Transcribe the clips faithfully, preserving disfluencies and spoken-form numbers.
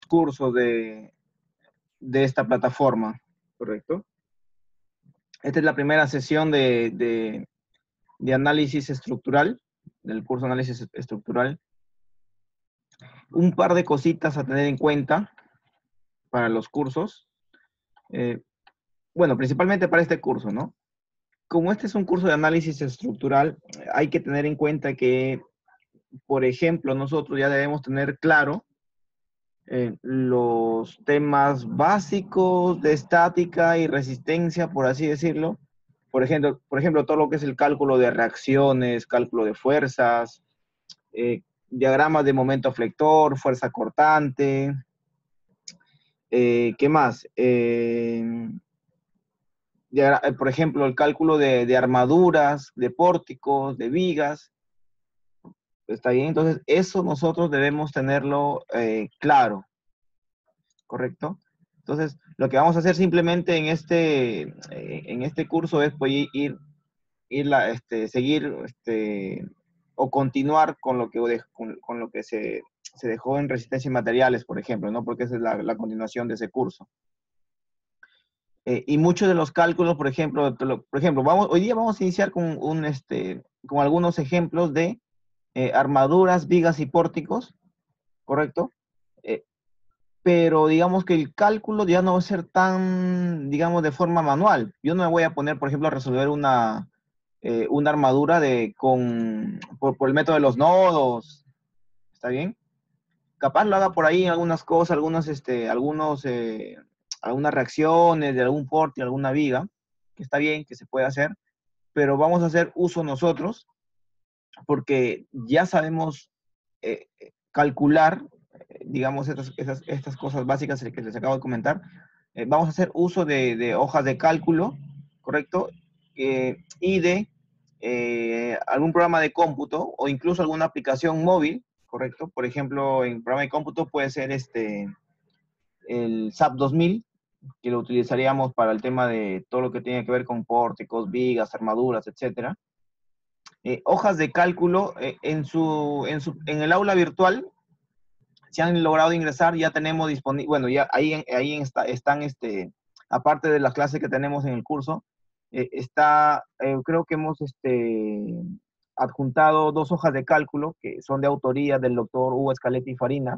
cursos de, de esta plataforma, ¿correcto? Esta es la primera sesión de, de, de análisis estructural, del curso de análisis estructural. Un par de cositas a tener en cuenta para los cursos. Eh, bueno, principalmente para este curso, ¿no? Como este es un curso de análisis estructural, hay que tener en cuenta que, por ejemplo, nosotros ya debemos tener claro eh, los temas básicos de estática y resistencia, por así decirlo. Por ejemplo, por ejemplo, todo lo que es el cálculo de reacciones, cálculo de fuerzas, eh, diagramas de momento flector, fuerza cortante. Eh, ¿Qué más? Eh, diagra- eh, por ejemplo, el cálculo de, de armaduras, de pórticos, de vigas. ¿Está bien? Entonces, eso nosotros debemos tenerlo eh, claro, ¿correcto? Entonces, lo que vamos a hacer simplemente en este, eh, en este curso es pues, ir, ir la, este, seguir este, o continuar con lo que, con, con lo que se, se dejó en resistencia y materiales, por ejemplo, ¿no? Porque esa es la, la continuación de ese curso. Eh, y muchos de los cálculos, por ejemplo, por ejemplo, vamos, hoy día vamos a iniciar con, un, este, con algunos ejemplos de eh, armaduras, vigas y pórticos, ¿correcto? Eh, pero digamos que el cálculo ya no va a ser tan, digamos, de forma manual. Yo no me voy a poner, por ejemplo, a resolver una, eh, una armadura de, con, por, por el método de los nodos, ¿está bien? Capaz lo haga por ahí algunas cosas, algunos, este, algunos, eh, algunas reacciones de algún porte, alguna viga, que está bien, que se puede hacer, pero vamos a hacer uso nosotros, porque ya sabemos eh, calcular, eh, digamos, estas, estas, estas, cosas básicas que les acabo de comentar. Eh, vamos a hacer uso de, de, hojas de cálculo, ¿correcto? Eh, y de eh, algún programa de cómputo o incluso alguna aplicación móvil, ¿correcto? Por ejemplo, en programa de cómputo puede ser este, el S A P dos mil, que lo utilizaríamos para el tema de todo lo que tiene que ver con pórticos, vigas, armaduras, etcétera. Eh, hojas de cálculo eh, en, su, en, su, en el aula virtual, si han logrado ingresar, ya tenemos disponible, bueno, ya ahí, ahí está, están, este, aparte de las clases que tenemos en el curso, eh, está, eh, creo que hemos este, adjuntado dos hojas de cálculo que son de autoría del doctor Hugo Escaletti Farina,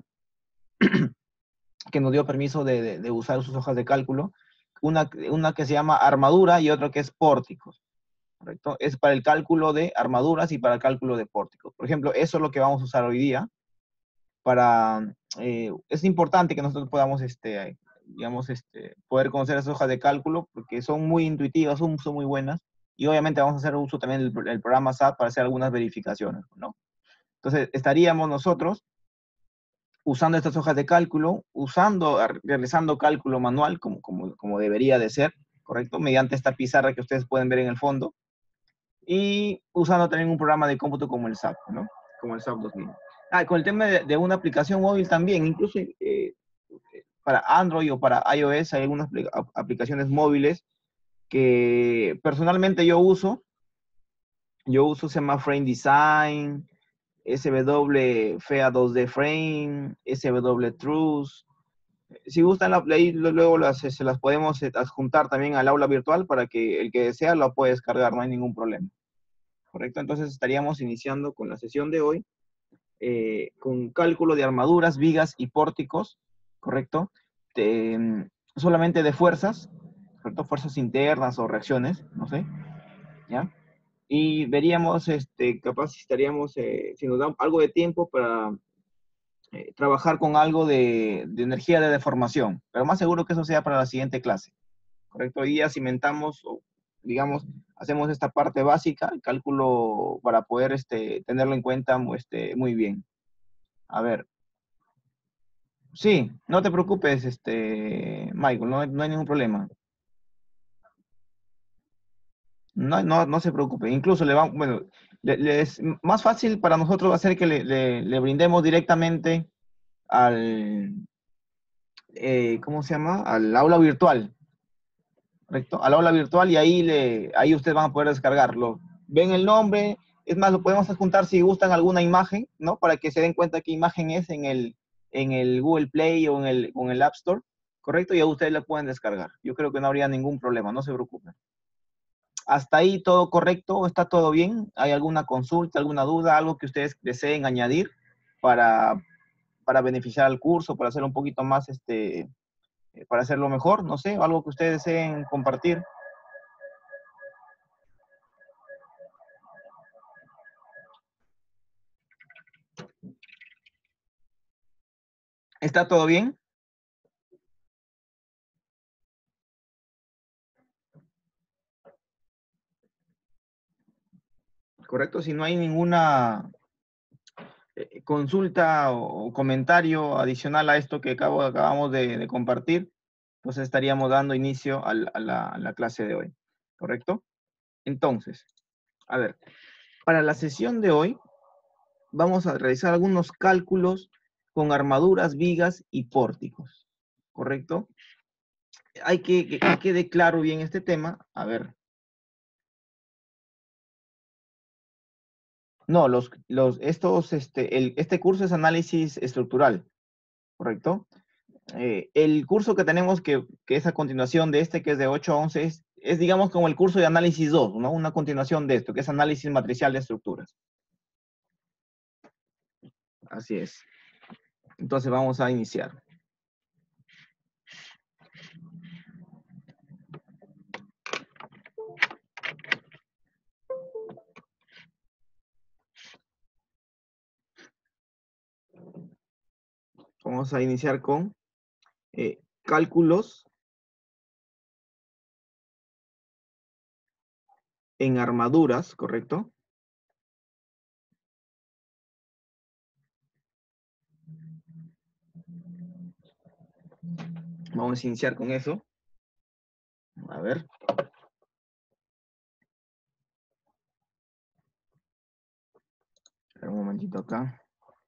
que nos dio permiso de, de, de usar sus hojas de cálculo, una, una que se llama armadura y otra que es pórticos. ¿Correcto? Es para el cálculo de armaduras y para el cálculo de pórticos. Por ejemplo, eso es lo que vamos a usar hoy día. Para, eh, es importante que nosotros podamos, este, digamos, este, poder conocer esas hojas de cálculo porque son muy intuitivas, son, son muy buenas. Y obviamente vamos a hacer uso también del, del programa S A P para hacer algunas verificaciones, ¿no? Entonces, estaríamos nosotros usando estas hojas de cálculo, usando, realizando cálculo manual, como, como, como debería de ser, ¿correcto? Mediante esta pizarra que ustedes pueden ver en el fondo. Y usando también un programa de cómputo como el S A P, ¿no? Como el S A P dos mil. Ah, con el tema de, de una aplicación móvil también, incluso eh, para Android o para iOS hay algunas aplicaciones móviles que personalmente yo uso. Yo uso, se llama Frame Design, S W F E A dos D Frame, S W Truth. Si gustan, la, ahí luego las, se las podemos adjuntar también al aula virtual para que el que desea lo pueda descargar, no hay ningún problema. ¿Correcto? Entonces estaríamos iniciando con la sesión de hoy, eh, con cálculo de armaduras, vigas y pórticos, ¿correcto? De, solamente de fuerzas, ¿correcto? Fuerzas internas o reacciones, no sé, ¿ya? Y veríamos, este, capaz estaríamos, eh, si nos da algo de tiempo para eh, trabajar con algo de, de energía de deformación, pero más seguro que eso sea para la siguiente clase, ¿correcto? Hoy día cimentamos, o digamos, hacemos esta parte básica, el cálculo para poder este, tenerlo en cuenta este, muy bien. A ver. Sí, no te preocupes, este, Michael, no, no hay ningún problema. No, no, no se preocupe. Incluso le va, bueno, le, le es más fácil para nosotros va a ser que le, le, le brindemos directamente al, eh, ¿cómo se llama? Al aula virtual, ¿correcto? Al aula virtual y ahí, le, ahí ustedes van a poder descargarlo. Ven el nombre, es más, lo podemos adjuntar si gustan alguna imagen, ¿no? Para que se den cuenta qué imagen es en el, en el Google Play o en el, o en el App Store, ¿correcto? Y a ustedes la pueden descargar. Yo creo que no habría ningún problema, no se preocupen. ¿Hasta ahí todo correcto? ¿Está todo bien? ¿Hay alguna consulta, alguna duda, algo que ustedes deseen añadir para, para beneficiar al curso, para hacerlo un poquito más, este, para hacerlo mejor? No sé, algo que ustedes deseen compartir. ¿Está todo bien? ¿Correcto? Si no hay ninguna eh, consulta o comentario adicional a esto que acabo, acabamos de, de compartir, pues estaríamos dando inicio al, a, la, a la clase de hoy. ¿Correcto? Entonces, a ver, para la sesión de hoy vamos a realizar algunos cálculos con armaduras, vigas y pórticos. ¿Correcto? Hay que que quede claro bien este tema. A ver. No, los, los, estos, este, el, este curso es análisis estructural, ¿correcto? Eh, el curso que tenemos que, que es a continuación de este, que es de ocho a once, es, es digamos como el curso de análisis dos, ¿no? Una continuación de esto, que es análisis matricial de estructuras. Así es. Entonces vamos a iniciar. Vamos a iniciar con eh, cálculos en armaduras, ¿correcto? Vamos a iniciar con eso. A ver. Un momentito acá.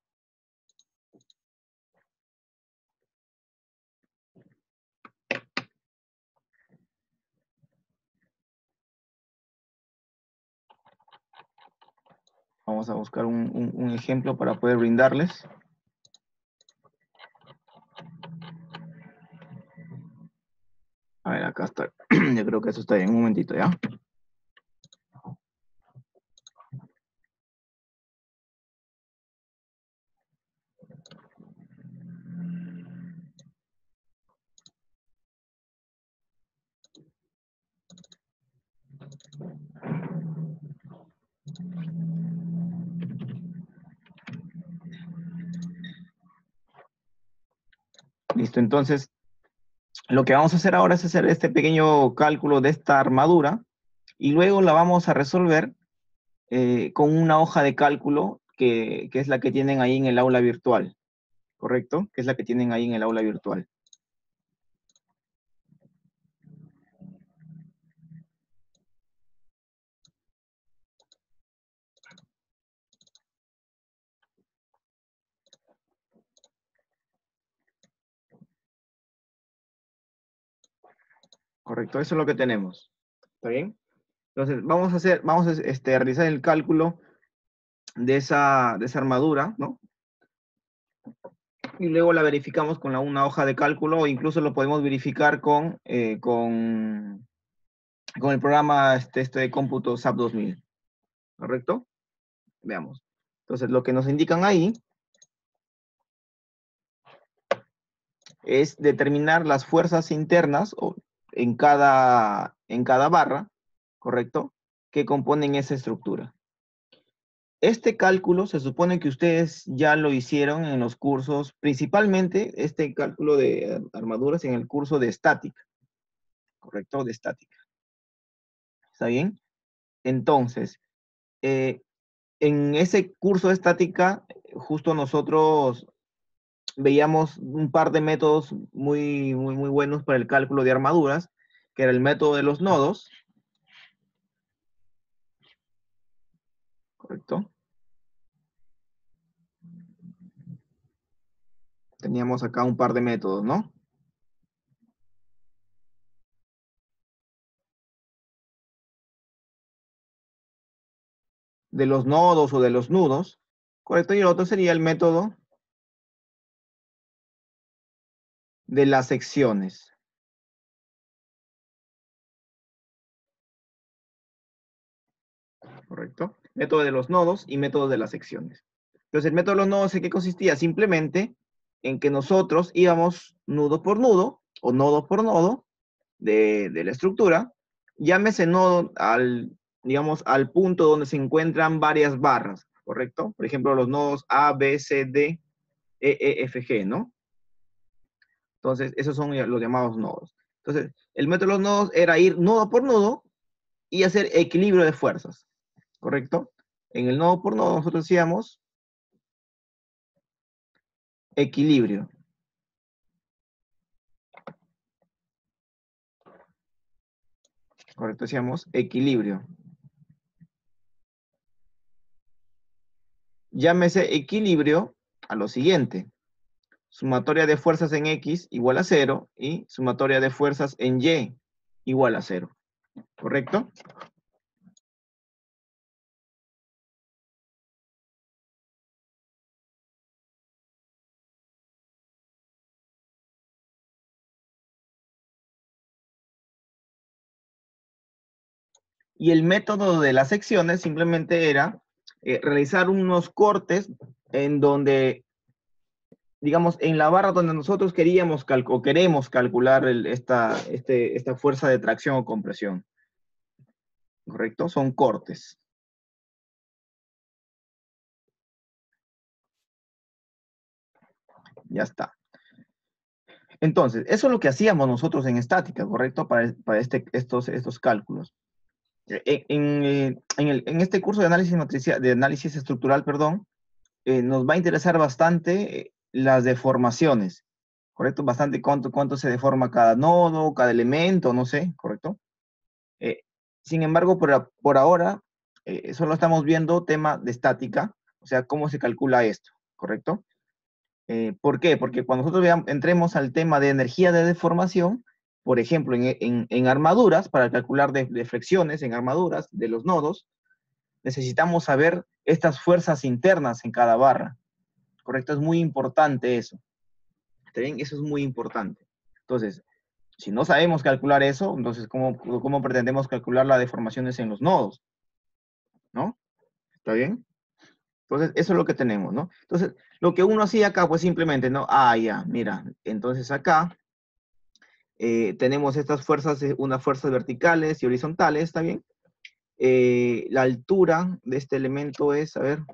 Vamos a buscar un, un, un ejemplo para poder brindarles. A ver, acá está. Yo creo que eso está bien. Un momentito, ¿ya? Listo, entonces, lo que vamos a hacer ahora es hacer este pequeño cálculo de esta armadura y luego la vamos a resolver eh, con una hoja de cálculo que, que es la que tienen ahí en el aula virtual, ¿correcto? Que es la que tienen ahí en el aula virtual. ¿Correcto? Eso es lo que tenemos. ¿Está bien? Entonces, vamos a hacer, vamos a este, a realizar el cálculo de esa, de esa armadura, ¿no? Y luego la verificamos con la, una hoja de cálculo o incluso lo podemos verificar con, eh, con, con el programa este, este de cómputo S A P dos mil. ¿Correcto? Veamos. Entonces, lo que nos indican ahí es determinar las fuerzas internas o en, cada, en cada barra, ¿correcto? Que componen esa estructura. Este cálculo se supone que ustedes ya lo hicieron en los cursos, principalmente este cálculo de armaduras en el curso de estática, ¿correcto? De estática. ¿Está bien? Entonces, eh, en ese curso de estática, justo nosotros veíamos un par de métodos muy, muy, muy buenos para el cálculo de armaduras, que era el método de los nodos, ¿correcto? Teníamos acá un par de métodos, ¿no? De los nodos o de los nudos, ¿correcto? Y el otro sería el método de las secciones. ¿Correcto? Método de los nodos y método de las secciones. Entonces, el método de los nodos, ¿en qué consistía? Simplemente en que nosotros íbamos nudo por nudo, o nodo por nodo, de, de la estructura, llámese nodo al, digamos, al punto donde se encuentran varias barras, ¿correcto? Por ejemplo, los nodos A, B, C, D, E, E, F, G, ¿no? Entonces, esos son los llamados nodos. Entonces, el método de los nodos era ir nudo por nudo y hacer equilibrio de fuerzas, ¿correcto? En el nodo por nodo nosotros decíamos equilibrio. Correcto, decíamos equilibrio. Llámese equilibrio a lo siguiente. Sumatoria de fuerzas en X igual a cero y sumatoria de fuerzas en Y igual a cero. ¿Correcto? Y el método de las secciones simplemente era eh, realizar unos cortes en donde, digamos, en la barra donde nosotros queríamos o queremos calcular el, esta, este, esta fuerza de tracción o compresión. ¿Correcto? Son cortes. Ya está. Entonces, eso es lo que hacíamos nosotros en estática, ¿correcto? Para, para este, estos, estos cálculos. En, en, en, el, en este curso de análisis matricial, de análisis estructural, perdón, eh, nos va a interesar bastante eh, las deformaciones, ¿correcto? Bastante cuánto, cuánto se deforma cada nodo, cada elemento, no sé, ¿correcto? Eh, sin embargo, por, por ahora, eh, solo estamos viendo tema de estática, o sea, cómo se calcula esto, ¿correcto? Eh, ¿Por qué? Porque cuando nosotros veamos, entremos al tema de energía de deformación, por ejemplo, en, en, en armaduras, para calcular de, de flexiones en armaduras de los nodos, necesitamos saber estas fuerzas internas en cada barra. ¿Correcto? Es muy importante eso. ¿Está bien? Eso es muy importante. Entonces, si no sabemos calcular eso, entonces, ¿cómo, cómo pretendemos calcular las deformaciones en los nodos? ¿No? ¿Está bien? Entonces, eso es lo que tenemos, ¿no? Entonces, lo que uno hacía acá, pues simplemente, ¿no? Ah, ya, mira, entonces acá eh, tenemos estas fuerzas, eh, unas fuerzas verticales y horizontales, ¿está bien? Eh, la altura de este elemento es, a ver,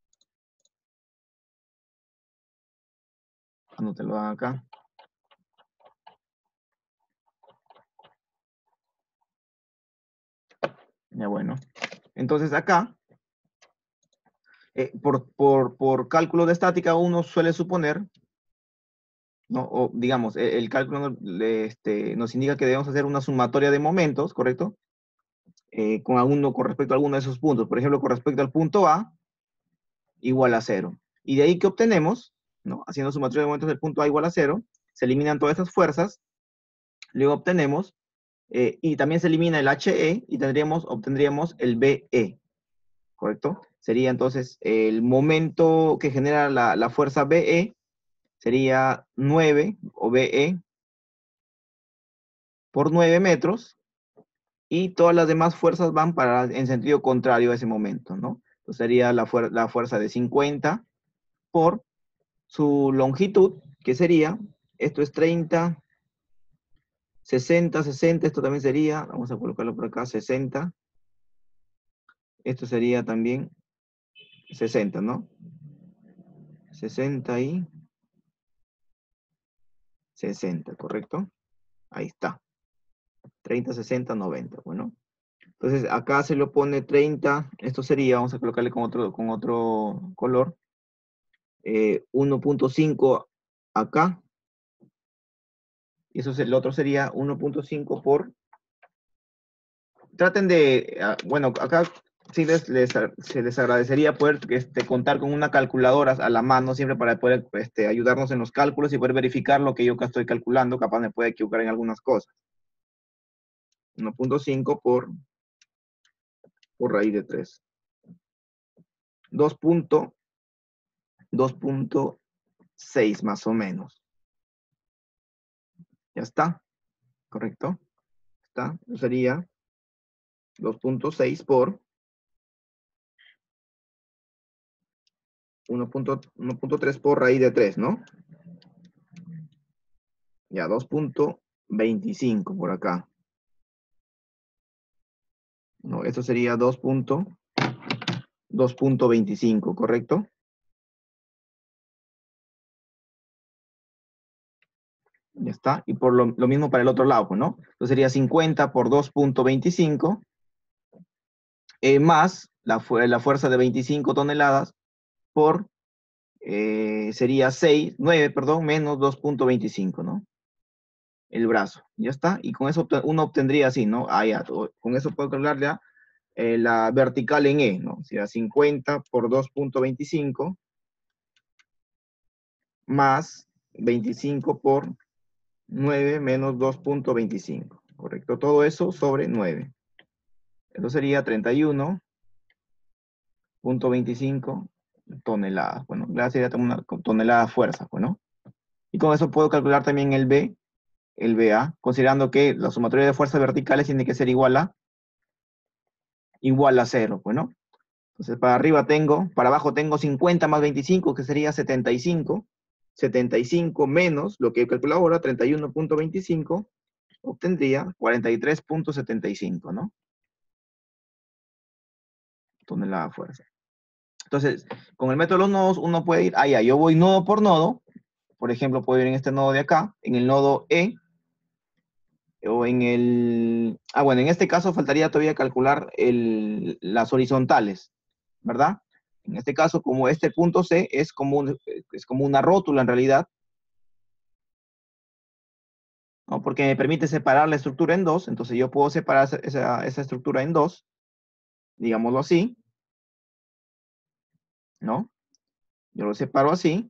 cuando te lo dan acá. Ya bueno. Entonces acá, eh, por, por, por cálculo de estática, uno suele suponer, ¿no? O digamos, el, el cálculo le, este, nos indica que debemos hacer una sumatoria de momentos, ¿correcto? Eh, con, alguno, con respecto a alguno de esos puntos. Por ejemplo, con respecto al punto A, igual a cero. Y de ahí que obtenemos, ¿no? Haciendo sumatoria de momentos del punto A igual a cero, se eliminan todas estas fuerzas, luego obtenemos, eh, y también se elimina el H E, y tendríamos, obtendríamos el B E, ¿correcto? Sería entonces el momento que genera la, la fuerza B E, sería nueve, o B E, por nueve metros, y todas las demás fuerzas van para, en sentido contrario a ese momento, ¿no? Entonces sería la, fuer la fuerza de cincuenta por su longitud, que sería, esto es treinta, sesenta, sesenta, esto también sería, vamos a colocarlo por acá, sesenta, esto sería también sesenta, ¿no? sesenta y sesenta, ¿correcto? Ahí está. treinta, sesenta, noventa, bueno. Entonces acá se lo pone treinta, esto sería, vamos a colocarle con otro, con otro color, eh, uno punto cinco acá, y eso es, el otro sería uno punto cinco por, traten de, ah, bueno, acá sí les, les, se les agradecería poder este, contar con una calculadora a la mano siempre para poder este, ayudarnos en los cálculos y poder verificar lo que yo acá estoy calculando, capaz me puede equivocar en algunas cosas. uno punto cinco por, por raíz de tres. dos punto seis más o menos. Ya está, correcto. Está, eso sería dos punto seis por uno punto tres por raíz de tres, ¿no? Ya, dos punto veinticinco por acá. No, esto sería dos punto veinticinco, ¿correcto? Ya está. Y por lo, lo mismo para el otro lado, pues, ¿no? Entonces sería cincuenta por dos punto veinticinco eh, más la, fu la fuerza de veinticinco toneladas por, eh, sería seis, nueve, perdón, menos dos punto veinticinco, ¿no? El brazo. Ya está. Y con eso uno obtendría así, ¿no? Ah, ya. Con eso puedo calcular ya eh, la vertical en E, ¿no? O sea, cincuenta por dos punto veinticinco más veinticinco por nueve menos dos punto veinticinco, ¿correcto? Todo eso sobre nueve. Eso sería treinta y uno punto veinticinco toneladas. Bueno, la sería una tonelada fuerza, pues, ¿no? Y con eso puedo calcular también el B, el B A, considerando que la sumatoria de fuerzas verticales tiene que ser igual a, igual a cero, pues, ¿no? Entonces, para arriba tengo, para abajo tengo cincuenta más veinticinco, que sería setenta y cinco. setenta y cinco menos lo que he calculado ahora, treinta y uno punto veinticinco, obtendría cuarenta y tres punto setenta y cinco, ¿no? Tonelada de fuerza. Entonces, con el método de los nodos, uno puede ir, ah, ya, yo voy nodo por nodo. Por ejemplo, puedo ir en este nodo de acá, en el nodo E, o en el... Ah, bueno, en este caso faltaría todavía calcular el, las horizontales, ¿verdad? En este caso, como este punto C es como, un, es como una rótula en realidad, ¿no? Porque me permite separar la estructura en dos, entonces yo puedo separar esa, esa estructura en dos, digámoslo así, ¿no? Yo lo separo así,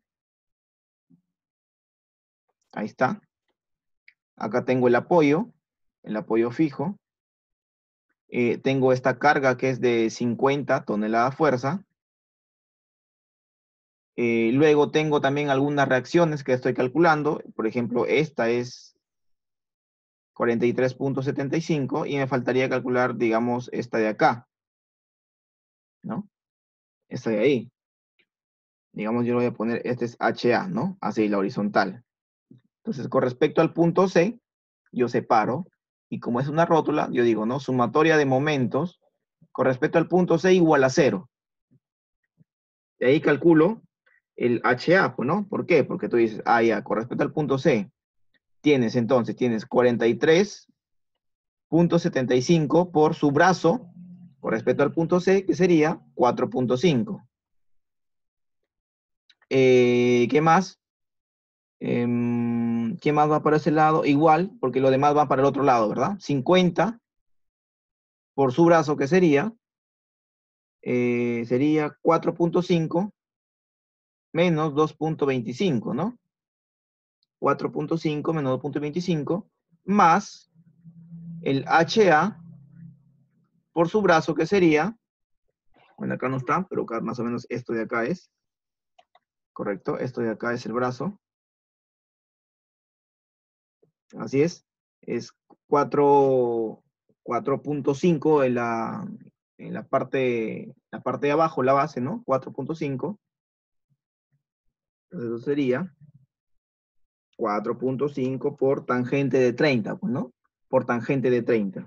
ahí está. Acá tengo el apoyo, el apoyo fijo. Eh, tengo esta carga que es de cincuenta toneladas fuerza. Eh, luego tengo también algunas reacciones que estoy calculando. Por ejemplo, esta es cuarenta y tres punto setenta y cinco y me faltaría calcular, digamos, esta de acá, ¿no? Esta de ahí. Digamos, yo le voy a poner, este es H A, ¿no? Así, la horizontal. Entonces, con respecto al punto C, yo separo. Y como es una rótula, yo digo, ¿no? Sumatoria de momentos con respecto al punto C igual a cero. De ahí calculo el H A, pues, ¿no? ¿Por qué? Porque tú dices, ah, ya, con respecto al punto C, tienes entonces, tienes cuarenta y tres punto setenta y cinco por su brazo, con respecto al punto C, que sería cuatro punto cinco. Eh, ¿qué más? Eh, ¿Qué más va para ese lado? Igual, porque lo demás va para el otro lado, ¿verdad? cincuenta por su brazo, que sería, eh, sería cuatro punto cinco menos dos punto veinticinco, ¿no? cuatro punto cinco menos dos punto veinticinco más el H A por su brazo, que sería, bueno, acá no está, pero acá más o menos esto de acá es, correcto, esto de acá es el brazo, así es, es cuatro punto cinco en la, en la parte, la parte de abajo, la base, ¿no? cuatro punto cinco, entonces eso sería cuatro punto cinco por tangente de treinta, pues, ¿no? Por tangente de treinta.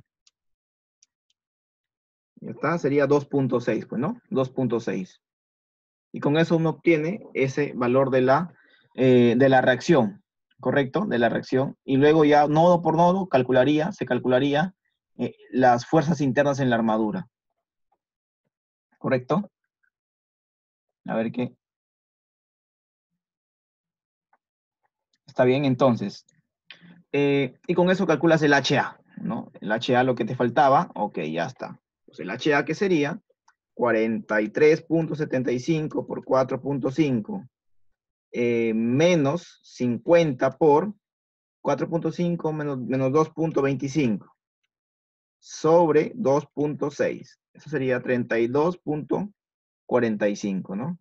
Ya está, sería dos punto seis, pues, ¿no? dos punto seis. Y con eso uno obtiene ese valor de la, eh, de la reacción, ¿correcto? De la reacción. Y luego ya nodo por nodo calcularía, se calcularía eh, las fuerzas internas en la armadura. ¿Correcto? A ver qué. Está bien, entonces. Eh, y con eso calculas el H A, ¿no? El H A lo que te faltaba, ok, ya está. Pues el H A, ¿qué sería? cuarenta y tres punto setenta y cinco por cuatro punto cinco eh, menos cincuenta por cuatro punto cinco menos, menos dos punto veinticinco sobre dos punto seis. Eso sería treinta y dos punto cuarenta y cinco, ¿no?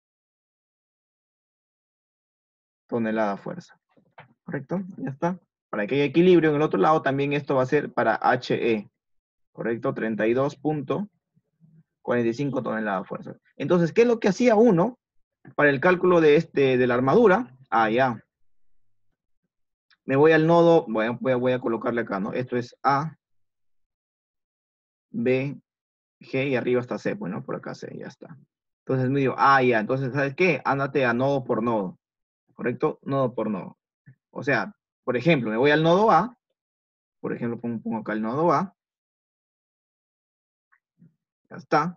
Tonelada fuerza. ¿Correcto? Ya está. para que haya equilibrio en el otro lado, también esto va a ser para H E, ¿correcto? treinta y dos punto cuarenta y cinco toneladas de fuerza. Entonces, ¿qué es lo que hacía uno para el cálculo de, este, de la armadura? Ah, ya. Me voy al nodo, voy a, voy a, voy a colocarle acá, ¿no? Esto es A, B, G y arriba está C, bueno, por acá C, ya está. Entonces me digo, ah, ya, entonces, ¿sabes qué? Ándate a nodo por nodo, ¿correcto? Nodo por nodo. O sea, por ejemplo, me voy al nodo A, por ejemplo, pongo, pongo acá el nodo A, ya está,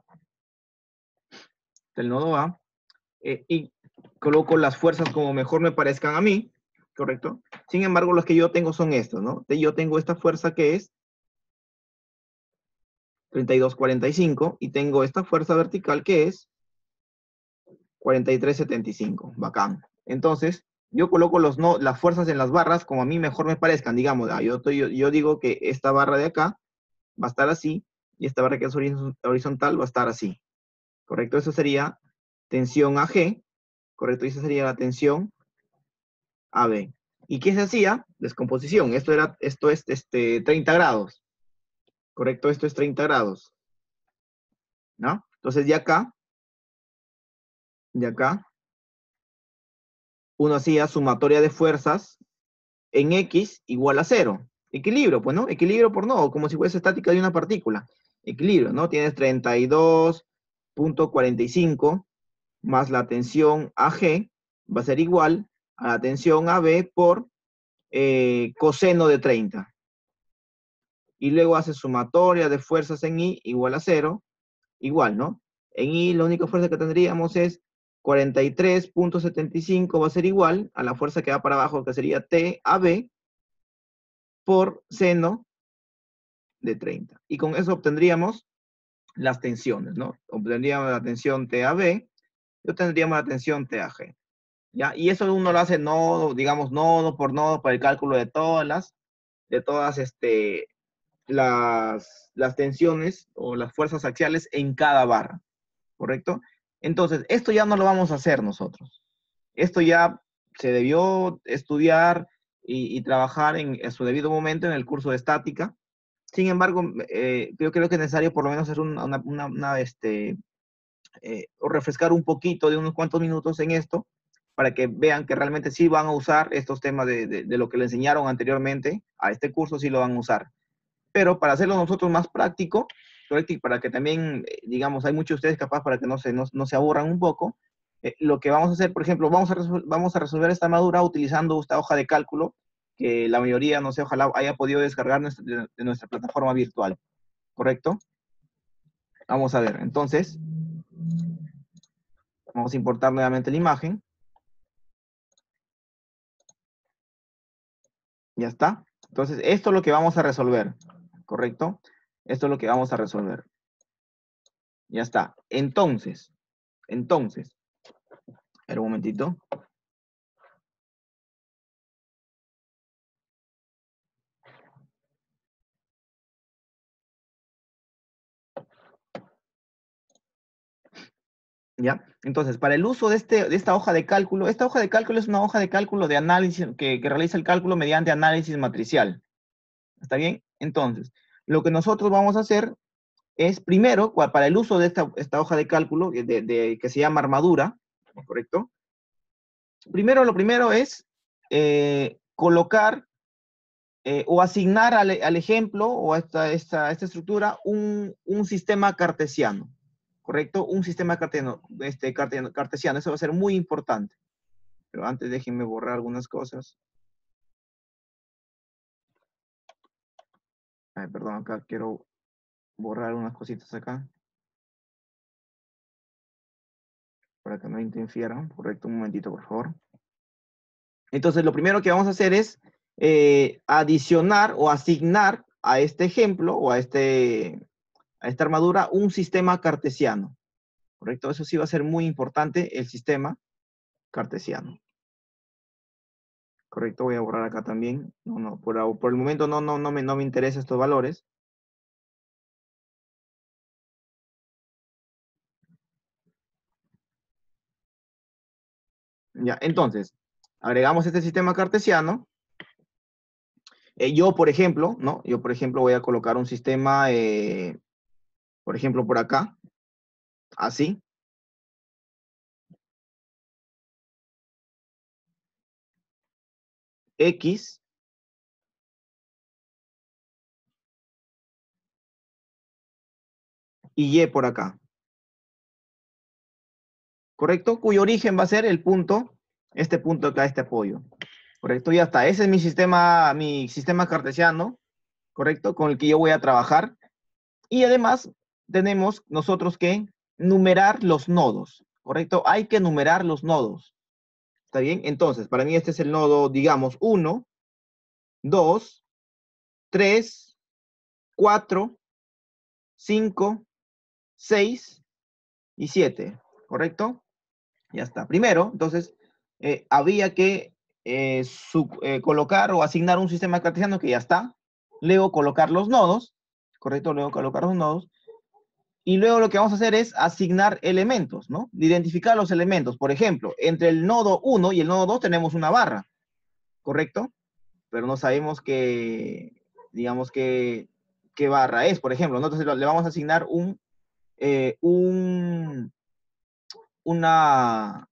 el nodo A, eh, y coloco las fuerzas como mejor me parezcan a mí, ¿correcto? Sin embargo, los que yo tengo son estos, ¿no? Yo tengo esta fuerza que es treinta y dos cuarenta y cinco y tengo esta fuerza vertical que es cuarenta y tres setenta y cinco, bacán. Entonces, yo coloco los no, las fuerzas en las barras como a mí mejor me parezcan, digamos, ah, yo, estoy, yo, yo digo que esta barra de acá va a estar así y esta barra que es horizontal va a estar así, ¿correcto? Eso sería tensión A G, ¿correcto? Y esa sería la tensión A B. ¿Y qué se hacía? Descomposición. Esto, era, esto es este, treinta grados, ¿correcto? Esto es treinta grados, ¿no? Entonces, de acá, de acá, uno hacía sumatoria de fuerzas en X igual a cero. Equilibrio, pues, ¿no? Equilibrio por nodo, como si fuese estática de una partícula. Equilibrio, ¿no? Tienes treinta y dos punto cuarenta y cinco más la tensión A G va a ser igual a la tensión A B por eh, coseno de treinta. Y luego hace sumatoria de fuerzas en I igual a cero, igual, ¿no? En I la única fuerza que tendríamos es cuarenta y tres punto setenta y cinco va a ser igual a la fuerza que va para abajo, que sería T A B por seno de treinta. Y con eso obtendríamos las tensiones, ¿no? Obtendríamos la tensión T A B y obtendríamos la tensión T A G. ¿Ya? Y eso uno lo hace nodo, digamos, nodo por nodo para el cálculo de todas las, de todas este, las, las tensiones o las fuerzas axiales en cada barra, ¿correcto? Entonces, esto ya no lo vamos a hacer nosotros. Esto ya se debió estudiar y, y trabajar en, en su debido momento en el curso de estática. Sin embargo, eh, yo creo que es necesario por lo menos hacer una, una, una, una este, eh, o refrescar un poquito de unos cuantos minutos en esto, para que vean que realmente sí van a usar estos temas de, de, de lo que le enseñaron anteriormente a este curso, sí lo van a usar. Pero para hacerlo nosotros más práctico, correcto, y para que también, eh, digamos, hay muchos de ustedes capaz para que no se, no, no se aburran un poco, eh, lo que vamos a hacer, por ejemplo, vamos a, resol vamos a resolver esta armadura utilizando esta hoja de cálculo que la mayoría, no sé, ojalá haya podido descargar nuestra, de, de nuestra plataforma virtual, ¿correcto? Vamos a ver, entonces, vamos a importar nuevamente la imagen. Ya está. Entonces, esto es lo que vamos a resolver, ¿correcto? Esto es lo que vamos a resolver. Ya está. Entonces, entonces, espera un momentito. ¿Ya? Entonces, para el uso de, este, de esta hoja de cálculo, esta hoja de cálculo es una hoja de cálculo de análisis, que, que realiza el cálculo mediante análisis matricial. ¿Está bien? Entonces, lo que nosotros vamos a hacer es, primero, para el uso de esta, esta hoja de cálculo, de, de, que se llama armadura, ¿correcto? Primero, lo primero es eh, colocar eh, o asignar al, al, ejemplo o a esta, esta, esta estructura un, un sistema cartesiano. ¿Correcto? Un sistema cartesiano, este, cartesiano, eso va a ser muy importante. Pero antes déjenme borrar algunas cosas. Ay, perdón, acá quiero borrar unas cositas acá. Para que no interfieran. Correcto, un momentito, por favor. Entonces, lo primero que vamos a hacer es eh, adicionar o asignar a este ejemplo o a, este, a esta armadura un sistema cartesiano. ¿Correcto? Eso sí va a ser muy importante, el sistema cartesiano. Correcto, voy a borrar acá también. No, no, por, por el momento no, no, no, me, no me interesan estos valores. Ya, entonces, agregamos este sistema cartesiano Eh, yo, por ejemplo, ¿no? Yo, por ejemplo, voy a colocar un sistema, eh, por ejemplo, por acá, así. X. Y Y por acá. ¿Correcto? Cuyo origen va a ser el punto, este punto acá, este apoyo. ¿Correcto? Ya está. Ese es mi sistema, mi sistema cartesiano, ¿correcto? Con el que yo voy a trabajar. Y además tenemos nosotros que numerar los nodos, ¿correcto? Hay que numerar los nodos. ¿Está bien? Entonces, para mí este es el nodo, digamos, uno, dos, tres, cuatro, cinco, seis y siete, ¿correcto? Ya está. Primero, entonces, eh, había que eh, su, eh, colocar o asignar un sistema cartesiano que ya está. Luego colocar los nodos, ¿correcto? Luego colocar los nodos. Y luego lo que vamos a hacer es asignar elementos, ¿no? Identificar los elementos. Por ejemplo, entre el nodo uno y el nodo dos tenemos una barra, ¿correcto? Pero no sabemos qué, digamos, qué, qué barra es, por ejemplo, ¿no? Entonces le vamos a asignar un, eh, un, una,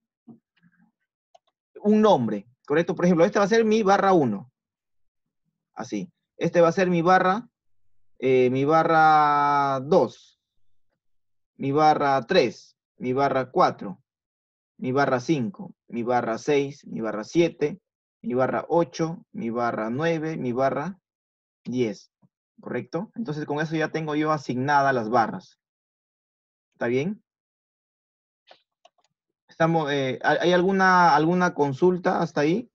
un nombre, ¿correcto? Por ejemplo, este va a ser mi barra uno, así. Este va a ser mi barra, eh, mi barra dos, mi barra tres, mi barra cuatro, mi barra cinco, mi barra seis, mi barra siete, mi barra ocho, mi barra nueve, mi barra diez, ¿correcto? Entonces con eso ya tengo yo asignadas las barras. ¿Está bien? Estamos, eh, ¿hay alguna, alguna consulta hasta ahí?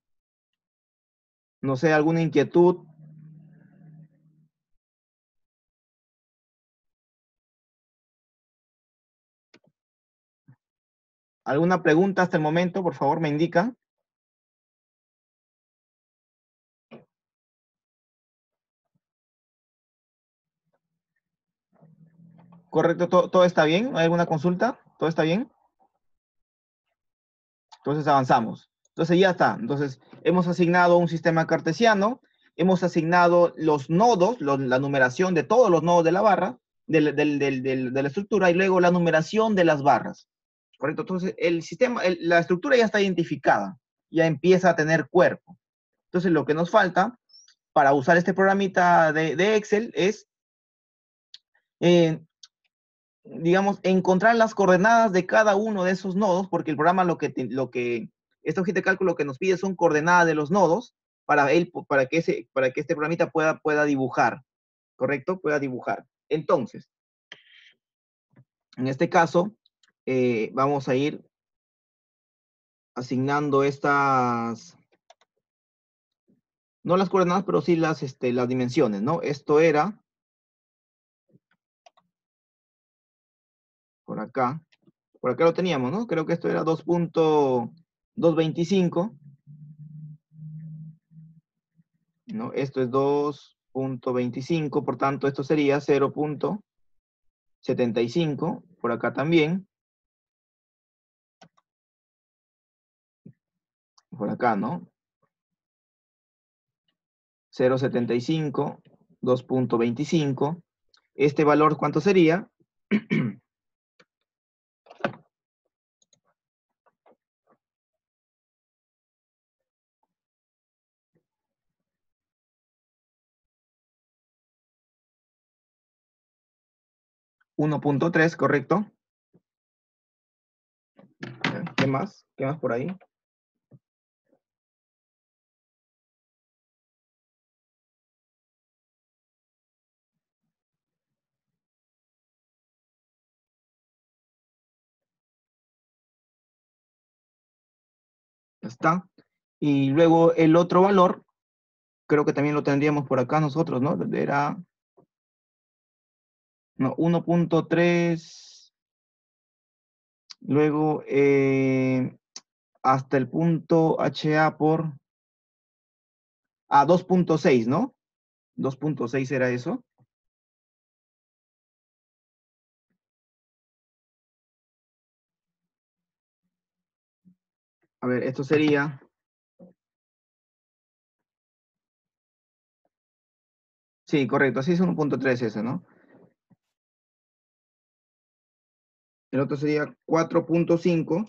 No sé, alguna inquietud. ¿Alguna pregunta hasta el momento? Por favor, me indica. ¿Correcto? ¿Todo, todo está bien? ¿No hay alguna consulta? ¿Todo está bien? Entonces avanzamos. Entonces ya está. Entonces hemos asignado un sistema cartesiano, hemos asignado los nodos, los, la numeración de todos los nodos de la barra, del, del, del, del, de la estructura, y luego la numeración de las barras. ¿Correcto? Entonces el sistema, el, la estructura ya está identificada, ya empieza a tener cuerpo. Entonces lo que nos falta para usar este programita de, de Excel es, eh, digamos, encontrar las coordenadas de cada uno de esos nodos, porque el programa lo que, te, lo que este objeto de cálculo lo que nos pide son coordenadas de los nodos para, él, para, que, ese, para que este programita pueda, pueda dibujar, ¿correcto? Pueda dibujar. Entonces, en este caso, eh, vamos a ir asignando estas, no las coordenadas, pero sí las, este, las dimensiones, ¿no? Esto era, por acá, por acá lo teníamos, ¿no? Creo que esto era dos punto doscientos veinticinco, ¿no? Esto es dos punto veinticinco, por tanto, esto sería cero punto setenta y cinco, por acá también, por acá, ¿no? cero punto setenta y cinco, dos punto veinticinco. Este valor, ¿cuánto sería? uno punto tres, ¿correcto? ¿Qué más? ¿Qué más por ahí? Ya está. Y luego el otro valor, creo que también lo tendríamos por acá nosotros, ¿no? Era, no, uno punto tres, luego eh, hasta el punto H A por, a dos punto seis, ¿no? dos punto seis era eso. A ver, esto sería Sí, correcto, así es uno punto tres ese, ¿no? El otro sería cuatro punto cinco.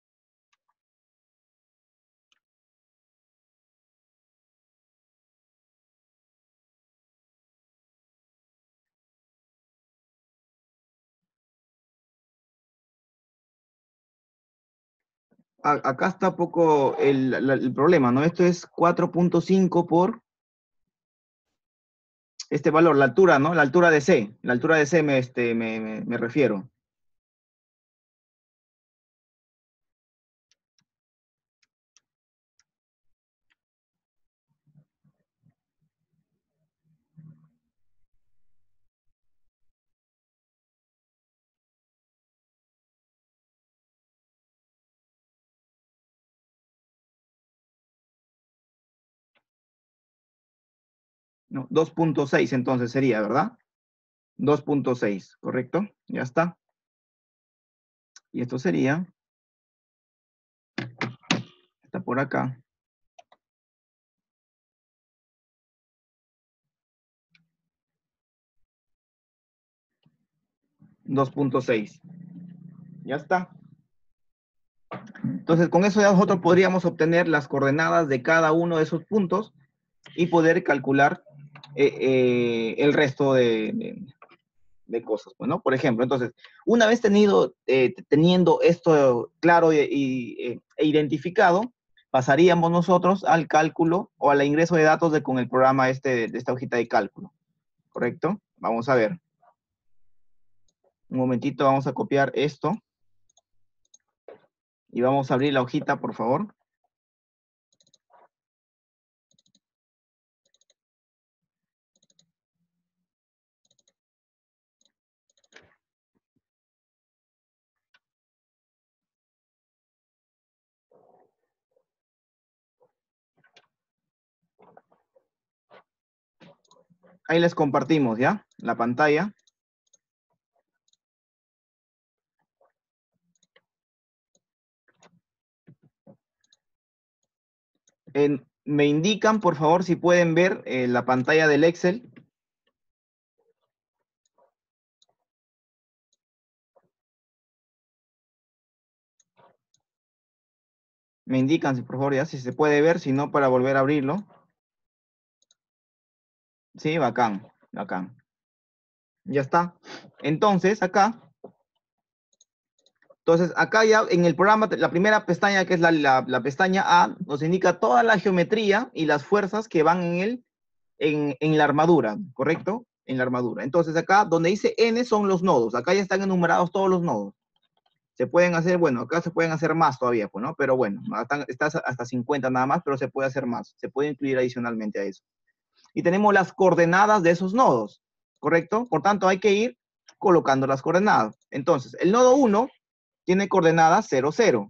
A- acá está poco el, la- el problema, ¿no? Esto es cuatro punto cinco por este valor, la altura, ¿no? La altura de C. La altura de C me, este, me, me- me refiero. No, dos punto seis entonces sería, ¿verdad? dos punto seis, ¿correcto? Ya está. Y esto sería, está por acá, dos punto seis. Ya está. Entonces, con eso ya nosotros podríamos obtener las coordenadas de cada uno de esos puntos y poder calcular eh, eh, el resto de, de, de cosas, pues, ¿no? Por ejemplo, entonces, una vez tenido, eh, teniendo esto claro y, y, eh, e identificado, pasaríamos nosotros al cálculo o al ingreso de datos de, con el programa este, de esta hojita de cálculo, ¿correcto? Vamos a ver. Un momentito, vamos a copiar esto y vamos a abrir la hojita, por favor. Ahí les compartimos, ¿ya? La pantalla. Eh, me indican, por favor, si pueden ver eh, la pantalla del Excel. Me indican, si por favor, ya si se puede ver, si no, para volver a abrirlo. Sí, bacán, bacán. Ya está. Entonces, acá, entonces, acá ya en el programa, la primera pestaña, que es la, la, la pestaña A, nos indica toda la geometría y las fuerzas que van en el, en, en la armadura, ¿correcto? En la armadura. Entonces, acá, donde dice N son los nodos. Acá ya están enumerados todos los nodos. Se pueden hacer, bueno, acá se pueden hacer más todavía, pues, ¿no? Pero bueno, hasta, está hasta cincuenta nada más, pero se puede hacer más. Se puede incluir adicionalmente a eso. Y tenemos las coordenadas de esos nodos, ¿correcto? Por tanto, hay que ir colocando las coordenadas. Entonces, el nodo uno tiene coordenadas cero, cero.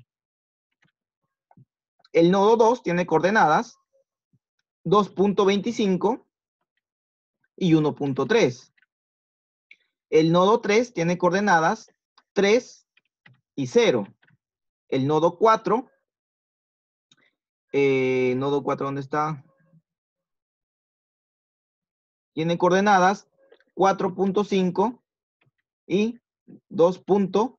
El nodo dos tiene coordenadas dos punto veinticinco y uno punto tres. El nodo tres tiene coordenadas tres y cero. El nodo cuatro, eh, nodo cuatro, ¿dónde está? Tiene coordenadas cuatro punto cinco y dos punto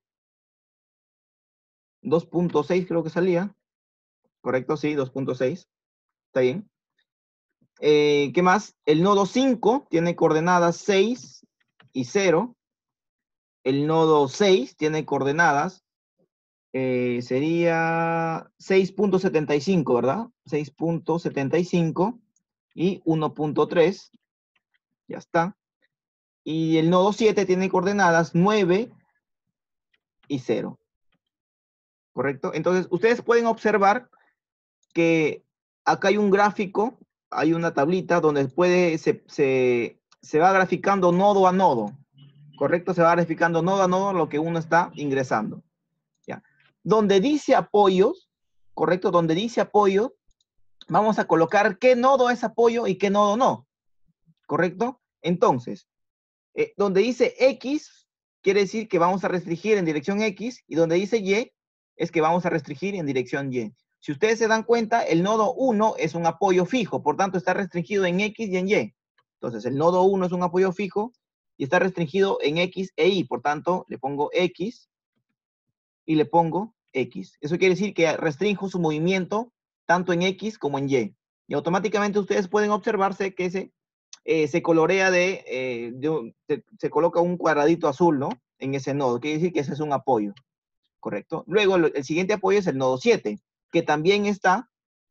seis, creo que salía. ¿Correcto? Sí, dos punto seis. Está bien. Eh, ¿qué más? El nodo cinco tiene coordenadas seis y cero. El nodo seis tiene coordenadas, eh, sería seis punto setenta y cinco, ¿verdad? seis punto setenta y cinco y uno punto tres. Ya está. Y el nodo siete tiene coordenadas nueve y cero. ¿Correcto? Entonces, ustedes pueden observar que acá hay un gráfico, hay una tablita donde puede, se, se, se va graficando nodo a nodo. ¿Correcto? Se va graficando nodo a nodo lo que uno está ingresando. ¿Ya? Donde dice apoyos, ¿correcto? Donde dice apoyo, vamos a colocar qué nodo es apoyo y qué nodo no. ¿Correcto? Entonces, eh, donde dice X, quiere decir que vamos a restringir en dirección X, y donde dice Y, es que vamos a restringir en dirección Y. Si ustedes se dan cuenta, el nodo uno es un apoyo fijo, por tanto está restringido en X y en Y. Entonces, el nodo uno es un apoyo fijo y está restringido en X e Y. Por tanto, le pongo X y le pongo X. Eso quiere decir que restringo su movimiento tanto en X como en Y. Y automáticamente ustedes pueden observarse que se, eh, se colorea de, eh, de un, se, se coloca un cuadradito azul, ¿no? En ese nodo. Quiere decir que ese es un apoyo. ¿Correcto? Luego, el siguiente apoyo es el nodo siete, que también está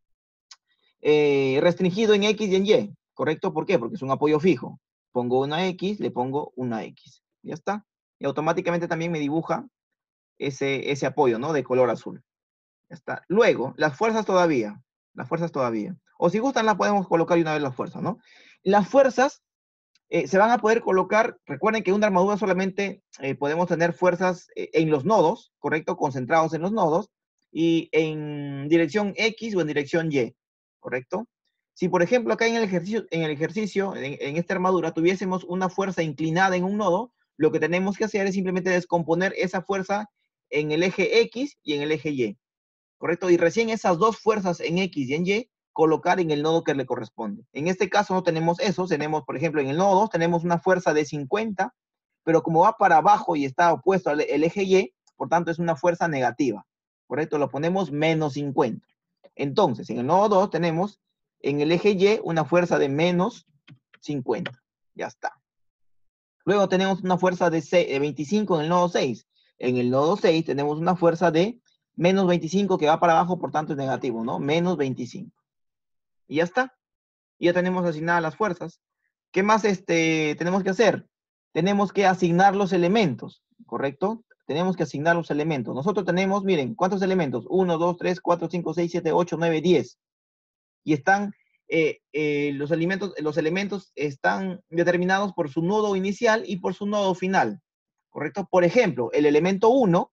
eh, restringido en X y en Y. ¿Correcto? ¿Por qué? Porque es un apoyo fijo. Pongo una X, le pongo una X. Ya está. Y automáticamente también me dibuja ese, ese apoyo, ¿no? De color azul. Ya está. Luego, las fuerzas todavía. Las fuerzas todavía. O si gustan, las podemos colocar de una vez las fuerzas, ¿no? Las fuerzas eh, se van a poder colocar, recuerden que una armadura solamente eh, podemos tener fuerzas eh, en los nodos, ¿correcto? Concentrados en los nodos, y en dirección X o en dirección Y, ¿correcto? Si, por ejemplo, acá en el ejercicio, en, el ejercicio en, en esta armadura, tuviésemos una fuerza inclinada en un nodo, lo que tenemos que hacer es simplemente descomponer esa fuerza en el eje X y en el eje Y, ¿correcto? Y recién esas dos fuerzas en X y en Y colocar en el nodo que le corresponde. En este caso no tenemos eso, tenemos, por ejemplo, en el nodo dos tenemos una fuerza de cincuenta, pero como va para abajo y está opuesto al el eje Y, por tanto es una fuerza negativa, ¿correcto? Lo ponemos menos cincuenta. Entonces, en el nodo dos tenemos en el eje Y una fuerza de menos cincuenta. Ya está. Luego tenemos una fuerza de, de veinticinco en el nodo seis. En el nodo seis tenemos una fuerza de menos veinticinco que va para abajo, por tanto es negativo, ¿no? Menos veinticinco. Y ya está. Ya tenemos asignadas las fuerzas. ¿Qué más este, tenemos que hacer? Tenemos que asignar los elementos, ¿correcto? Tenemos que asignar los elementos. Nosotros tenemos, miren, ¿cuántos elementos? uno, dos, tres, cuatro, cinco, seis, siete, ocho, nueve, diez. Y están, eh, eh, los, elementos, los elementos están determinados por su nodo inicial y por su nodo final, ¿correcto? Por ejemplo, el elemento uno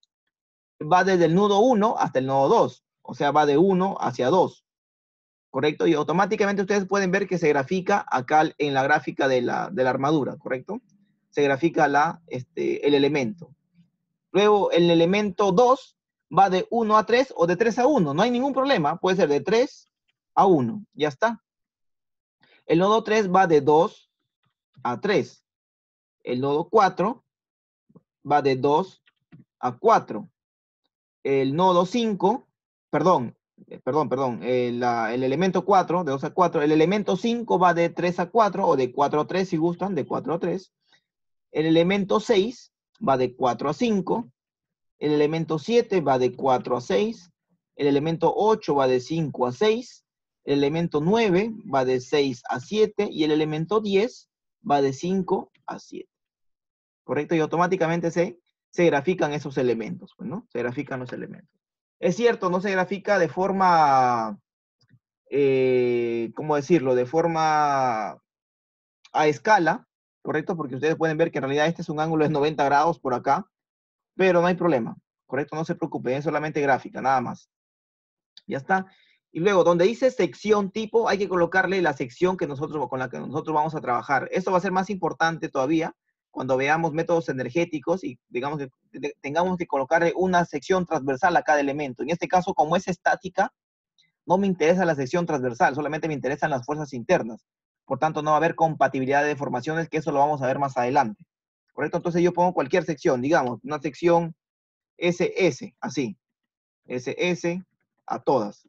va desde el nodo uno hasta el nodo dos. O sea, va de uno hacia dos. ¿Correcto? Y automáticamente ustedes pueden ver que se grafica acá en la gráfica de la, de la armadura, ¿correcto? Se grafica la, este, el elemento. Luego, el elemento dos va de uno a tres o de tres a uno. No hay ningún problema. Puede ser de tres a uno. Ya está. El nodo tres va de dos a tres. El nodo cuatro va de dos a cuatro. El nodo cinco, perdón, Eh, perdón, perdón, eh, la, el elemento cuatro, de dos a cuatro, el elemento cinco va de tres a cuatro, o de cuatro a tres si gustan, de cuatro a tres. El elemento seis va de cuatro a cinco. El elemento siete va de cuatro a seis. El elemento ocho va de cinco a seis. El elemento nueve va de seis a siete. Y el elemento diez va de cinco a siete. ¿Correcto? Y automáticamente se, se grafican esos elementos, ¿no? Se grafican los elementos. Es cierto, no se grafica de forma, eh, ¿cómo decirlo? De forma a escala, ¿correcto? Porque ustedes pueden ver que en realidad este es un ángulo de noventa grados por acá, pero no hay problema, ¿correcto? No se preocupen, es solamente gráfica, nada más. Ya está. Y luego, donde dice sección tipo, hay que colocarle la sección que nosotros, con la que nosotros vamos a trabajar. Esto va a ser más importante todavía cuando veamos métodos energéticos y digamos que tengamos que colocarle una sección transversal a cada elemento. En este caso, como es estática, no me interesa la sección transversal, solamente me interesan las fuerzas internas. Por tanto, no va a haber compatibilidad de deformaciones, que eso lo vamos a ver más adelante. ¿Correcto? Entonces yo pongo cualquier sección, digamos, una sección S S, así. S S a todas.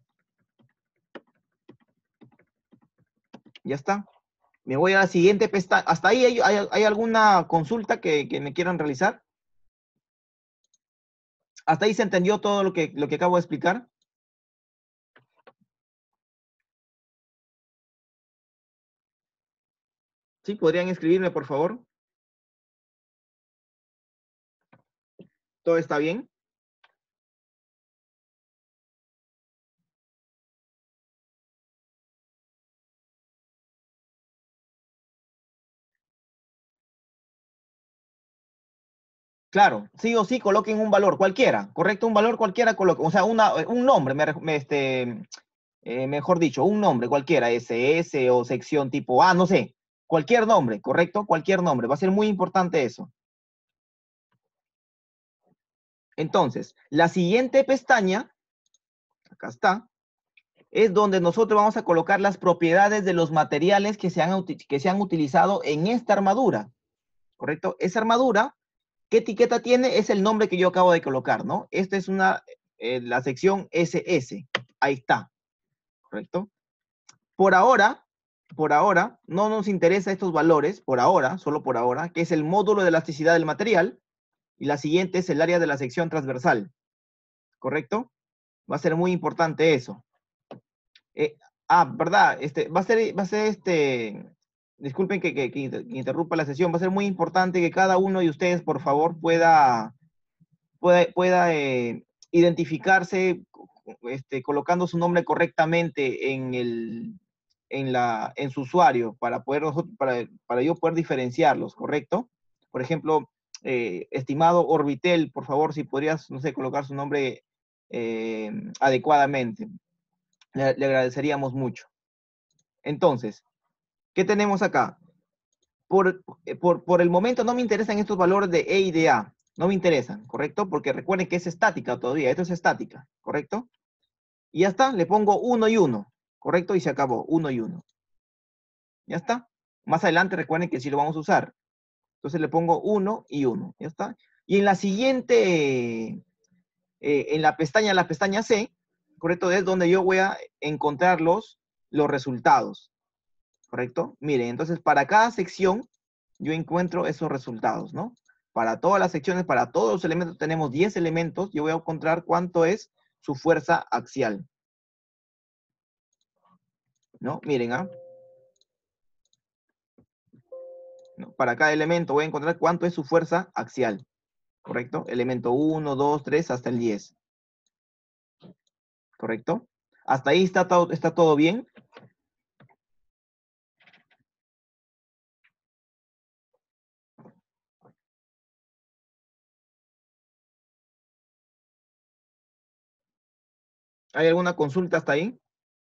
Ya está. Me voy a la siguiente pestaña. ¿Hasta ahí hay, hay, hay alguna consulta que, que me quieran realizar? ¿Hasta ahí se entendió todo lo que, lo que acabo de explicar? ¿Sí? ¿Podrían escribirme, por favor? ¿Todo está bien? Claro, sí o sí coloquen un valor cualquiera, ¿correcto? Un valor cualquiera coloquen, o sea, una, un nombre, me, me, este, eh, mejor dicho, un nombre cualquiera, S S o sección tipo A, no sé, cualquier nombre, ¿correcto? Cualquier nombre, va a ser muy importante eso. Entonces, la siguiente pestaña, acá está, es donde nosotros vamos a colocar las propiedades de los materiales que se han, que se han utilizado en esta armadura, ¿correcto? Esa armadura, ¿qué etiqueta tiene? Es el nombre que yo acabo de colocar, ¿no? Esta es una, eh, la sección ese ese, ahí está, ¿correcto? Por ahora, por ahora, no nos interesa estos valores, por ahora, solo por ahora, que es el módulo de elasticidad del material, y la siguiente es el área de la sección transversal, ¿correcto? Va a ser muy importante eso. Eh, ah, ¿verdad? Este, va a ser, va a ser este, disculpen que, que, que interrumpa la sesión, va a ser muy importante que cada uno de ustedes, por favor, pueda, pueda, pueda eh, identificarse este, colocando su nombre correctamente en, el, en, la, en su usuario para, poder, para, para yo poder diferenciarlos, ¿correcto? Por ejemplo, eh, estimado Orbitel, por favor, si podrías, no sé, colocar su nombre eh, adecuadamente. Le, le agradeceríamos mucho. Entonces, ¿qué tenemos acá? Por, por, por el momento no me interesan estos valores de E y de A. No me interesan, ¿correcto? Porque recuerden que es estática todavía. Esto es estática, ¿correcto? Y ya está. Le pongo uno y uno, ¿correcto? Y se acabó. uno y uno. Ya está. Más adelante recuerden que sí lo vamos a usar. Entonces le pongo uno y uno. Ya está. Y en la siguiente, eh, en la pestaña, la pestaña C, ¿correcto? Es donde yo voy a encontrar los, los resultados. ¿Correcto? Miren, entonces para cada sección yo encuentro esos resultados, ¿no? Para todas las secciones, para todos los elementos, tenemos diez elementos, yo voy a encontrar cuánto es su fuerza axial. ¿No? Miren, ¿ah? ¿No? Para cada elemento voy a encontrar cuánto es su fuerza axial. ¿Correcto? Elemento uno, dos, tres, hasta el diez. ¿Correcto? ¿Hasta ahí está todo, está todo bien? ¿Hay alguna consulta hasta ahí?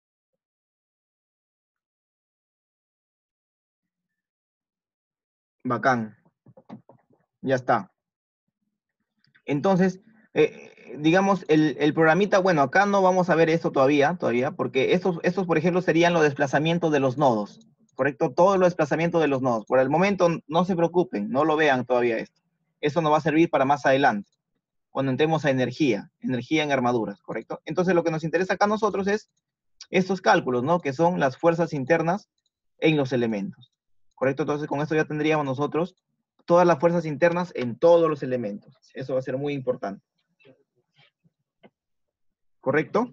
Bacán. Ya está. Entonces, eh, digamos, el, el programita, bueno, acá no vamos a ver esto todavía, todavía, porque estos, estos, por ejemplo, serían los desplazamientos de los nodos, ¿correcto? Todos los desplazamientos de los nodos. Por el momento, no se preocupen, no lo vean todavía esto. Eso nos va a servir para más adelante, cuando entremos a energía, energía en armaduras, ¿correcto? Entonces, lo que nos interesa acá a nosotros es estos cálculos, ¿no? Que son las fuerzas internas en los elementos, ¿correcto? Entonces, con esto ya tendríamos nosotros todas las fuerzas internas en todos los elementos. Eso va a ser muy importante. ¿Correcto?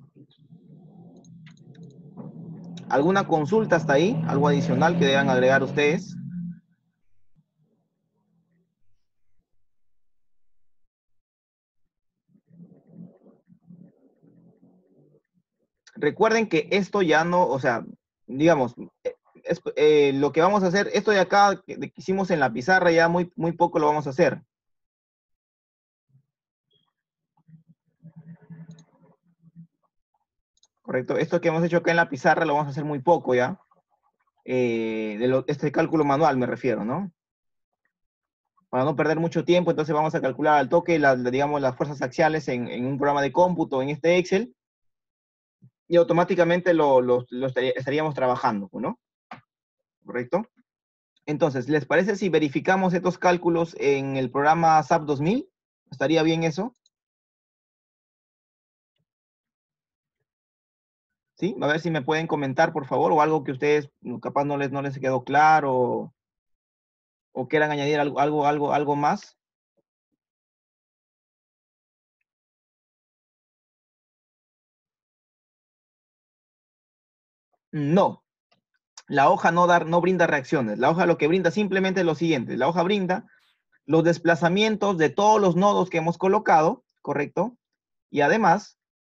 ¿Alguna consulta hasta ahí? ¿Algo adicional que deban agregar ustedes? Recuerden que esto ya no, o sea, digamos, es, eh, lo que vamos a hacer, esto de acá que, que hicimos en la pizarra ya muy, muy poco lo vamos a hacer. ¿Correcto? Esto que hemos hecho acá en la pizarra lo vamos a hacer muy poco ya. Eh, de lo, este cálculo manual me refiero, ¿no? Para no perder mucho tiempo, entonces vamos a calcular al toque, la, digamos, las fuerzas axiales en, en, un programa de cómputo, en este Excel, y automáticamente lo, lo, lo estaríamos trabajando, ¿no? ¿Correcto? Entonces, ¿les parece si verificamos estos cálculos en el programa S A P dos mil? ¿Estaría bien eso? ¿Sí? A ver si me pueden comentar, por favor, o algo que ustedes capaz no les, no les quedó claro, o, o quieran añadir algo, algo, algo, algo más. No, la hoja no, da, no brinda reacciones. La hoja lo que brinda simplemente es lo siguiente. La hoja brinda los desplazamientos de todos los nodos que hemos colocado, ¿correcto? Y además,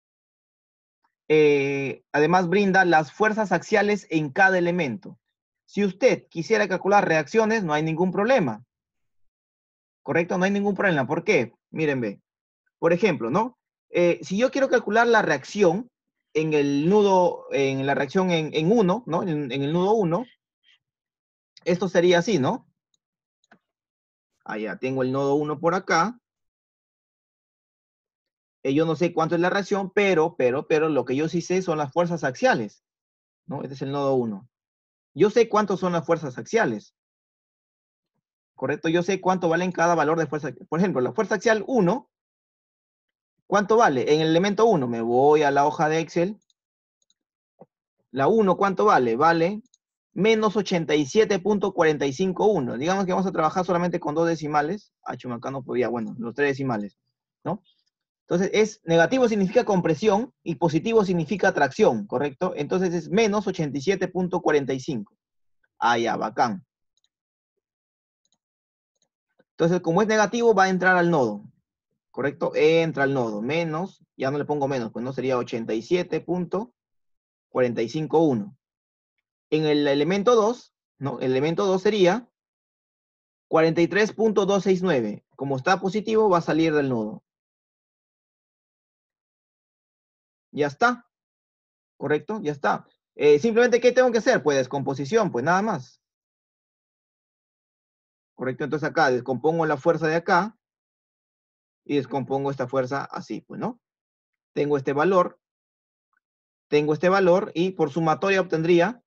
eh, además brinda las fuerzas axiales en cada elemento. Si usted quisiera calcular reacciones, no hay ningún problema. ¿Correcto? No hay ningún problema. ¿Por qué? Miren, ve. Por ejemplo, ¿no? Eh, si yo quiero calcular la reacción en el nudo, en la reacción en, en uno, ¿no? En, en el nudo uno, esto sería así, ¿no? Allá tengo el nodo uno por acá. eh, yo no sé cuánto es la reacción, pero, pero, pero lo que yo sí sé son las fuerzas axiales, ¿no? Este es el nodo uno. Yo sé cuántos son las fuerzas axiales, ¿correcto? Yo sé cuánto valen cada valor de fuerza. Por ejemplo, la fuerza axial uno, ¿cuánto vale? En el elemento uno, me voy a la hoja de Excel. La uno, ¿cuánto vale? Vale menos ochenta y siete punto cuatro cinco uno. Digamos que vamos a trabajar solamente con dos decimales. Ah, chuma, acá no podía, bueno, los tres decimales, ¿no? Entonces, es negativo significa compresión y positivo significa tracción, ¿correcto? Entonces es menos ochenta y siete punto cuarenta y cinco. Ah, ya, bacán. Entonces, como es negativo, va a entrar al nodo, ¿correcto? Entra al nodo, menos, ya no le pongo menos, pues no sería ochenta y siete punto cuatro cinco uno. En el elemento dos, ¿no? El elemento dos sería cuarenta y tres punto doscientos sesenta y nueve. Como está positivo, va a salir del nodo. Ya está, ¿correcto? Ya está. Eh, simplemente, ¿qué tengo que hacer? Pues descomposición, pues nada más. ¿Correcto? Entonces acá descompongo la fuerza de acá y descompongo esta fuerza así, pues, ¿no? Tengo este valor, tengo este valor y por sumatoria obtendría,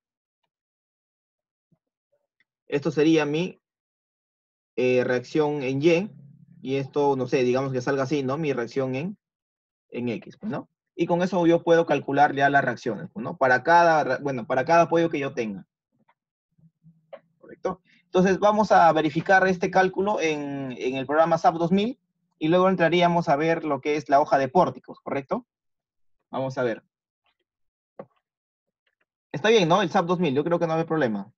esto sería mi eh, reacción en Y, y esto, no sé, digamos que salga así, ¿no? Mi reacción en, en X, pues, ¿no? Y con eso yo puedo calcular ya las reacciones, pues, ¿no? Para cada, bueno, para cada apoyo que yo tenga. ¿Correcto? Entonces vamos a verificar este cálculo en, en el programa S A P dos mil y luego entraríamos a ver lo que es la hoja de pórticos, ¿correcto? Vamos a ver. Está bien, ¿no? El S A P dos mil, yo creo que no hay problema.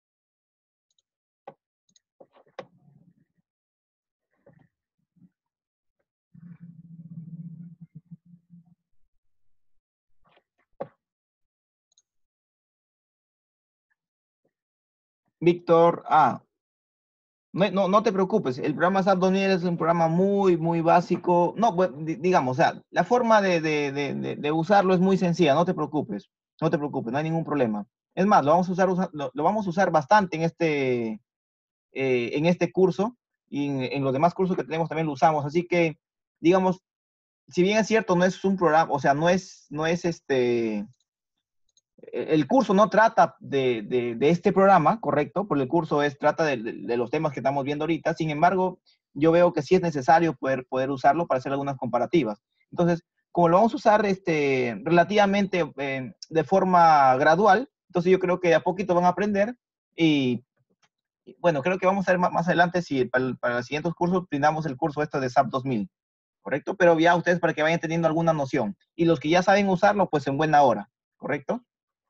Víctor A. No, no, no te preocupes, el programa S A P dos mil es un programa muy, muy básico. No, pues, di- digamos, o sea, la forma de, de, de, de- de usarlo es muy sencilla, no te preocupes. No te preocupes, no hay ningún problema. Es más, lo vamos a usar, usa- lo, lo vamos a usar bastante en este, eh, en este curso y en, en los demás cursos que tenemos también lo usamos. Así que, digamos, si bien es cierto, no es un programa, o sea, no es, no es este, el curso no trata de, de, de este programa, correcto, porque el curso es, trata de, de, de, los temas que estamos viendo ahorita. Sin embargo, yo veo que sí es necesario poder, poder usarlo para hacer algunas comparativas. Entonces, como lo vamos a usar este, relativamente eh, de forma gradual, entonces yo creo que a poquito van a aprender y, y bueno, creo que vamos a ver más, más adelante si para, para los siguientes cursos brindamos el curso este de S A P dos mil, ¿correcto? Pero ya ustedes para que vayan teniendo alguna noción. Y los que ya saben usarlo, pues en buena hora, ¿correcto?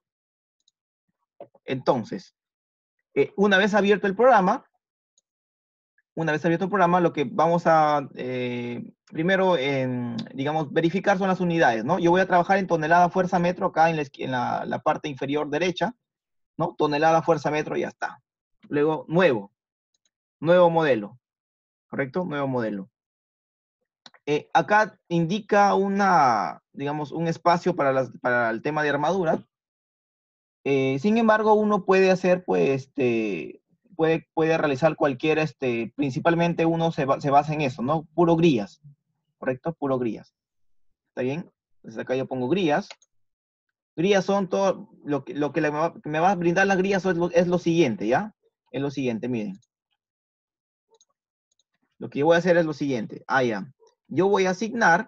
Entonces, eh, una vez abierto el programa, una vez abierto el programa, lo que vamos a, eh, primero, en, digamos, verificar son las unidades, ¿no? Yo voy a trabajar en tonelada fuerza metro acá en la, en la, la parte inferior derecha, ¿no? Tonelada fuerza metro, ya está. Luego, nuevo, nuevo modelo, ¿correcto? Nuevo modelo. Eh, acá indica una, digamos, un espacio para, las, para el tema de armadura. Eh, sin embargo, uno puede hacer, pues, este, puede, puede realizar cualquier, este, principalmente uno se, ba- se basa en eso, ¿no? Puro grías, ¿correcto? Puro grías. ¿Está bien? Entonces acá yo pongo grías. Grías son todo, lo que, lo que le va- me va a brindar las grías es lo, es lo siguiente, ¿ya? Es lo siguiente, miren. Lo que yo voy a hacer es lo siguiente. Ah, ya. Yo voy a asignar,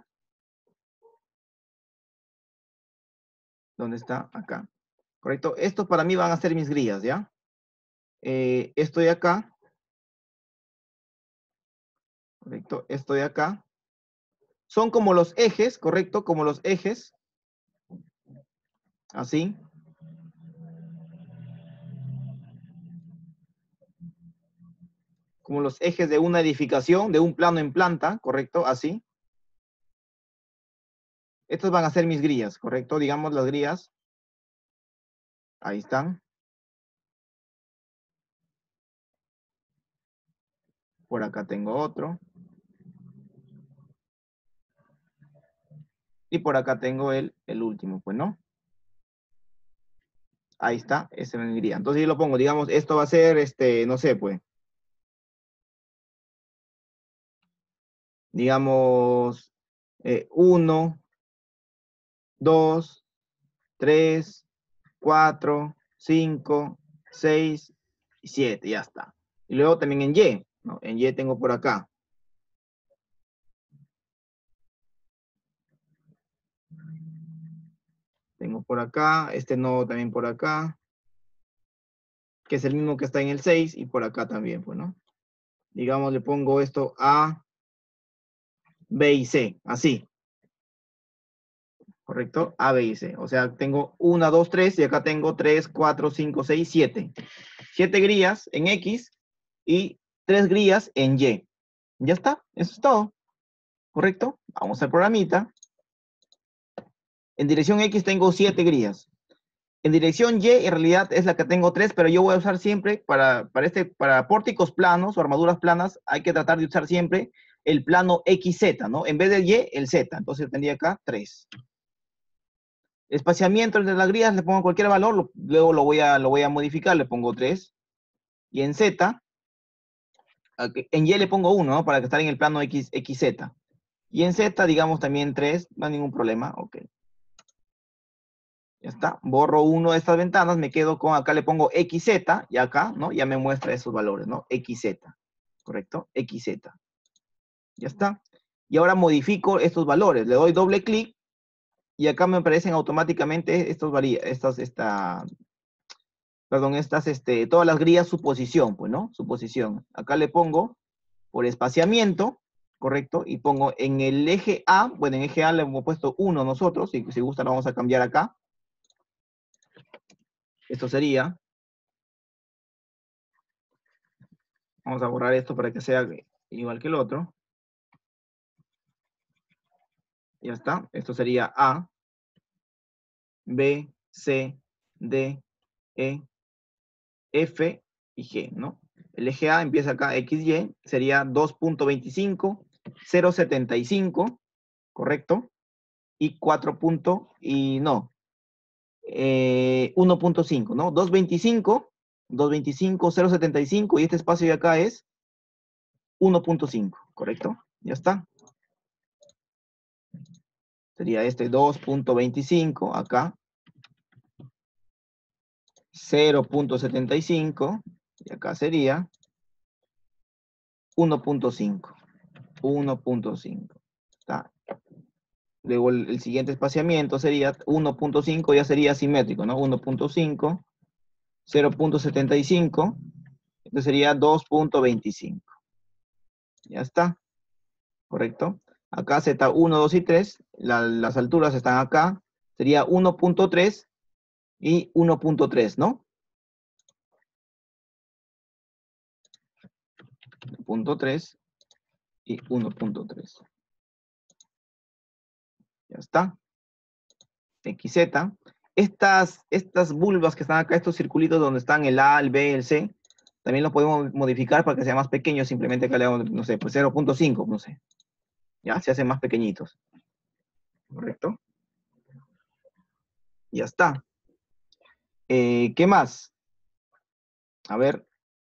¿dónde está? Acá. ¿Correcto? Estos para mí van a ser mis grías, ¿ya? Eh, esto de acá, ¿correcto? Esto de acá. Son como los ejes, ¿correcto? Como los ejes, así. Como los ejes de una edificación, de un plano en planta, ¿correcto? Así. Estos van a ser mis grillas, ¿correcto? Digamos las grillas. Ahí están. Por acá tengo otro. Y por acá tengo el, el último, pues, ¿no? Ahí está, ese me diría. Entonces yo lo pongo, digamos, esto va a ser, este, no sé, pues. Digamos, uno, dos, tres, cuatro, cinco, seis y siete, ya está. Y luego también en Y, ¿no? En Y tengo por acá. Tengo por acá, este nodo también por acá, que es el mismo que está en el seis, y por acá también, pues, ¿no? Digamos, le pongo esto A, B y C, así. ¿Correcto? A, B y C. O sea, tengo uno, dos, tres, y acá tengo tres, cuatro, cinco, seis, siete. siete grillas en X y tres grillas en Y. Ya está, eso es todo. ¿Correcto? Vamos al programita. En dirección X tengo siete grillas. En dirección Y, en realidad es la que tengo tres, pero yo voy a usar siempre, para, para, este, para pórticos planos o armaduras planas, hay que tratar de usar siempre el plano X Z, ¿no? En vez del Y, el Z. Entonces tendría acá tres. Espaciamiento entre las grillas, le pongo cualquier valor, lo, luego lo voy, a, lo voy a modificar, le pongo tres. Y en Z, en Y le pongo uno, ¿no? Para que esté en el plano X, XZ. Y en Z, digamos también tres, no hay ningún problema, ok. Ya está, borro uno de estas ventanas, me quedo con, acá le pongo X Z, y acá, ¿no? Ya me muestra esos valores, ¿no? X Z, ¿correcto? X Z. Ya está. Y ahora modifico estos valores, le doy doble clic, y acá me aparecen automáticamente estos varías, estas, esta, perdón, estas, este, todas las grillas, su posición, pues, ¿no? Su posición. Acá le pongo por espaciamiento, ¿correcto? Y pongo en el eje A, bueno, en eje A le hemos puesto uno nosotros, y si gusta lo vamos a cambiar acá. Esto sería, vamos a borrar esto para que sea igual que el otro. Ya está, esto sería A, B, C, D, E, F y G, ¿no? El eje A empieza acá, X Y, sería dos punto veinticinco, cero punto setenta y cinco, ¿correcto? Y cuatro. Y no, eh, uno punto cinco, ¿no? doscientos veinticinco, doscientos veinticinco, cero punto setenta y cinco, y este espacio de acá es uno punto cinco, ¿correcto? Ya está. Sería este dos punto veinticinco acá, cero punto setenta y cinco, y acá sería uno punto cinco. uno punto cinco. ¿Está? Luego el, el siguiente espaciamiento sería uno punto cinco, ya sería simétrico, ¿no? uno punto cinco, cero punto setenta y cinco, entonces sería dos punto veinticinco. Ya está, ¿correcto? Acá Z uno, dos y tres, la, las alturas están acá, sería uno punto tres y uno punto tres, ¿no? uno punto tres y uno punto tres. Ya está. X Z. Estas, estas vulvas que están acá, estos circulitos donde están el A, el B, el C, también los podemos modificar para que sea más pequeño. Simplemente acá le damos, no sé, pues cero punto cinco, no sé. Ya, se hacen más pequeñitos. ¿Correcto? Ya está. Eh, ¿qué más? A ver.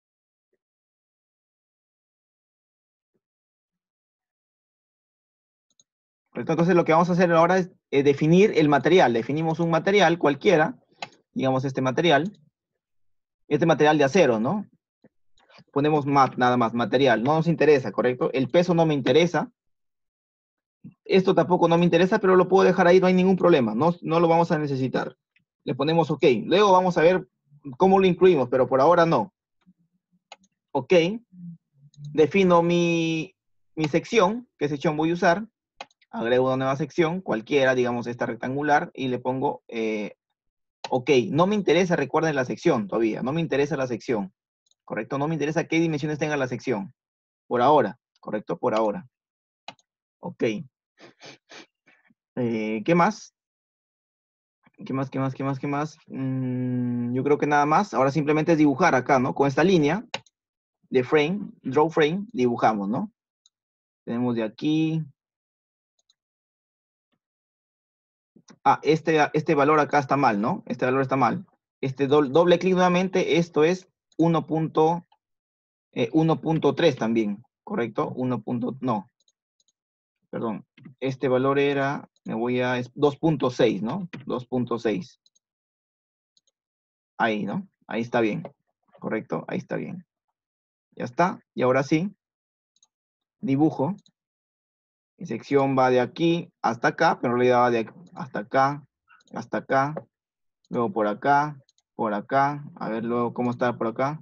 Entonces lo que vamos a hacer ahora es eh, definir el material. Definimos un material cualquiera, digamos este material, este material de acero, ¿no? Ponemos mat, nada más, material, no nos interesa, ¿correcto? El peso no me interesa. Esto tampoco no me interesa, pero lo puedo dejar ahí, no hay ningún problema, no, no lo vamos a necesitar. Le ponemos OK. Luego vamos a ver cómo lo incluimos, pero por ahora no. OK. Defino mi, mi sección, qué sección voy a usar. Agrego una nueva sección, cualquiera, digamos esta rectangular, y le pongo eh, OK. No me interesa, recuerden, la sección todavía, no me interesa la sección, ¿correcto? No me interesa qué dimensiones tenga la sección, por ahora, ¿correcto? Por ahora. OK. Eh, ¿qué más? ¿Qué más, qué más, qué más, qué más? Mm, yo creo que nada más. Ahora simplemente es dibujar acá, ¿no? Con esta línea de frame, draw frame, dibujamos, ¿no? Tenemos de aquí. Ah, este, este valor acá está mal, ¿no? Este valor está mal. Este doble, doble clic nuevamente, esto es uno punto tres también, ¿correcto? uno. No. perdón, este valor era, me voy a, dos punto seis, ¿no? dos punto seis. Ahí, ¿no? Ahí está bien, correcto, ahí está bien. Ya está, y ahora sí, dibujo. Mi sección va de aquí hasta acá, pero en realidad va de aquí hasta acá, hasta acá, luego por acá, por acá, a ver luego cómo está por acá.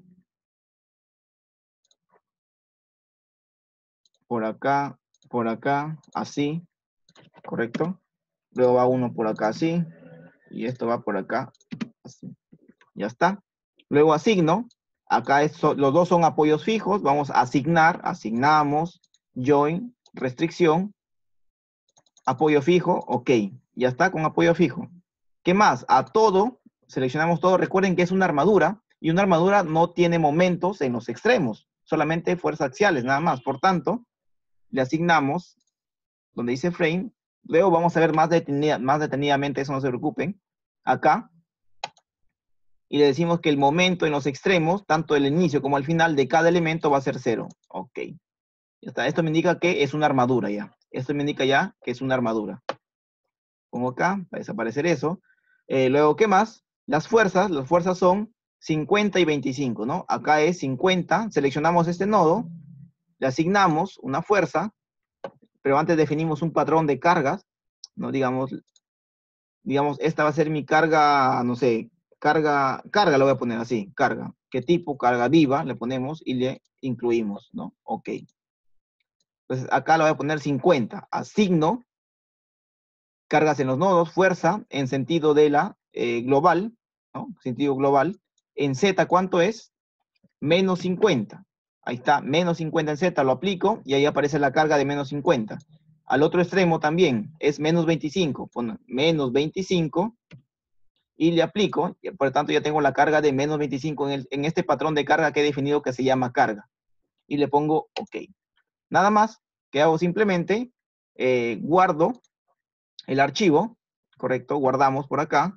Por acá, por acá, así, ¿correcto? Luego va uno por acá así, y esto va por acá, así. Ya está. Luego asigno, acá es, los dos son apoyos fijos, vamos a asignar, asignamos, join, restricción, apoyo fijo, ok. Ya está con apoyo fijo. ¿Qué más? A todo, seleccionamos todo, recuerden que es una armadura, y una armadura no tiene momentos en los extremos, solamente fuerzas axiales, nada más. Por tanto, le asignamos donde dice frame, luego vamos a ver más, detenida, más detenidamente, eso no se preocupen, acá, y le decimos que el momento en los extremos, tanto el inicio como el final de cada elemento va a ser cero. Ok. Ya está. Esto me indica que es una armadura ya. Esto me indica ya que es una armadura. Pongo acá, va a desaparecer eso. Eh, luego, ¿qué más? Las fuerzas, las fuerzas son cincuenta y veinticinco, ¿no? Acá es cincuenta, seleccionamos este nodo, le asignamos una fuerza, pero antes definimos un patrón de cargas, ¿no? Digamos, digamos, esta va a ser mi carga, no sé, carga, carga lo voy a poner así, carga. ¿Qué tipo? Carga viva, le ponemos y le incluimos, ¿no? Ok. Entonces acá lo voy a poner cincuenta. Asigno cargas en los nodos, fuerza en sentido de la eh, global, ¿no? Sentido global. En Z, ¿cuánto es? Menos cincuenta. Ahí está, menos cincuenta en Z, lo aplico y ahí aparece la carga de menos cincuenta. Al otro extremo también es menos veinticinco. Pon menos veinticinco y le aplico, y por lo tanto ya tengo la carga de menos veinticinco en, el, en este patrón de carga que he definido que se llama carga. Y le pongo OK. Nada más que hago simplemente, eh, guardo el archivo, correcto, guardamos por acá.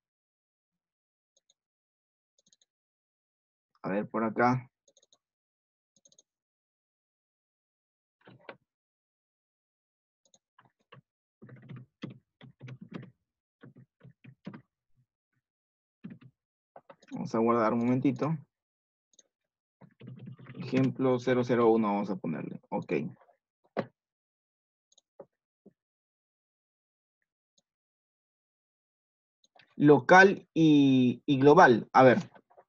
A ver, por acá. Vamos a guardar un momentito. Ejemplo cero cero uno vamos a ponerle. OK. Local y, y global. A ver.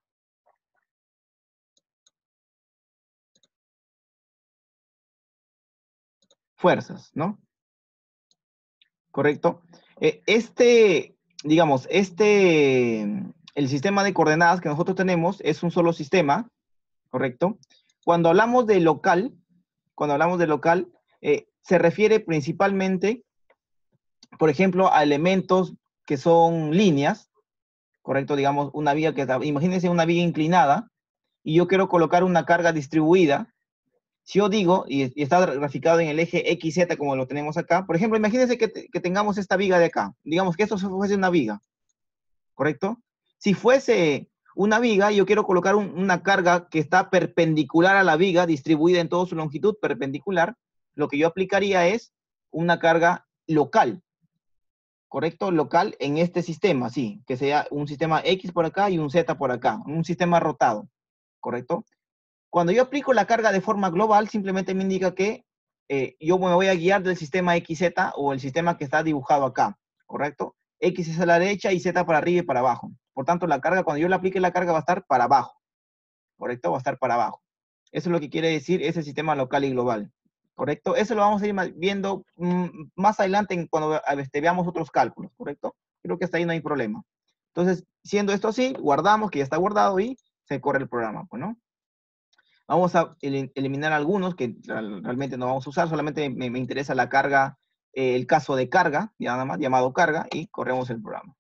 Fuerzas, ¿no? Correcto. Este, digamos, este, el sistema de coordenadas que nosotros tenemos es un solo sistema, ¿correcto? Cuando hablamos de local, cuando hablamos de local, eh, se refiere principalmente, por ejemplo, a elementos que son líneas, ¿correcto? Digamos, una viga que, imagínense una viga inclinada, y yo quiero colocar una carga distribuida. Si yo digo, y, y está graficado en el eje equis zeta como lo tenemos acá, por ejemplo, imagínense que, te, que tengamos esta viga de acá. Digamos que esto fuese una viga, ¿correcto? Si fuese una viga, yo quiero colocar un, una carga que está perpendicular a la viga, distribuida en toda su longitud, perpendicular. Lo que yo aplicaría es una carga local, ¿correcto? Local en este sistema, sí, que sea un sistema X por acá y un Z por acá, un sistema rotado, ¿correcto? Cuando yo aplico la carga de forma global, simplemente me indica que eh, yo me voy a guiar del sistema equis zeta o el sistema que está dibujado acá, ¿correcto? X es a la derecha y Z para arriba y para abajo. Por tanto, la carga, cuando yo le aplique la carga, va a estar para abajo, ¿correcto? Va a estar para abajo. Eso es lo que quiere decir ese sistema local y global, ¿correcto? Eso lo vamos a ir viendo mmm, más adelante en cuando este, veamos otros cálculos, ¿correcto? Creo que hasta ahí no hay problema. Entonces, siendo esto así, guardamos, que ya está guardado y se corre el programa, pues, ¿no? Vamos a eliminar algunos que realmente no vamos a usar, solamente me, me interesa la carga, eh, el caso de carga, ya nada más, llamado carga, y corremos el programa.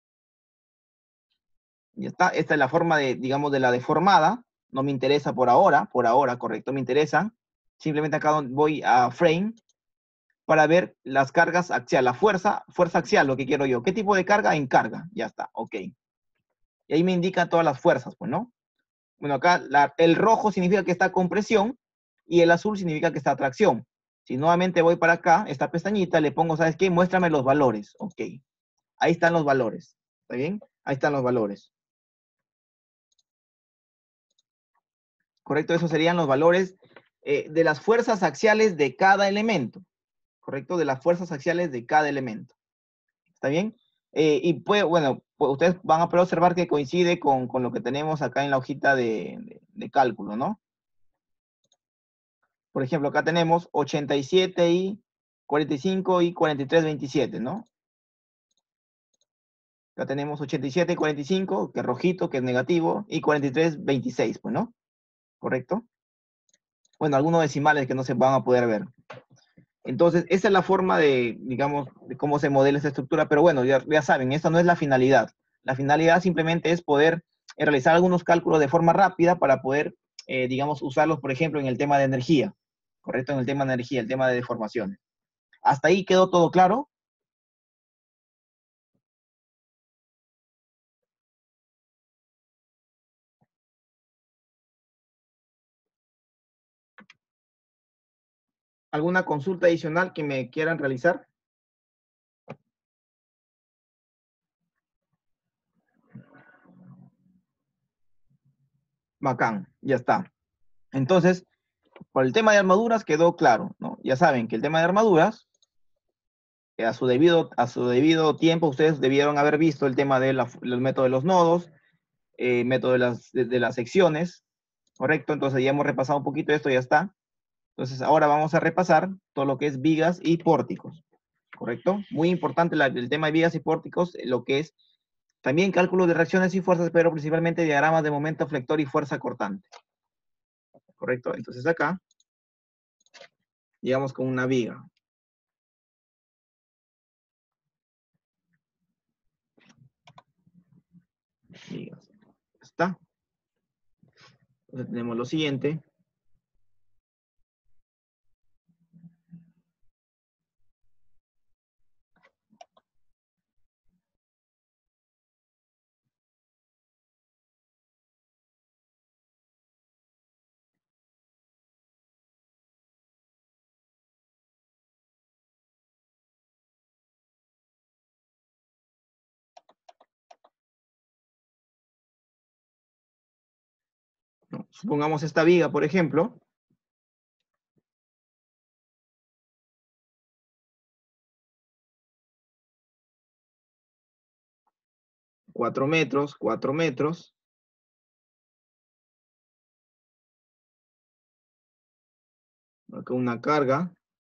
Ya está, esta es la forma de, digamos, de la deformada, no me interesa por ahora, por ahora, correcto, me interesa, simplemente acá voy a frame, para ver las cargas axial, la fuerza, fuerza axial, lo que quiero yo. ¿Qué tipo de carga? En carga, ya está, ok. Y ahí me indica todas las fuerzas, pues, ¿no? Bueno, acá la, el rojo significa que está con presión y el azul significa que está a tracción. Si nuevamente voy para acá, esta pestañita, le pongo, ¿sabes qué? Muéstrame los valores. Ok. Ahí están los valores. ¿Está bien? Ahí están los valores. ¿Correcto? Esos serían los valores eh, de las fuerzas axiales de cada elemento. ¿Correcto? De las fuerzas axiales de cada elemento. ¿Está bien? Eh, y pues, bueno, pues ustedes van a poder observar que coincide con, con lo que tenemos acá en la hojita de, de, de cálculo, ¿no? Por ejemplo, acá tenemos ochenta y siete y cuarenta y cinco y cuarenta y tres, veintisiete, ¿no? Acá tenemos ochenta y siete y cuarenta y cinco, que es rojito, que es negativo, y cuarenta y tres, veintiséis, pues, ¿no? ¿Correcto? Bueno, algunos decimales que no se van a poder ver. Entonces, esa es la forma de, digamos, de cómo se modela esta estructura, pero bueno, ya, ya saben, esta no es la finalidad. La finalidad simplemente es poder eh, realizar algunos cálculos de forma rápida para poder, eh, digamos, usarlos, por ejemplo, en el tema de energía, ¿correcto? En el tema de energía, el tema de deformaciones. ¿Hasta ahí quedó todo claro? ¿Alguna consulta adicional que me quieran realizar? Bacán, ya está. Entonces, por el tema de armaduras quedó claro, ¿no? Ya saben que el tema de armaduras, que a su debido, a su debido tiempo, ustedes debieron haber visto el tema del método de los nodos, eh, método de las, de, de las secciones, ¿correcto? Entonces ya hemos repasado un poquito esto, ya está. Entonces ahora vamos a repasar todo lo que es vigas y pórticos, ¿correcto? Muy importante la, el tema de vigas y pórticos, lo que es también cálculo de reacciones y fuerzas, pero principalmente diagramas de momento flector y fuerza cortante, ¿correcto? Entonces acá, llegamos con una viga. Vigas. ¿Está? Entonces tenemos lo siguiente. ¿No? Supongamos esta viga, por ejemplo, cuatro metros, cuatro metros, acá una carga,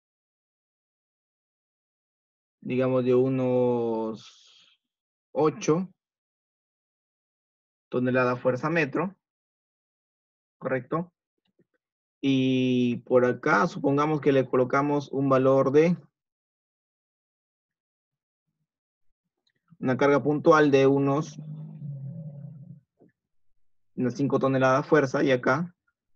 digamos de unos ocho toneladas fuerza metro, ¿correcto? Y por acá, supongamos que le colocamos un valor de una carga puntual de unos unas cinco toneladas fuerza, y acá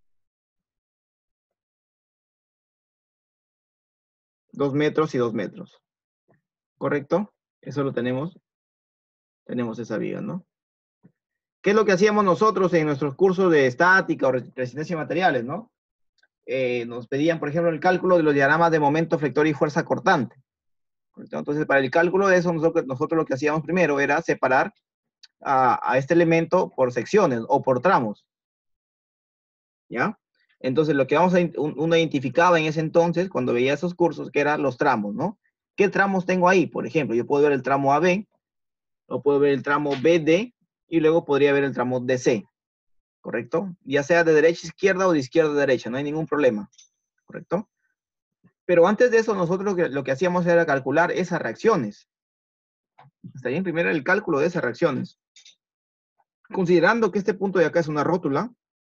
dos metros y dos metros, ¿correcto? Eso lo tenemos, tenemos esa viga, ¿no? ¿Qué es lo que hacíamos nosotros en nuestros cursos de estática o resistencia de materiales, ¿no? Eh, nos pedían, por ejemplo, el cálculo de los diagramas de momento flector y fuerza cortante. ¿Correcto? Entonces, para el cálculo de eso, nosotros, nosotros lo que hacíamos primero era separar a, a este elemento por secciones o por tramos, ¿ya? Entonces, lo que vamos a, uno identificaba en ese entonces, cuando veía esos cursos, que eran los tramos, ¿no? ¿Qué tramos tengo ahí? Por ejemplo, yo puedo ver el tramo A B, o puedo ver el tramo B D, y luego podría ver el tramo D C, ¿correcto? Ya sea de derecha a izquierda o de izquierda a derecha, no hay ningún problema, ¿correcto? Pero antes de eso, nosotros lo que, lo que hacíamos era calcular esas reacciones. Está bien, primero el cálculo de esas reacciones. Considerando que este punto de acá es una rótula,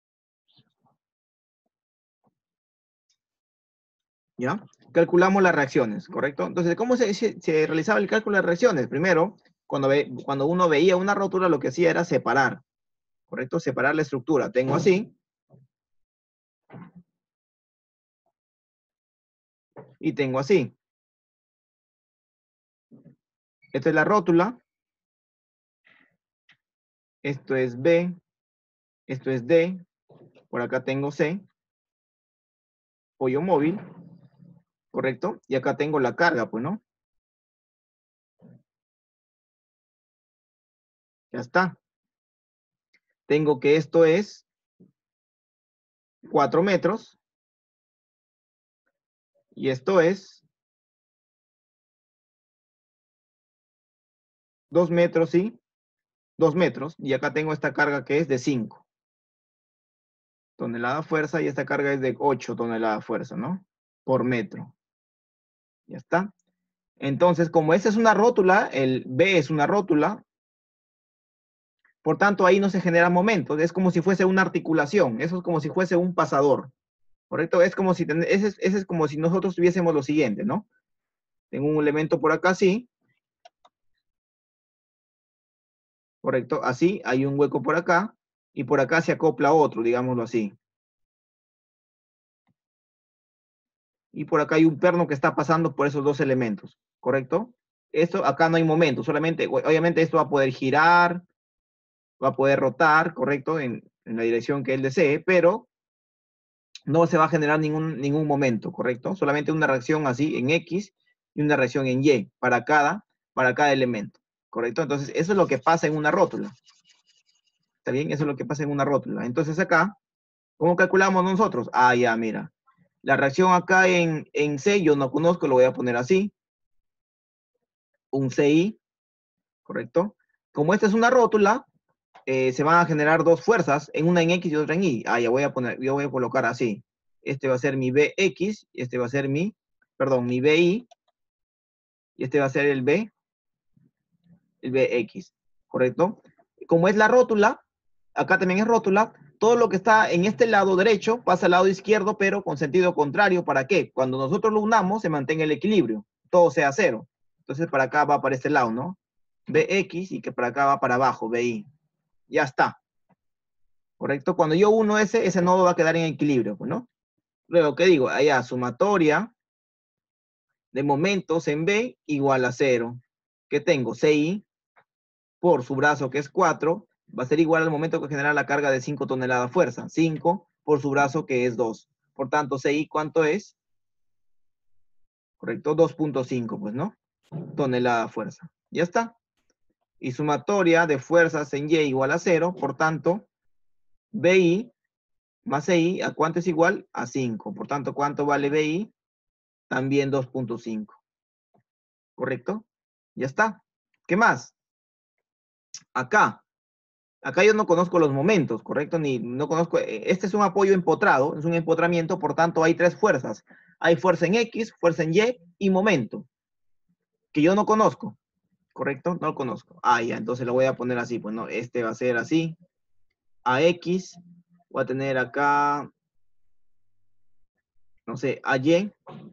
¿ya? Calculamos las reacciones, ¿correcto? Entonces, ¿cómo se, se, se realizaba el cálculo de reacciones? Primero, cuando, ve, cuando uno veía una rótula, lo que hacía era separar, ¿correcto? Separar la estructura. Tengo así. Y tengo así. Esta es la rótula. Esto es B. Esto es D. Por acá tengo C. Pollo móvil. ¿correcto? Y acá tengo la carga, pues, ¿no? Ya está. Tengo que esto es cuatro metros. Y esto es dos metros y dos metros. Y acá tengo esta carga que es de cinco toneladas fuerza y esta carga es de ocho toneladas fuerza, ¿no? Por metro. Ya está. Entonces, como esta es una rótula, el B es una rótula, por tanto ahí no se genera momento. Es como si fuese una articulación. Eso es como si fuese un pasador. ¿Correcto? Es como si, ese es, ese es como si nosotros tuviésemos lo siguiente, ¿no? Tengo un elemento por acá así. ¿Correcto? Así, hay un hueco por acá. Y por acá se acopla otro, digámoslo así. Y por acá hay un perno que está pasando por esos dos elementos, ¿correcto? Esto, acá no hay momento, solamente, obviamente esto va a poder girar, va a poder rotar, ¿correcto? En, en la dirección que él desee, pero no se va a generar ningún, ningún momento, ¿correcto? Solamente una reacción así en X y una reacción en Y para cada, para cada elemento, ¿correcto? Entonces, eso es lo que pasa en una rótula. ¿Está bien? Eso es lo que pasa en una rótula. Entonces acá, ¿cómo calculamos nosotros? Ah, ya, mira. La reacción acá en, en C yo no conozco, lo voy a poner así. Un C I, ¿correcto? Como esta es una rótula, eh, se van a generar dos fuerzas, en una en X y otra en Y. Ah, ya voy a poner, yo voy a colocar así. Este va a ser mi B X, y este va a ser mi, perdón, mi B I, y este va a ser el B, el B X, ¿correcto? Como es la rótula, acá también es rótula, todo lo que está en este lado derecho pasa al lado izquierdo, pero con sentido contrario. ¿Para qué? Cuando nosotros lo unamos, se mantenga el equilibrio, todo sea cero. Entonces, para acá va para este lado, ¿no? B X y que para acá va para abajo, B I. Ya está. ¿Correcto? Cuando yo uno ese, ese nodo va a quedar en equilibrio, pues, ¿no? Luego, ¿qué digo? Allá, sumatoria de momentos en B igual a cero. ¿Qué tengo? C I por su brazo, que es cuatro, va a ser igual al momento que genera la carga de cinco toneladas fuerza. cinco por su brazo, que es dos. Por tanto, C I, ¿cuánto es? ¿Correcto? dos punto cinco, pues, ¿no? Tonelada fuerza. Ya está. Y sumatoria de fuerzas en Y igual a cero. Por tanto, B I más C I, ¿a cuánto es igual? A cinco. Por tanto, ¿cuánto vale B I? También dos punto cinco. ¿Correcto? Ya está. ¿Qué más? Acá. Acá yo no conozco los momentos, ¿correcto? Ni no conozco. Este es un apoyo empotrado, es un empotramiento, por tanto hay tres fuerzas. Hay fuerza en X, fuerza en Y y momento. Que yo no conozco, ¿correcto? No lo conozco. Ah, ya, entonces lo voy a poner así. Pues no, este va a ser así. A X. Voy a tener acá, no sé, A Y.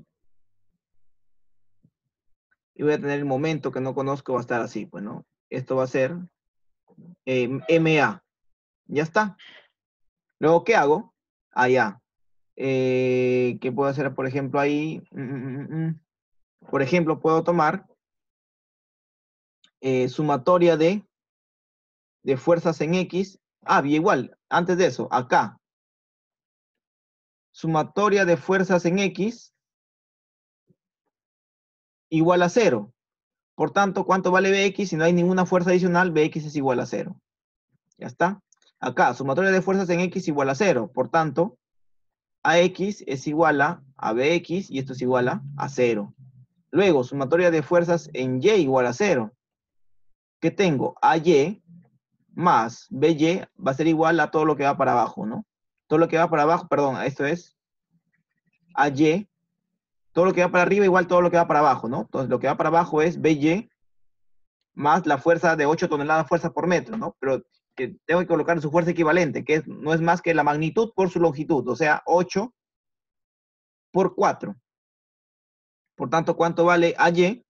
Y voy a tener el momento que no conozco, va a estar así, pues, ¿no? Esto va a ser eh, M A. Ya está. Luego, ¿qué hago? Allá. Eh, ¿qué puedo hacer, por ejemplo, ahí? Mm, mm, mm, mm. Por ejemplo, puedo tomar eh, sumatoria de, de fuerzas en X. Ah, bien, igual, antes de eso, acá. Sumatoria de fuerzas en X igual a cero. Por tanto, ¿cuánto vale B X? Si no hay ninguna fuerza adicional, B X es igual a cero. Ya está. Acá, sumatoria de fuerzas en X igual a cero. Por tanto, A X es igual a, a B X y esto es igual a, a cero. Luego, sumatoria de fuerzas en Y igual a cero. ¿Qué tengo? A Y más B Y va a ser igual a todo lo que va para abajo, ¿no? Todo lo que va para abajo, perdón, esto es A Y. Todo lo que va para arriba igual todo lo que va para abajo, ¿no? Entonces, lo que va para abajo es B Y más la fuerza de ocho toneladas fuerza por metro, ¿no? Pero que tengo que colocar su fuerza equivalente, que es, no es más que la magnitud por su longitud, o sea, ocho por cuatro. Por tanto, ¿cuánto vale A Y?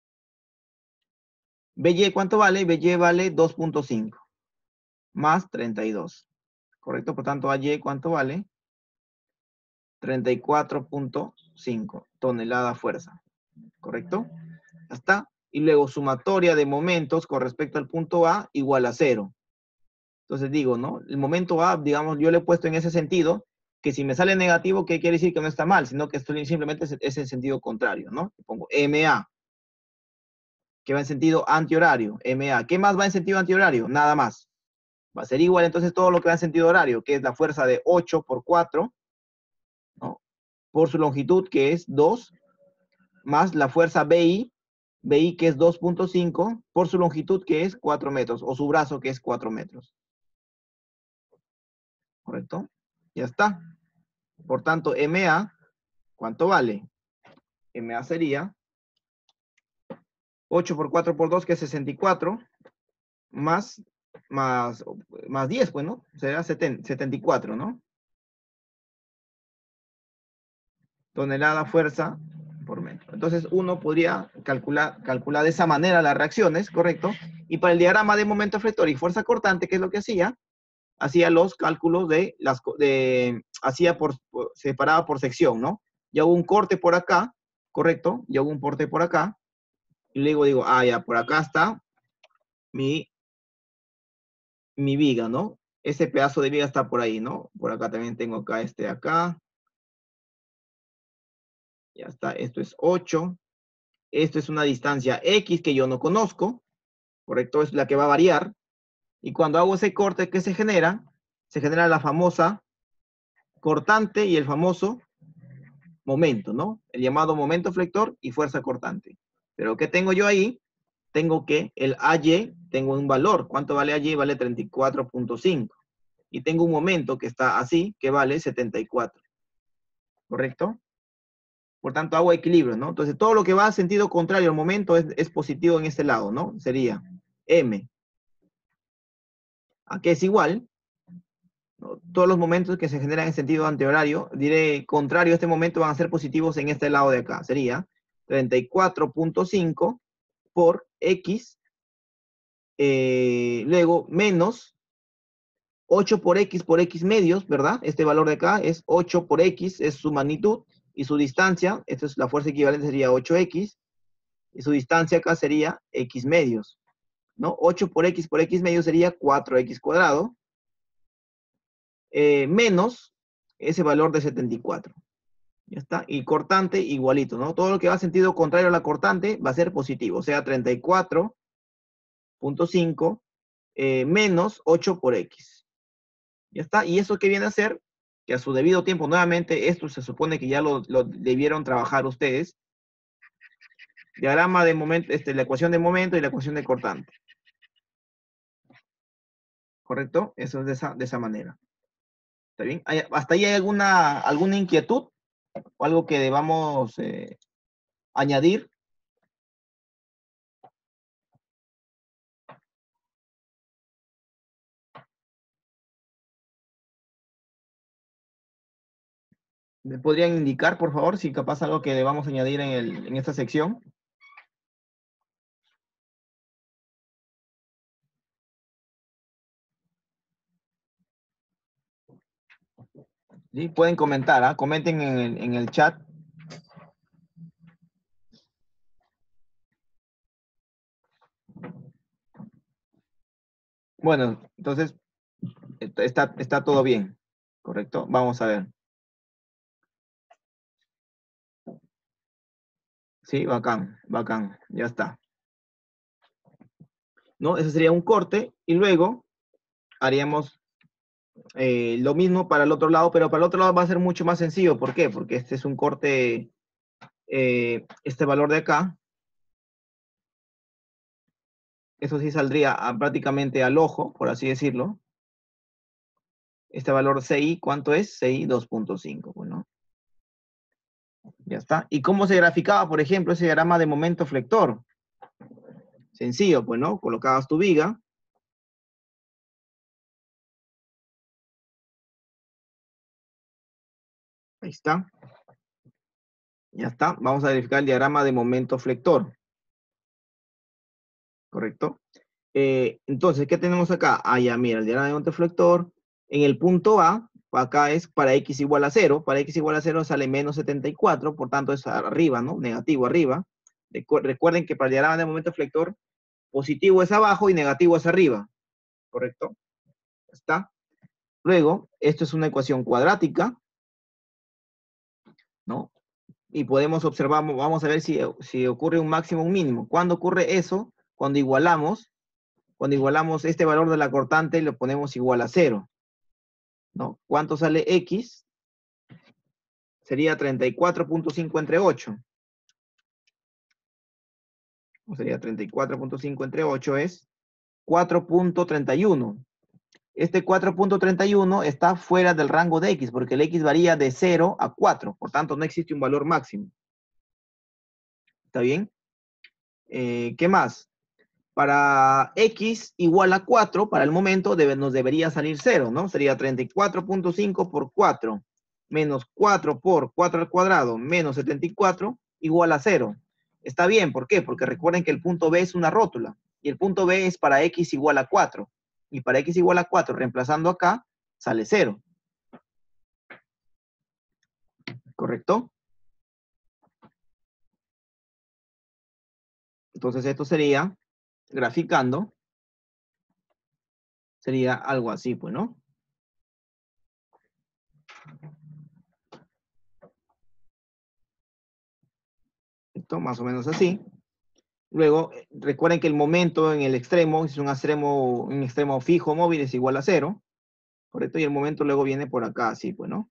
B Y, ¿cuánto vale? B Y vale dos punto cinco más treinta y dos. ¿Correcto? Por tanto, A Y, ¿cuánto vale? treinta y cuatro punto cinco toneladas fuerza. ¿Correcto? Ya está. Y luego sumatoria de momentos con respecto al punto A igual a cero. Entonces digo, ¿no? El momento A, digamos, yo le he puesto en ese sentido, que si me sale negativo, ¿qué quiere decir? Que no está mal, sino que esto simplemente es, es en sentido contrario, ¿no? Pongo M A, que va en sentido antihorario, M A. ¿Qué más va en sentido antihorario? Nada más. Va a ser igual entonces todo lo que va en sentido horario, que es la fuerza de ocho por cuatro, ¿no? Por su longitud, que es dos, más la fuerza B I, B I que es dos punto cinco, por su longitud, que es cuatro metros, o su brazo, que es cuatro metros. ¿Correcto? Ya está. Por tanto, M A, ¿cuánto vale? M A sería ocho por cuatro por dos, que es sesenta y cuatro, más, más, más diez, pues, ¿no? Será setenta y cuatro, ¿no? Tonelada fuerza por metro. Entonces, uno podría calcular, calcular de esa manera las reacciones, ¿correcto? Y para el diagrama de momento flector y fuerza cortante, ¿qué es lo que hacía? Hacía los cálculos de las, de, hacía por, por, separaba por sección, ¿no? Ya hubo un corte por acá, ¿correcto? Ya hubo un corte por acá. Y luego digo, ah, ya, por acá está mi, mi viga, ¿no? Ese pedazo de viga está por ahí, ¿no? Por acá también tengo acá este de acá. Ya está, esto es ocho. Esto es una distancia X que yo no conozco, ¿correcto? Es la que va a variar. Y cuando hago ese corte, ¿qué se genera? Se genera la famosa cortante y el famoso momento, ¿no? El llamado momento flector y fuerza cortante. Pero ¿qué tengo yo ahí? Tengo que el A Y, tengo un valor. ¿Cuánto vale A Y? Vale treinta y cuatro punto cinco. Y tengo un momento que está así, que vale setenta y cuatro. ¿Correcto? Por tanto, hago equilibrio, ¿no? Entonces, todo lo que va a sentido contrario al momento es, es positivo en este lado, ¿no? Sería M. ¿A qué es igual? ¿No? Todos los momentos que se generan en sentido antihorario, diré contrario a este momento, van a ser positivos en este lado de acá. Sería treinta y cuatro punto cinco por X, eh, luego menos ocho por X por X medios, ¿verdad? Este valor de acá es ocho por X, es su magnitud, y su distancia, esta es la fuerza equivalente, sería ocho X, y su distancia acá sería X medios, ¿no? ocho por X por X medios sería cuatro X cuadrado, eh, menos ese valor de setenta y cuatro. Ya está. Y cortante igualito, ¿no? Todo lo que va a sentido contrario a la cortante va a ser positivo, o sea, treinta y cuatro punto cinco eh, menos ocho por X. Ya está. ¿Y eso qué viene a ser? Que a su debido tiempo, nuevamente, esto se supone que ya lo, lo debieron trabajar ustedes. Diagrama de momento, este, la ecuación de momento y la ecuación de cortante. ¿Correcto? Eso es de esa, de esa manera. ¿Está bien? ¿Hasta ahí hay alguna, alguna inquietud? ¿O algo que debamos eh, añadir? ¿Me podrían indicar, por favor, si capaz algo que debamos añadir en, el, en esta sección? ¿Sí? Pueden comentar, ¿ah? Comenten en el, en el chat. Bueno, entonces, está, está todo bien, ¿correcto? Vamos a ver. Sí, bacán, bacán, ya está. ¿No? Ese sería un corte y luego haríamos eh, lo mismo para el otro lado, pero para el otro lado va a ser mucho más sencillo. ¿Por qué? Porque este es un corte, eh, este valor de acá, eso sí saldría a, prácticamente al ojo, por así decirlo. Este valor C I, ¿cuánto es? C I dos punto cinco, bueno. Ya está. ¿Y cómo se graficaba, por ejemplo, ese diagrama de momento flector? Sencillo, pues, ¿no? Colocabas tu viga. Ahí está. Ya está. Vamos a verificar el diagrama de momento flector. ¿Correcto? Eh, entonces, ¿qué tenemos acá? Ah, ya, mira, el diagrama de momento flector. En el punto A, acá es para X igual a cero. Para X igual a cero sale menos setenta y cuatro, por tanto es arriba, ¿no? Negativo arriba. Recuerden que para el diagrama de momento flector, positivo es abajo y negativo es arriba. ¿Correcto? ¿Está? Luego, esto es una ecuación cuadrática. y podemos observar, vamos a ver si, si ocurre un máximo o un mínimo. ¿Cuándo ocurre eso? Cuando igualamos, cuando igualamos este valor de la cortante y lo ponemos igual a cero, ¿no? ¿Cuánto sale X? Sería treinta y cuatro punto cinco entre ocho. O sería treinta y cuatro punto cinco entre ocho es cuatro punto treinta y uno. Este cuatro punto treinta y uno está fuera del rango de X, porque el X varía de cero a cuatro, por tanto no existe un valor máximo. ¿Está bien? Eh, ¿Qué más? Para X igual a cuatro, para el momento debe, nos debería salir cero, ¿no? Sería treinta y cuatro punto cinco por cuatro, menos cuatro por cuatro al cuadrado, menos setenta y cuatro, igual a cero. Está bien, ¿por qué? Porque recuerden que el punto B es una rótula, y el punto B es para X igual a cuatro. Y para X igual a cuatro, reemplazando acá, sale cero. ¿Correcto? Entonces esto sería, graficando, sería algo así, pues, ¿no? Esto más o menos así. Luego, recuerden que el momento en el extremo, es un extremo, un extremo fijo móvil, es igual a cero, ¿correcto? Y el momento luego viene por acá, así, pues, ¿no?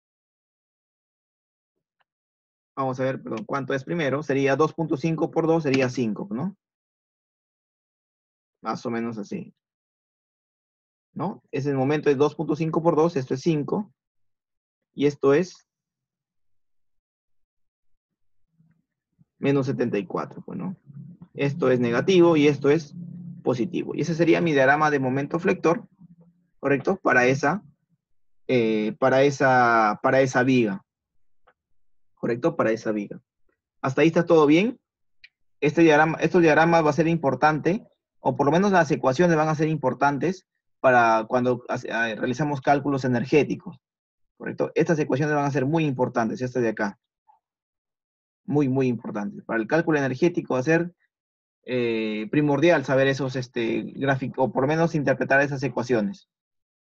Vamos a ver, perdón, ¿cuánto es primero? Sería dos punto cinco por dos, sería cinco, ¿no? Más o menos así, ¿no? Ese momento es dos punto cinco por dos, esto es cinco, y esto es menos setenta y cuatro, pues, ¿no? Esto es negativo y esto es positivo. Y ese sería mi diagrama de momento flector, ¿correcto? Para esa, eh, para esa, para esa viga, ¿correcto? Para esa viga. ¿Hasta ahí está todo bien? Este diagrama, estos diagramas va a ser importante, o por lo menos las ecuaciones van a ser importantes para cuando hace- ah, realizamos cálculos energéticos, ¿correcto? Estas ecuaciones van a ser muy importantes, esta de acá. Muy, muy importantes. Para el cálculo energético va a ser eh, primordial saber esos este, gráficos, o por lo menos interpretar esas ecuaciones.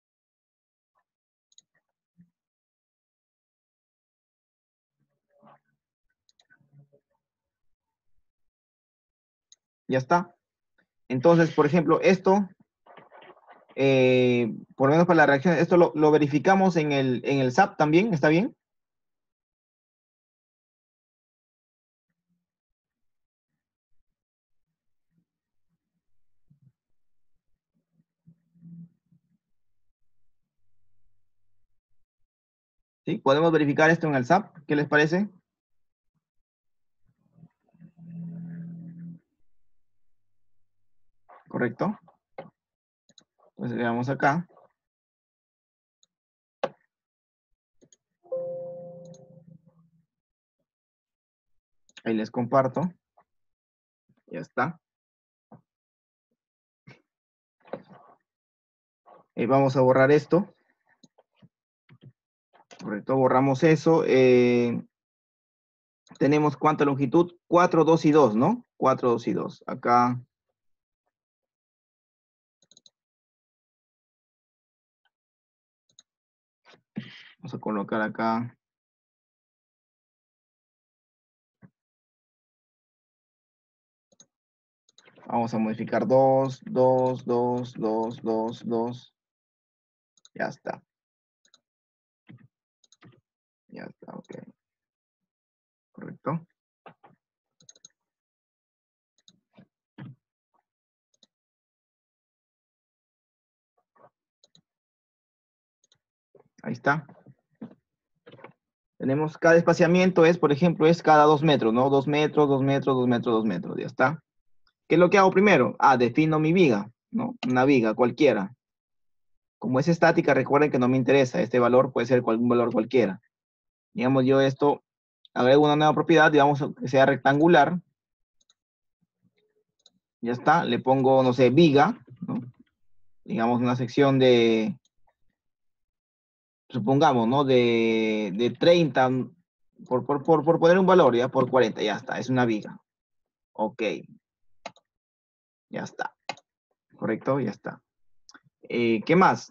Ya está. Entonces, por ejemplo, esto, eh, por lo menos para la reacción, esto lo, lo verificamos en el, en el S A P también, ¿está bien? ¿Sí? ¿Podemos verificar esto en el S A P? ¿Qué les parece? ¿Correcto? Entonces veamos acá. Ahí les comparto. Ya está. Eh, vamos a borrar esto. Correcto, borramos eso. Eh, tenemos cuánta longitud? cuatro, dos y dos, ¿no? cuatro, dos y dos. Acá. Vamos a colocar acá. Vamos a modificar dos, dos, dos, dos, dos, dos. Ya está. Ya está, ok. Correcto. Ahí está. Tenemos cada espaciamiento es, por ejemplo, es cada dos metros, ¿no? Dos metros, dos metros, dos metros, dos metros. Ya está. ¿Qué es lo que hago primero? Ah, defino mi viga, ¿no? Una viga cualquiera. Como es estática, recuerden que no me interesa. Este valor puede ser algún valor cualquiera. Digamos, yo esto, agrego una nueva propiedad, digamos que sea rectangular. Ya está. Le pongo, no sé, viga, ¿no? Digamos, una sección de, supongamos, ¿no? De, de treinta, por, por, por, por poner un valor, ya, por cuarenta, ya está. Es una viga. Ok, ya está. Correcto, ya está. Eh, ¿qué más?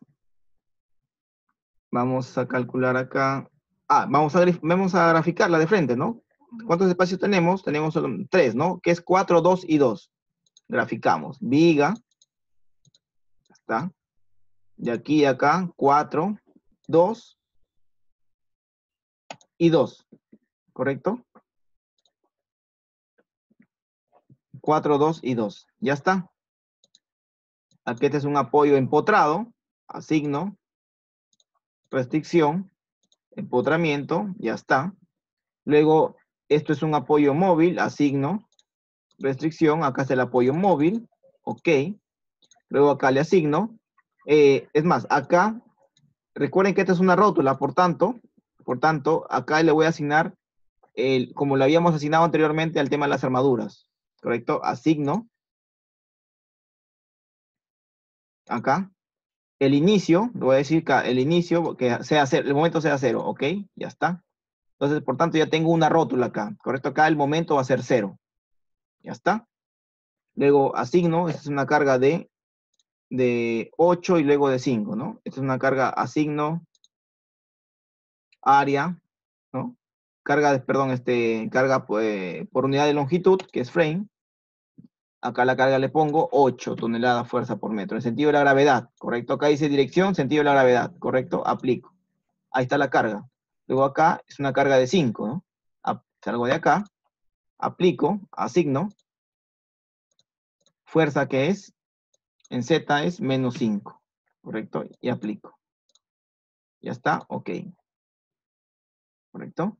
Vamos a calcular acá. Ah, vamos a, vamos a graficarla de frente, ¿no? ¿Cuántos espacios tenemos? Tenemos solo tres, ¿no? Que es cuatro, dos y dos. Graficamos. Viga. Está. De aquí a acá, cuatro, dos y dos. ¿Correcto? cuatro, dos y dos. Ya está. Aquí este es un apoyo empotrado. Asigno. Restricción. Empotramiento. Ya está. Luego, esto es un apoyo móvil. Asigno. Restricción. Acá está el apoyo móvil. Ok. Luego acá le asigno. Eh, es más, acá, recuerden que esta es una rótula, por tanto, por tanto, acá le voy a asignar, el, como lo habíamos asignado anteriormente al tema de las armaduras, ¿correcto? Asigno, acá, el inicio, le voy a decir que el inicio, que sea cero, el momento sea cero, ¿ok? Ya está. Entonces, por tanto, ya tengo una rótula acá, ¿correcto? Acá el momento va a ser cero, ya está. Luego asigno, esta es una carga de, de ocho y luego de cinco, ¿no? Esta es una carga asigno, área, ¿no? Carga, de, perdón, este, carga pues, por unidad de longitud, que es frame. Acá la carga le pongo ocho toneladas fuerza por metro, en sentido de la gravedad, ¿correcto? Acá dice dirección, sentido de la gravedad, ¿correcto? Aplico. Ahí está la carga. Luego acá es una carga de cinco, ¿no? Salgo de acá, aplico, asigno, fuerza que es, en Z es menos cinco, ¿correcto? Y aplico. Ya está, ok. ¿Correcto?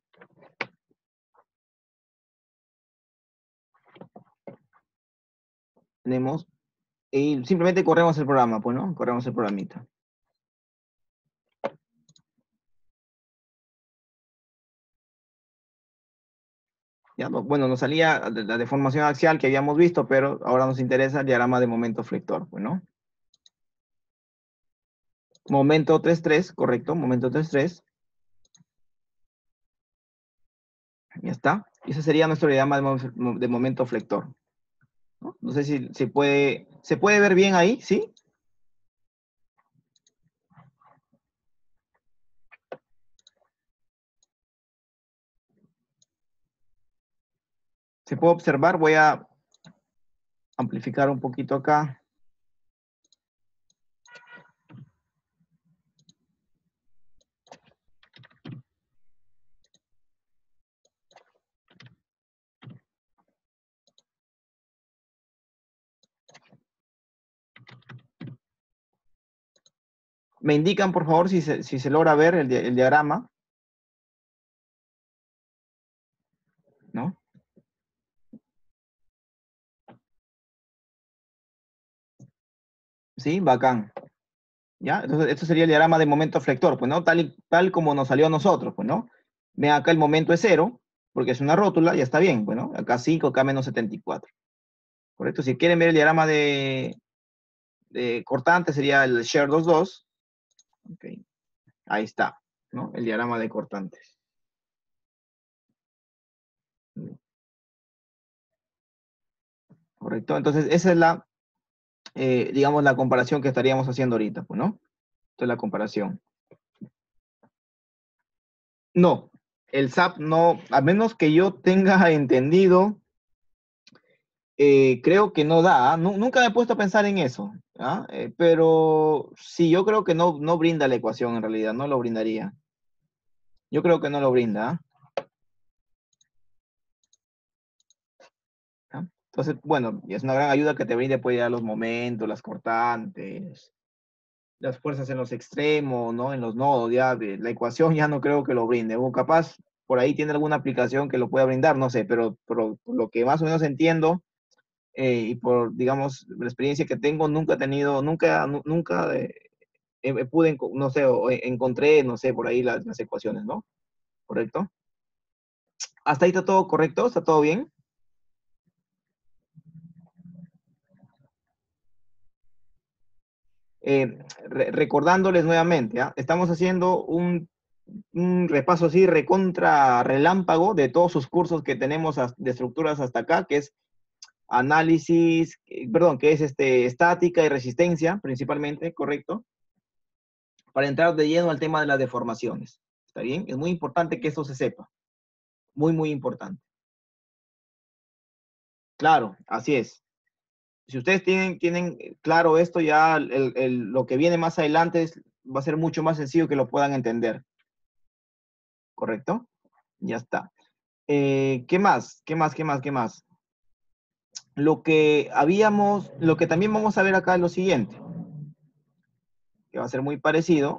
Tenemos, y simplemente corremos el programa, pues, ¿no? Corremos el programita. Ya, bueno, nos salía la deformación axial que habíamos visto, pero ahora nos interesa el diagrama de momento flector, pues, ¿no? Momento tres tres, correcto, momento tres tres. Ya está. Y ese sería nuestro diagrama de, de momento flector. ¿No? No sé si se puede, ¿se puede ver bien ahí? ¿Sí? ¿Se puede observar? Voy a amplificar un poquito acá. Me indican, por favor, si se, si se logra ver el, el diagrama. ¿No? Sí, bacán. ¿Ya? Entonces, esto sería el diagrama de momento flector, pues, ¿no? Tal, y, tal como nos salió a nosotros, pues, ¿no? Ven acá el momento es cero, porque es una rótula, ya está bien, bueno, acá cinco, acá menos setenta y cuatro. ¿Correcto? Si quieren ver el diagrama de, de cortante, sería el share dos dos. Okay. Ahí está, ¿no? El diagrama de cortantes. ¿Correcto? Entonces, esa es la, eh, digamos, la comparación que estaríamos haciendo ahorita, pues, ¿no? Esta es la comparación. No, el S A P no, a menos que yo tenga entendido, eh, creo que no da. ¿Ah? Nunca me he puesto a pensar en eso. ¿Ah? Eh, pero sí, yo creo que no, no brinda la ecuación en realidad, no lo brindaría. Yo creo que no lo brinda. ¿Ah? Entonces, bueno, es una gran ayuda que te brinde pues ya los momentos, las cortantes, las fuerzas en los extremos, ¿no? En los nodos, ya la ecuación ya no creo que lo brinde. O capaz por ahí tiene alguna aplicación que lo pueda brindar, no sé, pero, pero por lo que más o menos entiendo, eh, y por, digamos, la experiencia que tengo, nunca he tenido, nunca, nunca eh, eh, pude, no sé, o encontré, no sé, por ahí las, las ecuaciones, ¿no? ¿Correcto? ¿Hasta ahí está todo correcto? ¿Está todo bien? Eh, re recordándoles nuevamente, ¿eh? Estamos haciendo un, un repaso así recontra relámpago de todos sus cursos que tenemos de estructuras hasta acá, que es análisis, perdón, que es este, estática y resistencia, principalmente, ¿correcto? Para entrar de lleno al tema de las deformaciones. ¿Está bien? Es muy importante que esto se sepa. Muy, muy importante. Claro, así es. Si ustedes tienen, tienen claro esto, ya el, el, lo que viene más adelante es, va a ser mucho más sencillo que lo puedan entender. ¿Correcto? Ya está. Eh, ¿qué más? ¿Qué más? ¿Qué más? ¿Qué más? Lo que habíamos, lo que también vamos a ver acá es lo siguiente, que va a ser muy parecido.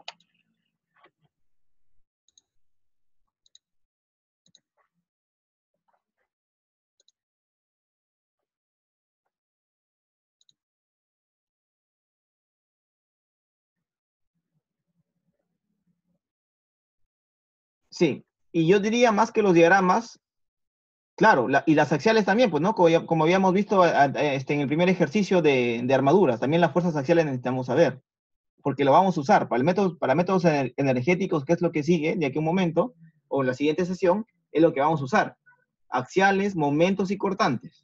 Sí, y yo diría más que los diagramas, claro, la, y las axiales también, pues, ¿no? Como, ya, como habíamos visto a, a, este, en el primer ejercicio de, de armaduras, también las fuerzas axiales necesitamos saber, porque lo vamos a usar para, el método, para métodos energéticos, que es lo que sigue de aquí a un momento, o en la siguiente sesión, es lo que vamos a usar. Axiales, momentos y cortantes.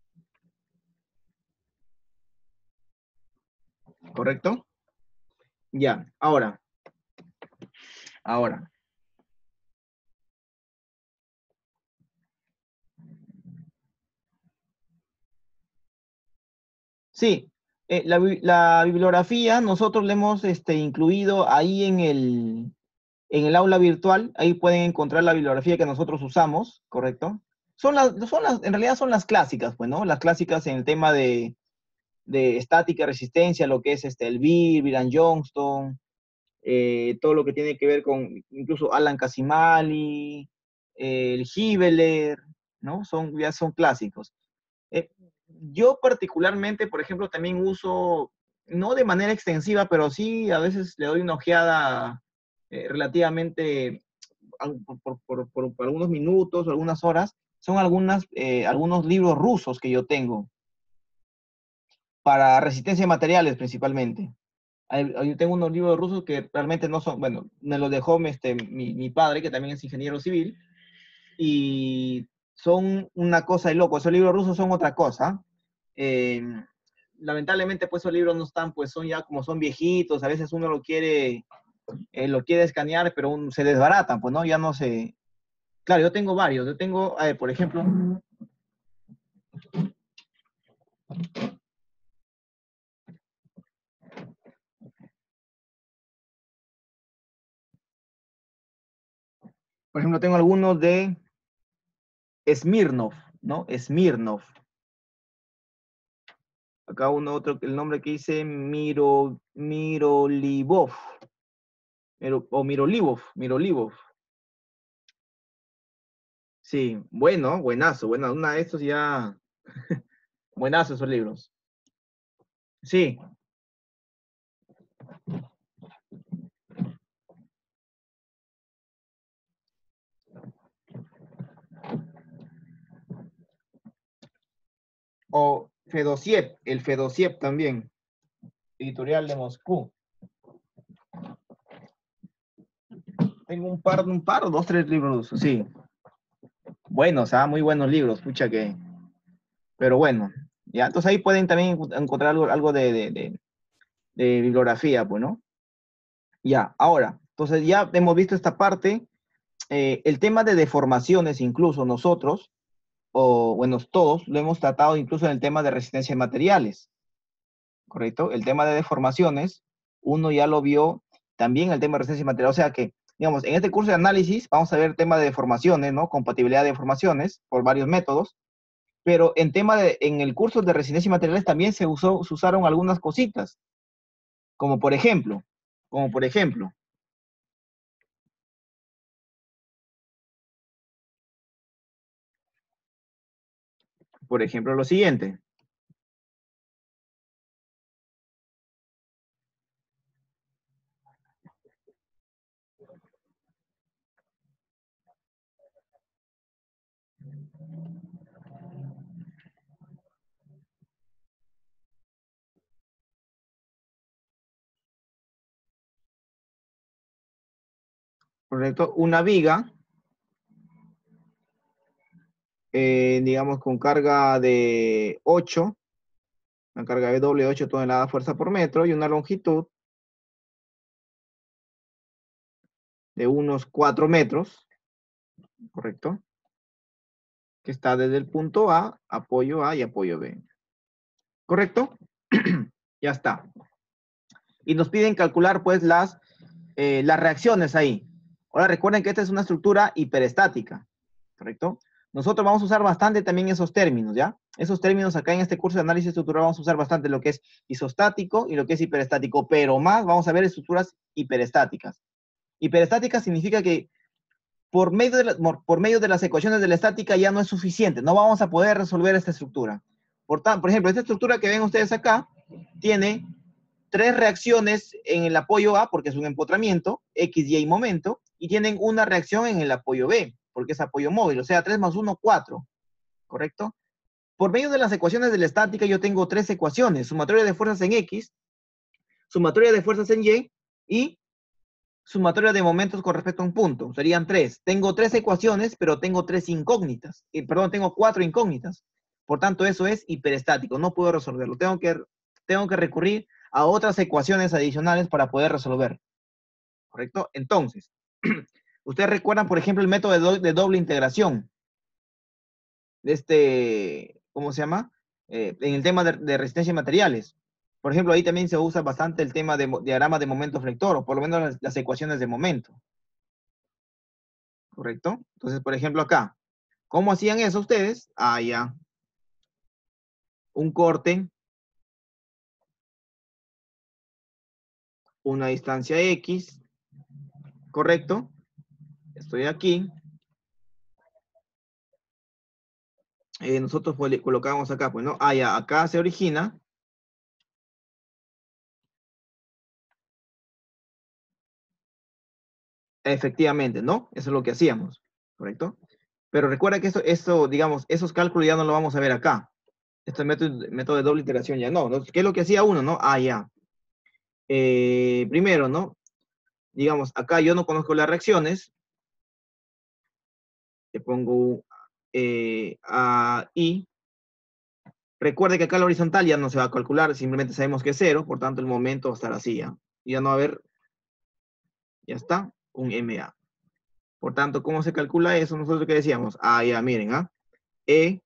¿Correcto? Ya, ahora, ahora. Sí, eh, la, bi- la bibliografía nosotros la hemos este, incluido ahí en el, en el aula virtual. Ahí pueden encontrar la bibliografía que nosotros usamos, ¿correcto? Son las, son las, en realidad son las clásicas, pues, ¿no? Las clásicas en el tema de, de estática, resistencia, lo que es este, el Beer, Biran Johnston, eh, todo lo que tiene que ver con incluso Alan Casimali, eh, el Hibeler, ¿no? Son, ya son clásicos. Eh, yo particularmente, por ejemplo, también uso, no de manera extensiva, pero sí a veces le doy una ojeada eh, relativamente por, por, por, por, por algunos minutos o algunas horas. Son algunas, eh, algunos libros rusos que yo tengo para resistencia de materiales principalmente. Yo tengo unos libros rusos que realmente no son, bueno, me los dejó este, mi, mi padre, que también es ingeniero civil, y son una cosa de loco. Esos libros rusos son otra cosa. Eh, lamentablemente, pues esos libros no están, pues son ya como son viejitos, a veces uno lo quiere, eh, lo quiere escanear, pero un, se desbaratan, pues no, ya no se... Claro, yo tengo varios. Yo tengo, a ver, por ejemplo, por ejemplo, tengo algunos de Smirnov, ¿no? Smirnov. Acá uno otro, el nombre que dice Miro, Mirolivov, Miro, o Mirolivov, Mirolivov. Sí, bueno, buenazo, bueno, una de estos ya, buenazo esos libros. Sí, o Fedosiev, el Fedosiev también, editorial de Moscú. Tengo un par, un par, dos, tres libros, sí. Buenos, ah, muy buenos libros, pucha que. Pero bueno, ya, entonces ahí pueden también encontrar algo, algo de, de, de, de bibliografía, pues, ¿no? Ya, ahora, entonces ya hemos visto esta parte, eh, el tema de deformaciones, incluso nosotros, o bueno, todos lo hemos tratado incluso en el tema de resistencia de materiales, ¿correcto? El tema de deformaciones, uno ya lo vio también el tema de resistencia de materiales, o sea que, digamos, en este curso de análisis vamos a ver el tema de deformaciones, ¿no? Compatibilidad de deformaciones por varios métodos, pero en tema de, en el curso de resistencia y materiales también se usó, se usaron algunas cositas, como por ejemplo, como por ejemplo, por ejemplo lo siguiente, ¿correcto? Una viga, eh, digamos con carga de ocho, una carga de doble ocho toneladas fuerza por metro y una longitud de unos cuatro metros, ¿correcto? que está desde el punto A, apoyo A y apoyo B. ¿Correcto? Ya está. Y nos piden calcular, pues, las, eh, las reacciones ahí. Ahora, recuerden que esta es una estructura hiperestática. ¿Correcto? Nosotros vamos a usar bastante también esos términos, ¿ya? Esos términos acá en este curso de análisis estructural vamos a usar bastante lo que es isostático y lo que es hiperestático, pero más vamos a ver estructuras hiperestáticas. Hiperestática significa que por medio, de la, por medio de las ecuaciones de la estática ya no es suficiente, no vamos a poder resolver esta estructura. Por, por ejemplo, esta estructura que ven ustedes acá tiene tres reacciones en el apoyo A, porque es un empotramiento, X, Y momento, y tienen una reacción en el apoyo B, porque es apoyo móvil, o sea, tres más uno, cuatro, ¿correcto? Por medio de las ecuaciones de la estática yo tengo tres ecuaciones, sumatoria de fuerzas en X, sumatoria de fuerzas en Y, y sumatoria de momentos con respecto a un punto. Serían tres. Tengo tres ecuaciones, pero tengo tres incógnitas. Eh, perdón, tengo cuatro incógnitas. Por tanto, eso es hiperestático. No puedo resolverlo. Tengo que, tengo que recurrir a otras ecuaciones adicionales para poder resolver. ¿Correcto? Entonces, ustedes recuerdan, por ejemplo, el método de, do, de doble integración. De este, ¿cómo se llama? Eh, en el tema de, de resistencia de materiales. Por ejemplo, ahí también se usa bastante el tema de diagrama de momento flector, o por lo menos las, las ecuaciones de momento. ¿Correcto? Entonces, por ejemplo, acá, ¿cómo hacían eso ustedes? Ah, ya. Un corte, una distancia X, ¿correcto? Estoy aquí. Eh, nosotros pues, colocamos acá, pues, ¿no? Ah, ya, acá se origina. Efectivamente, ¿no? Eso es lo que hacíamos, ¿correcto? Pero recuerda que esto, esto, digamos, esos cálculos ya no lo vamos a ver acá. Este método, método de doble iteración ya no. ¿Qué es lo que hacía uno, no? Ah, ya. Eh, primero, ¿no? Digamos, acá yo no conozco las reacciones. Le pongo eh, a I. Recuerde que acá la horizontal ya no se va a calcular, simplemente sabemos que es cero, por tanto el momento va a estar así, ¿ya? Y ya no va a haber, ya está, un M A. Por tanto, ¿cómo se calcula eso? Nosotros que decíamos, ah, ya, miren, ¿ah? E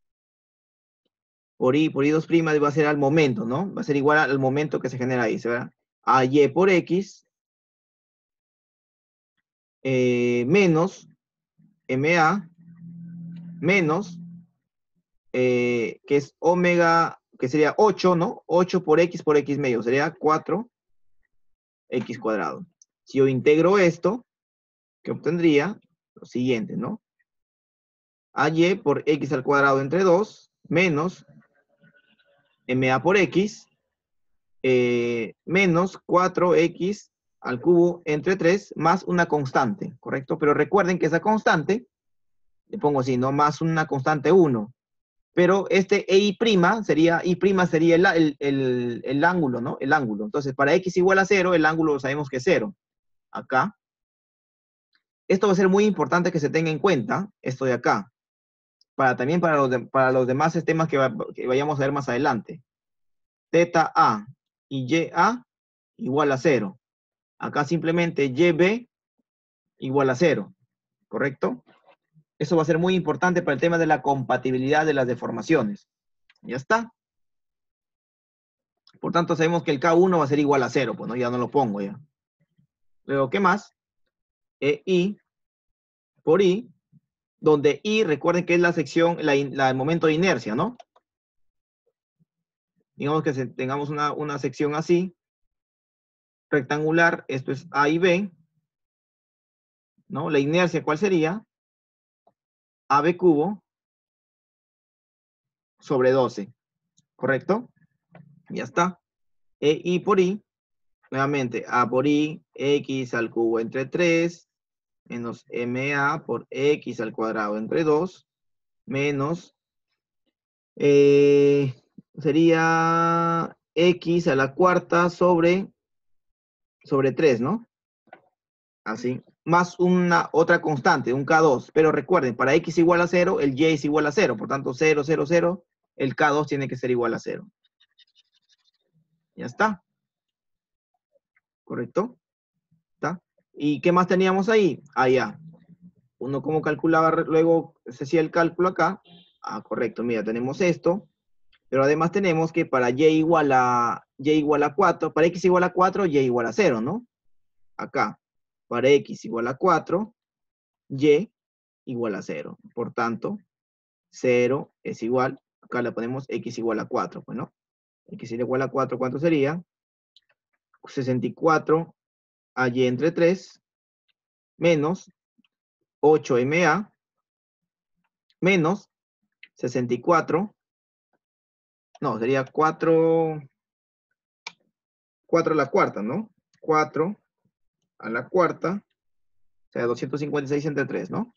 por I, por I dos' va a ser al momento, ¿no? Va a ser igual al momento que se genera ahí, ¿verdad? A Y por X eh, menos M A menos, eh, que es omega, que sería ocho, ¿no? ocho por X por X medio, sería cuatro X cuadrado. Si yo integro esto, ¿qué obtendría? Lo siguiente, ¿no? A Y por X al cuadrado entre dos, menos M A por X, eh, menos cuatro X al cubo entre tres, más una constante, ¿correcto? Pero recuerden que esa constante, le pongo así, ¿no? Más una constante uno. Pero este E I' sería, I' sería el, el, el, el ángulo, ¿no? El ángulo. Entonces, para X igual a cero, el ángulo sabemos que es cero. Acá. Esto va a ser muy importante que se tenga en cuenta, esto de acá. Para también para los, de, para los demás sistemas que, va, que vayamos a ver más adelante. Teta A y Y A igual a cero. Acá simplemente Y B igual a cero. ¿Correcto? Eso va a ser muy importante para el tema de la compatibilidad de las deformaciones. Ya está. Por tanto, sabemos que el K uno va a ser igual a cero. Pues no, ya no lo pongo ya. Luego, ¿qué más? E I por I, donde I, recuerden que es la sección, la, la, el momento de inercia, ¿no? Digamos que se, tengamos una, una sección así, rectangular, esto es A y B, ¿no? La inercia, ¿cuál sería? A B cubo sobre doce, ¿correcto? Ya está. E I por I, nuevamente, A por I, X al cubo entre tres, menos M A por X al cuadrado entre dos, menos, eh, sería X a la cuarta sobre, sobre tres, ¿no? Así. Más una otra constante, un K dos. Pero recuerden, para X igual a cero, el Y es igual a cero. Por tanto, cero, cero, cero, el K dos tiene que ser igual a cero. Ya está. ¿Correcto? ¿Está? ¿Y qué más teníamos ahí? Ah, ya. Uno cómo calculaba, luego se hacía el cálculo acá. Ah, correcto, mira, tenemos esto. Pero además tenemos que para y igual a, y igual a cuatro, para x igual a cuatro, y igual a cero, ¿no? Acá, para x igual a cuatro, y igual a cero. Por tanto, cero es igual, acá le ponemos x igual a cuatro, pues, ¿no? X igual a cuatro, ¿cuánto sería? sesenta y cuatro a y entre tres, menos ocho eme a, menos sesenta y cuatro, no, sería cuatro, cuatro a la cuarta, ¿no? cuatro a la cuarta, o sea, doscientos cincuenta y seis entre tres, ¿no?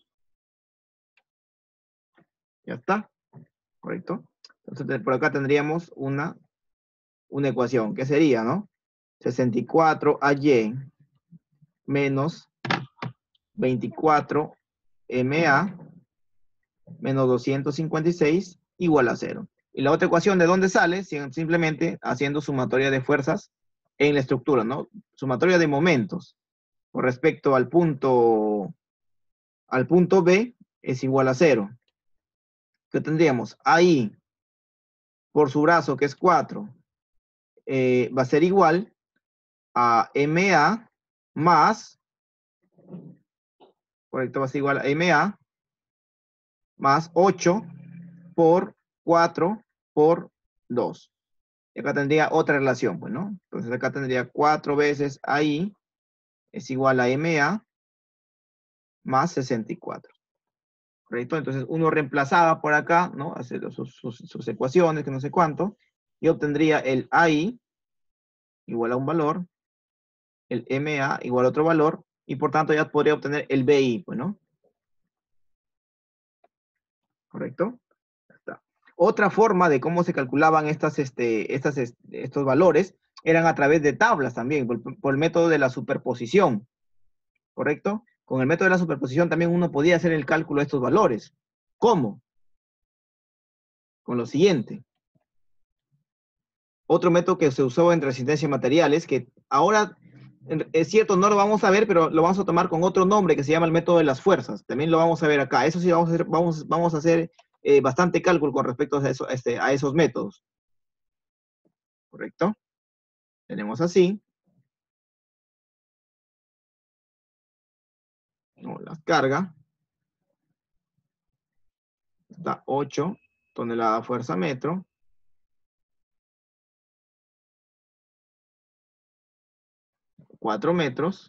Ya está, ¿correcto? Entonces, por acá tendríamos una, una ecuación, ¿qué sería, no? sesenta y cuatro a y menos veinticuatro eme a menos doscientos cincuenta y seis igual a cero. Y la otra ecuación, ¿de dónde sale? Simplemente haciendo sumatoria de fuerzas en la estructura, ¿no? Sumatoria de momentos con respecto al punto, al punto B es igual a cero. ¿Qué tendríamos? Ahí, por su brazo, que es cuatro, eh, va a ser igual a eme a más, correcto, va a ser igual a eme a más ocho por cuatro por dos. Y acá tendría otra relación, pues, ¿no? Entonces acá tendría cuatro veces ahí es igual a eme a más sesenta y cuatro. ¿Correcto? Entonces uno reemplazaba por acá, ¿no? Hacer sus, sus, sus ecuaciones, que no sé cuánto, y obtendría el a i igual a un valor, el eme a igual a otro valor, y por tanto ya podría obtener el be i, pues, ¿no? ¿Correcto? Ya está. Otra forma de cómo se calculaban estas, este, estas, estos valores eran a través de tablas también, por, por el método de la superposición. ¿Correcto? Con el método de la superposición también uno podía hacer el cálculo de estos valores. ¿Cómo? Con lo siguiente. Otro método que se usó en resistencia de materiales, que ahora es cierto, no lo vamos a ver, pero lo vamos a tomar con otro nombre que se llama el método de las fuerzas. También lo vamos a ver acá. Eso sí, vamos a hacer, vamos, vamos a hacer eh, bastante cálculo con respecto a, eso, este, a esos métodos. ¿Correcto? Tenemos así. No, las carga. Está ocho toneladas fuerza metro. cuatro metros.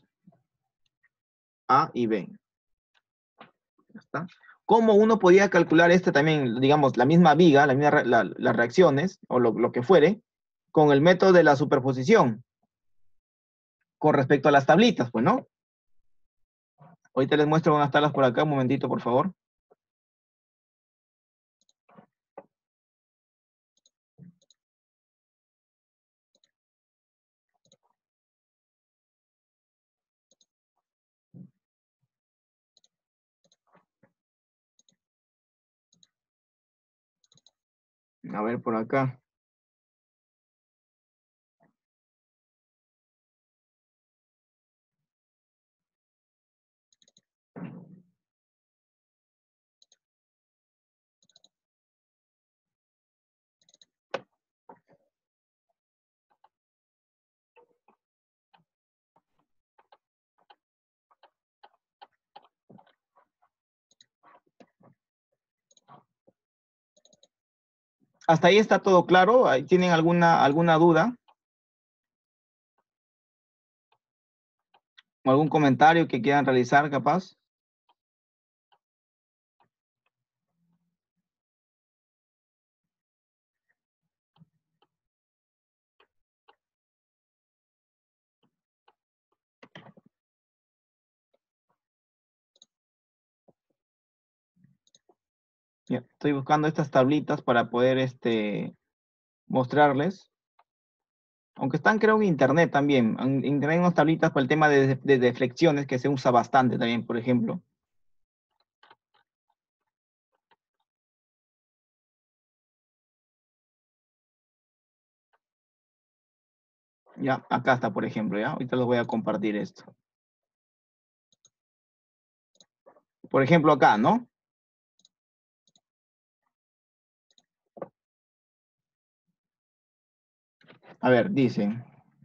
A y B. Ya está. ¿Cómo uno podía calcular este también, digamos, la misma viga, la misma, la, las reacciones, o lo, lo que fuere, con el método de la superposición, con respecto a las tablitas, pues, ¿no? Ahorita les muestro unas tablas por acá, un momentito, por favor. A ver, por acá. Hasta ahí está todo claro. ¿Tienen alguna, alguna duda? ¿O algún comentario que quieran realizar, capaz? Ya, estoy buscando estas tablitas para poder este, mostrarles. Aunque están, creo, en internet también. En internet hay unas tablitas para el tema de, de deflexiones que se usa bastante también, por ejemplo. Ya, acá está, por ejemplo, ya. Ahorita les voy a compartir esto. Por ejemplo, acá, ¿no? A ver, dice.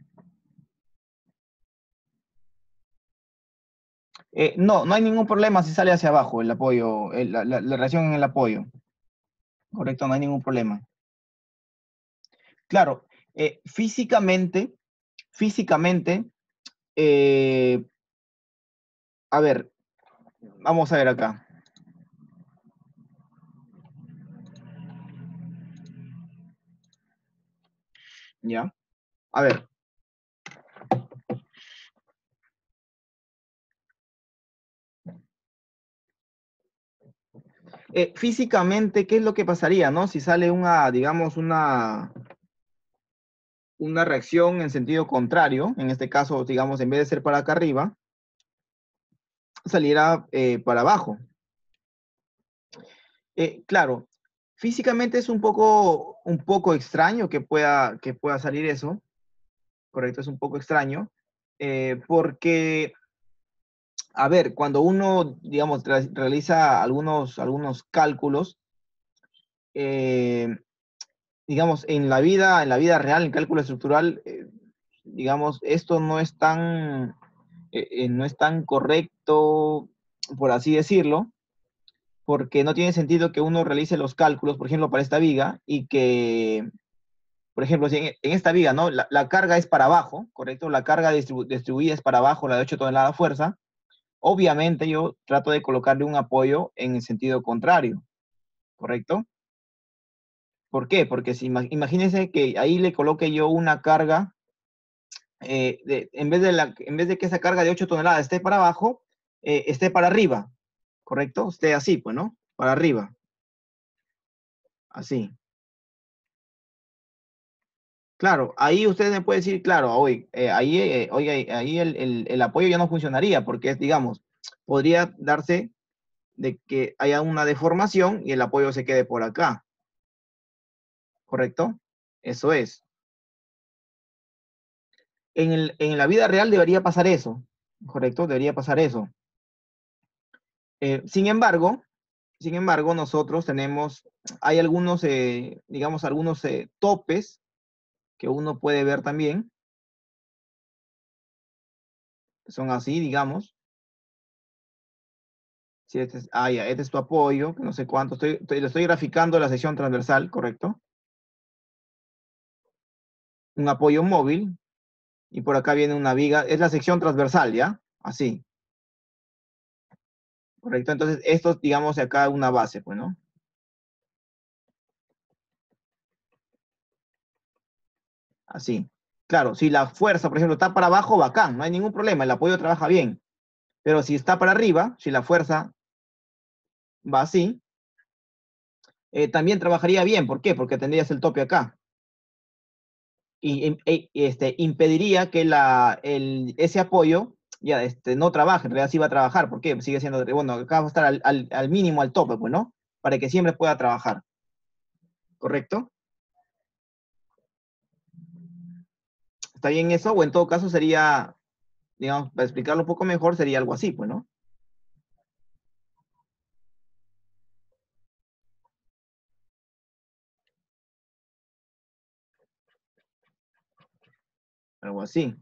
Eh, no, no hay ningún problema si sale hacia abajo el apoyo, el- la, la, la reacción en el apoyo. Correcto, no hay ningún problema. Claro, eh, físicamente, físicamente, eh, a ver, vamos a ver acá. ¿Ya? A ver. Eh, físicamente, ¿qué es lo que pasaría, no? Si sale una, digamos, una, una reacción en sentido contrario, en este caso, digamos, en vez de ser para acá arriba, saliera eh, para abajo. Eh, claro, físicamente es un poco, un poco extraño que pueda, que pueda salir eso, correcto, es un poco extraño, eh, porque, a ver, cuando uno, digamos, re- realiza algunos, algunos cálculos, eh, digamos, en la vida, en la vida real, en cálculo estructural, eh, digamos, esto no es tan, eh, eh, no es tan correcto, por así decirlo, porque no tiene sentido que uno realice los cálculos, por ejemplo, para esta viga, y que, por ejemplo, si en, en esta viga, ¿no? La, la, carga es para abajo, ¿correcto? La carga distribu distribuida es para abajo, la de ocho toneladas fuerza. Obviamente yo trato de colocarle un apoyo en el sentido contrario, ¿correcto? ¿Por qué? Porque si imagínense que ahí le coloque yo una carga, eh, de, en, vez de la, en vez de que esa carga de ocho toneladas esté para abajo, eh, esté para arriba, ¿correcto? Esté así, pues, ¿no? Para arriba, así. Claro, ahí usted me puede decir, claro, oye, eh, ahí, eh, oiga, ahí el, el, el apoyo ya no funcionaría, porque, digamos, podría darse de que haya una deformación y el apoyo se quede por acá, ¿correcto? Eso es. En, el, en la vida real debería pasar eso, ¿correcto? Debería pasar eso. Eh, sin embargo, sin embargo, nosotros tenemos, hay algunos, eh, digamos, algunos eh, topes que uno puede ver también, que son así, digamos. Si este es, ah, ya, este es tu apoyo, que no sé cuánto, estoy, estoy, lo estoy graficando la sección transversal, ¿correcto? Un apoyo móvil, y por acá viene una viga, es la sección transversal, ¿ya? Así, ¿correcto? Entonces, esto, digamos, acá una base, pues, ¿no? Así. Claro, si la fuerza, por ejemplo, está para abajo, bacán, no hay ningún problema, el apoyo trabaja bien. Pero si está para arriba, si la fuerza va así, eh, también trabajaría bien. ¿Por qué? Porque tendrías el tope acá. Y, y- y, este, impediría que la, el, ese apoyo ya este, no trabaje, en realidad sí va a trabajar. ¿Por qué? Sigue siendo, bueno, acá va a estar al, al, al mínimo, al tope, pues, ¿no? Para que siempre pueda trabajar. ¿Correcto? ¿Está bien eso? O en todo caso sería, digamos, para explicarlo un poco mejor, sería algo así, pues, ¿no? Algo así,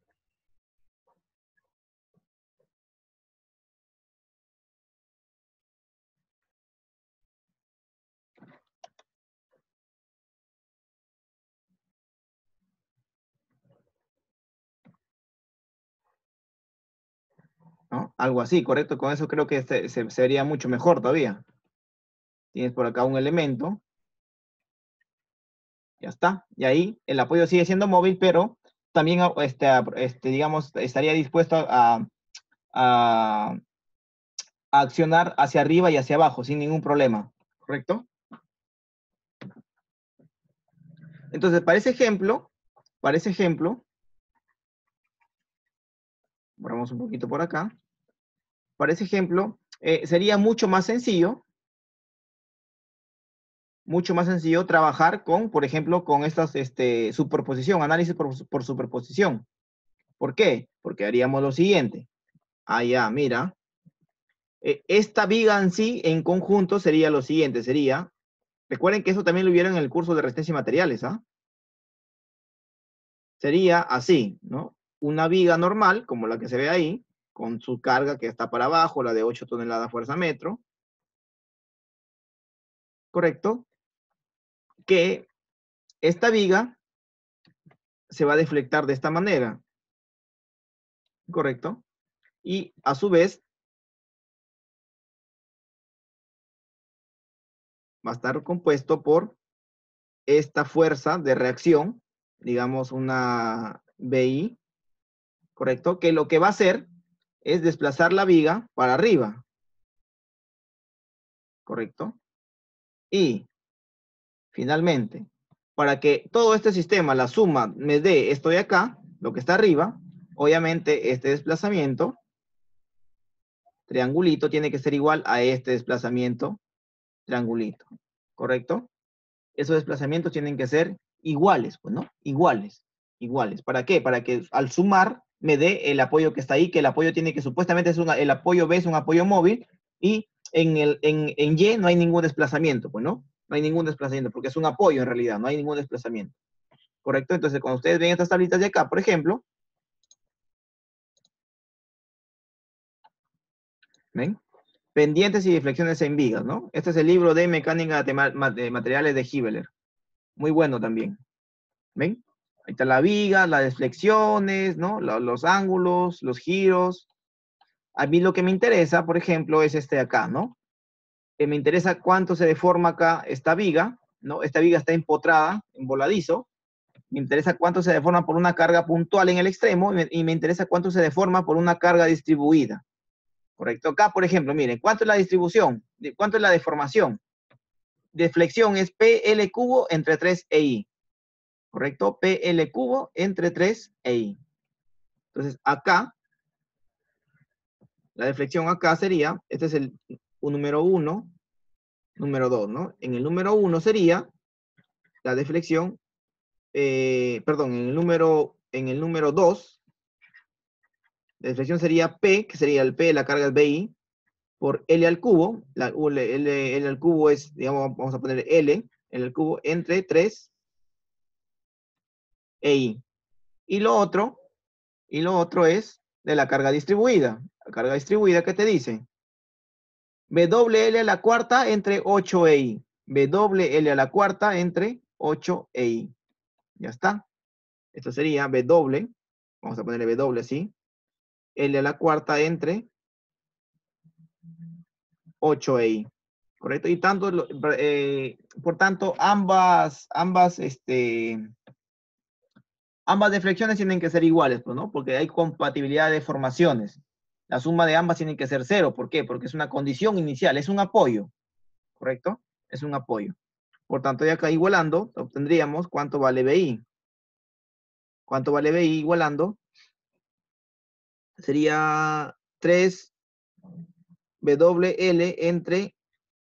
¿no? Algo así, ¿correcto? Con eso creo que se, se, sería mucho mejor todavía. Tienes por acá un elemento, ya está. Y ahí el apoyo sigue siendo móvil, pero también, este, este, digamos, estaría dispuesto a, a, a accionar hacia arriba y hacia abajo sin ningún problema, ¿correcto? Entonces, para ese ejemplo, para ese ejemplo, borramos un poquito por acá, para ese ejemplo, eh, sería mucho más sencillo, mucho más sencillo trabajar con, por ejemplo, con estas este, superposición, análisis por, por superposición. ¿Por qué? Porque haríamos lo siguiente. Ah, ya, mira, Eh, esta viga en sí, en conjunto, sería lo siguiente, sería, recuerden que eso también lo vieron en el curso de resistencia y materiales, ¿ah? Sería así, ¿no? Una viga normal, como la que se ve ahí, con su carga que está para abajo, la de ocho toneladas fuerza metro, ¿correcto? Que esta viga se va a deflectar de esta manera, ¿correcto? Y a su vez va a estar compuesto por esta fuerza de reacción, digamos una B I, ¿correcto? Que lo que va a hacer es desplazar la viga para arriba, ¿correcto? Y finalmente, para que todo este sistema, la suma, me dé esto de acá, lo que está arriba, obviamente este desplazamiento, triangulito, tiene que ser igual a este desplazamiento, triangulito, ¿correcto? Esos desplazamientos tienen que ser iguales, pues, ¿no? Iguales, iguales. ¿Para qué? Para que al sumar me dé el apoyo que está ahí, que el apoyo tiene que supuestamente es una, el apoyo B es un apoyo móvil y en, el, en, en Y no hay ningún desplazamiento, pues, ¿no? No hay ningún desplazamiento porque es un apoyo en realidad, no hay ningún desplazamiento. ¿Correcto? Entonces, cuando ustedes ven estas tablitas de acá, por ejemplo, ¿ven? Pendientes y deflexiones en vigas, ¿no? Este es el libro de Mecánica de Materiales de Hibbeler. Muy bueno también. ¿Ven? Ahí está la viga, las deflexiones, ¿no? Los, los ángulos, los giros. A mí lo que me interesa, por ejemplo, es este de acá, ¿no? Que me interesa cuánto se deforma acá esta viga, ¿no? Esta viga está empotrada, en voladizo. Me interesa cuánto se deforma por una carga puntual en el extremo y me, y me interesa cuánto se deforma por una carga distribuida. ¿Correcto? Acá, por ejemplo, miren, ¿cuánto es la distribución? ¿Cuánto es la deformación? Deflexión es P L cubo entre tres E I. ¿Correcto? P L cubo entre tres E I. Entonces, acá, la deflexión acá sería, este es el un número uno, número dos, ¿no? En el número uno sería la deflexión, eh, perdón, en el número, en el número dos, la deflexión sería P, que sería el P, la carga es B I, por L al cubo, la, L, L, L al cubo es, digamos, vamos a poner L, L al cubo, entre tres E I. Y lo otro, y lo otro es de la carga distribuida. La carga distribuida, ¿qué te dice? W L a la cuarta entre ocho E I. W L a la cuarta entre ocho E I. Ya está. Esto sería W. Vamos a ponerle W así. L a la cuarta entre ocho E I. ¿Correcto? Y tanto, eh, por tanto, ambas, ambas, este, ambas deflexiones tienen que ser iguales, pues, ¿no? Porque hay compatibilidad de formaciones. La suma de ambas tiene que ser cero. ¿Por qué? Porque es una condición inicial, es un apoyo. ¿Correcto? Es un apoyo. Por tanto, ya acá igualando, obtendríamos cuánto vale B I. ¿Cuánto vale B I igualando? Sería tres W L entre,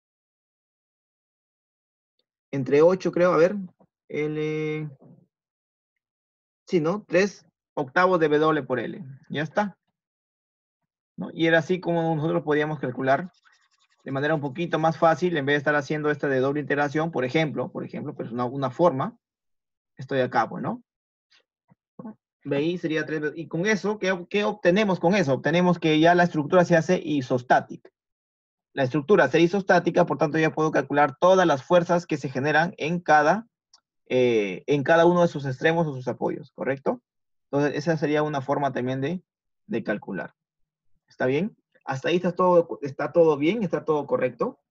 entre ocho, creo, a ver. L. Sí, ¿no? tres octavos de W por L. Ya está. ¿No? Y era así como nosotros podíamos calcular de manera un poquito más fácil, en vez de estar haciendo esta de doble integración, por ejemplo, por ejemplo, pues una, una forma, estoy acá, pues, ¿no? B I sería tres, y con eso, ¿qué, ¿qué obtenemos con eso? Obtenemos que ya la estructura se hace isostática. La estructura se isostática, por tanto ya puedo calcular todas las fuerzas que se generan en cada, eh, en cada uno de sus extremos o sus apoyos, ¿correcto? Entonces esa sería una forma también de, de calcular. ¿Está bien? Hasta ahí está todo, está todo bien, está todo correcto.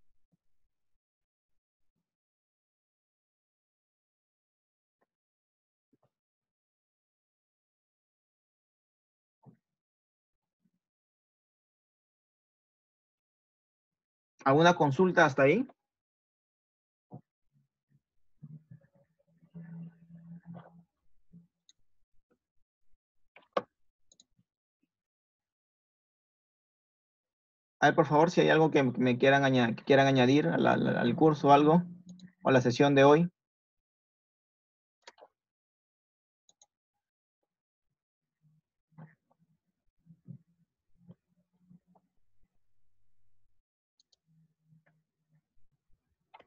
¿Alguna consulta hasta ahí? A ver, por favor, si hay algo que me quieran, añadir, que quieran añadir al, al, al curso o algo, o a la sesión de hoy.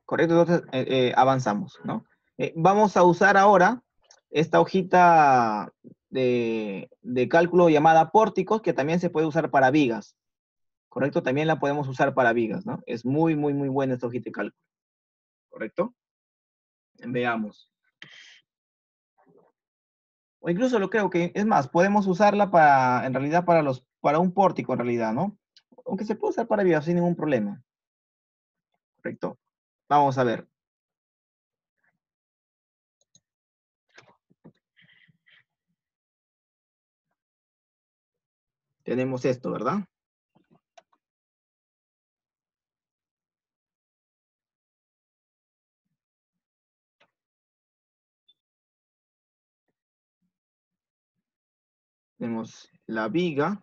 Correcto, entonces eh, eh, avanzamos, ¿no? Eh, vamos a usar ahora esta hojita de, de cálculo llamada pórticos, que también se puede usar para vigas. ¿Correcto? También la podemos usar para vigas, ¿no? Es muy, muy, muy buena esta hojita de cálculo. ¿Correcto? Veamos. O incluso lo creo que, es más, podemos usarla para, en realidad, para los, para un pórtico, en realidad, ¿no? Aunque se puede usar para vigas sin ningún problema. ¿Correcto? Vamos a ver. Tenemos esto, ¿verdad? Tenemos la viga.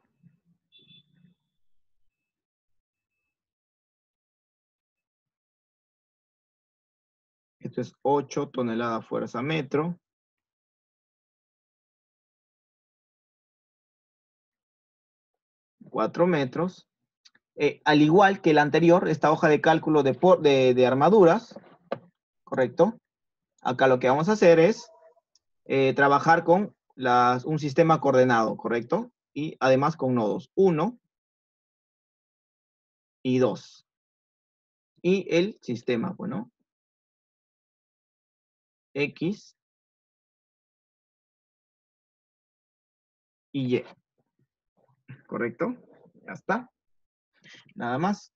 Esto es ocho toneladas fuerza metro. cuatro metros. Eh, al igual que la anterior, esta hoja de cálculo de, de, de armaduras, ¿correcto? Acá lo que vamos a hacer es eh, trabajar con las, un sistema coordenado, ¿correcto? Y además con nodos uno y dos. Y el sistema, bueno, X y Y. ¿Correcto? Ya está. Nada más.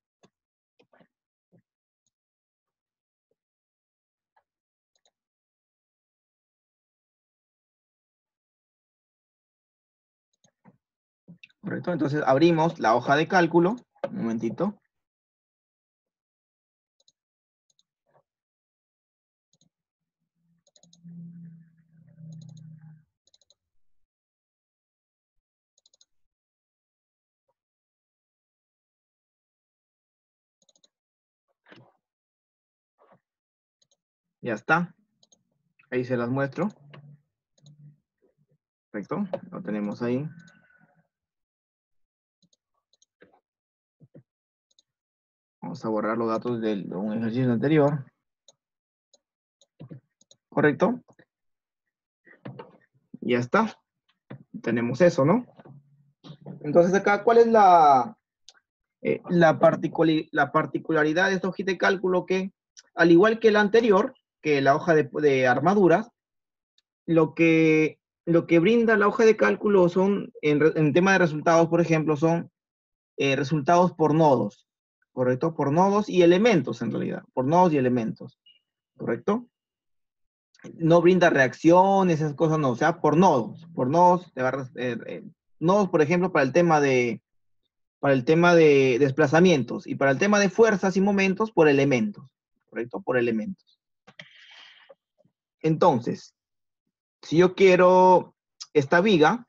Correcto. Entonces abrimos la hoja de cálculo. Un momentito. Ya está. Ahí se las muestro. Perfecto. Lo tenemos ahí. Vamos a borrar los datos de un ejercicio anterior. ¿Correcto? Ya está. Tenemos eso, ¿no? Entonces acá, ¿cuál es la, eh, la, particuli la particularidad de esta hojita de cálculo? Que, al igual que la anterior, que la hoja de, de armaduras, lo que, lo que brinda la hoja de cálculo son, en, en tema de resultados, por ejemplo, son eh, resultados por nodos, ¿correcto? Por nodos y elementos, en realidad, por nodos y elementos, ¿correcto? No brinda reacciones, esas cosas no, o sea, por nodos, por nodos, eh, eh, nodos, por ejemplo, para el tema de, para el tema de desplazamientos y para el tema de fuerzas y momentos por elementos, ¿correcto? Por elementos. Entonces, si yo quiero esta viga,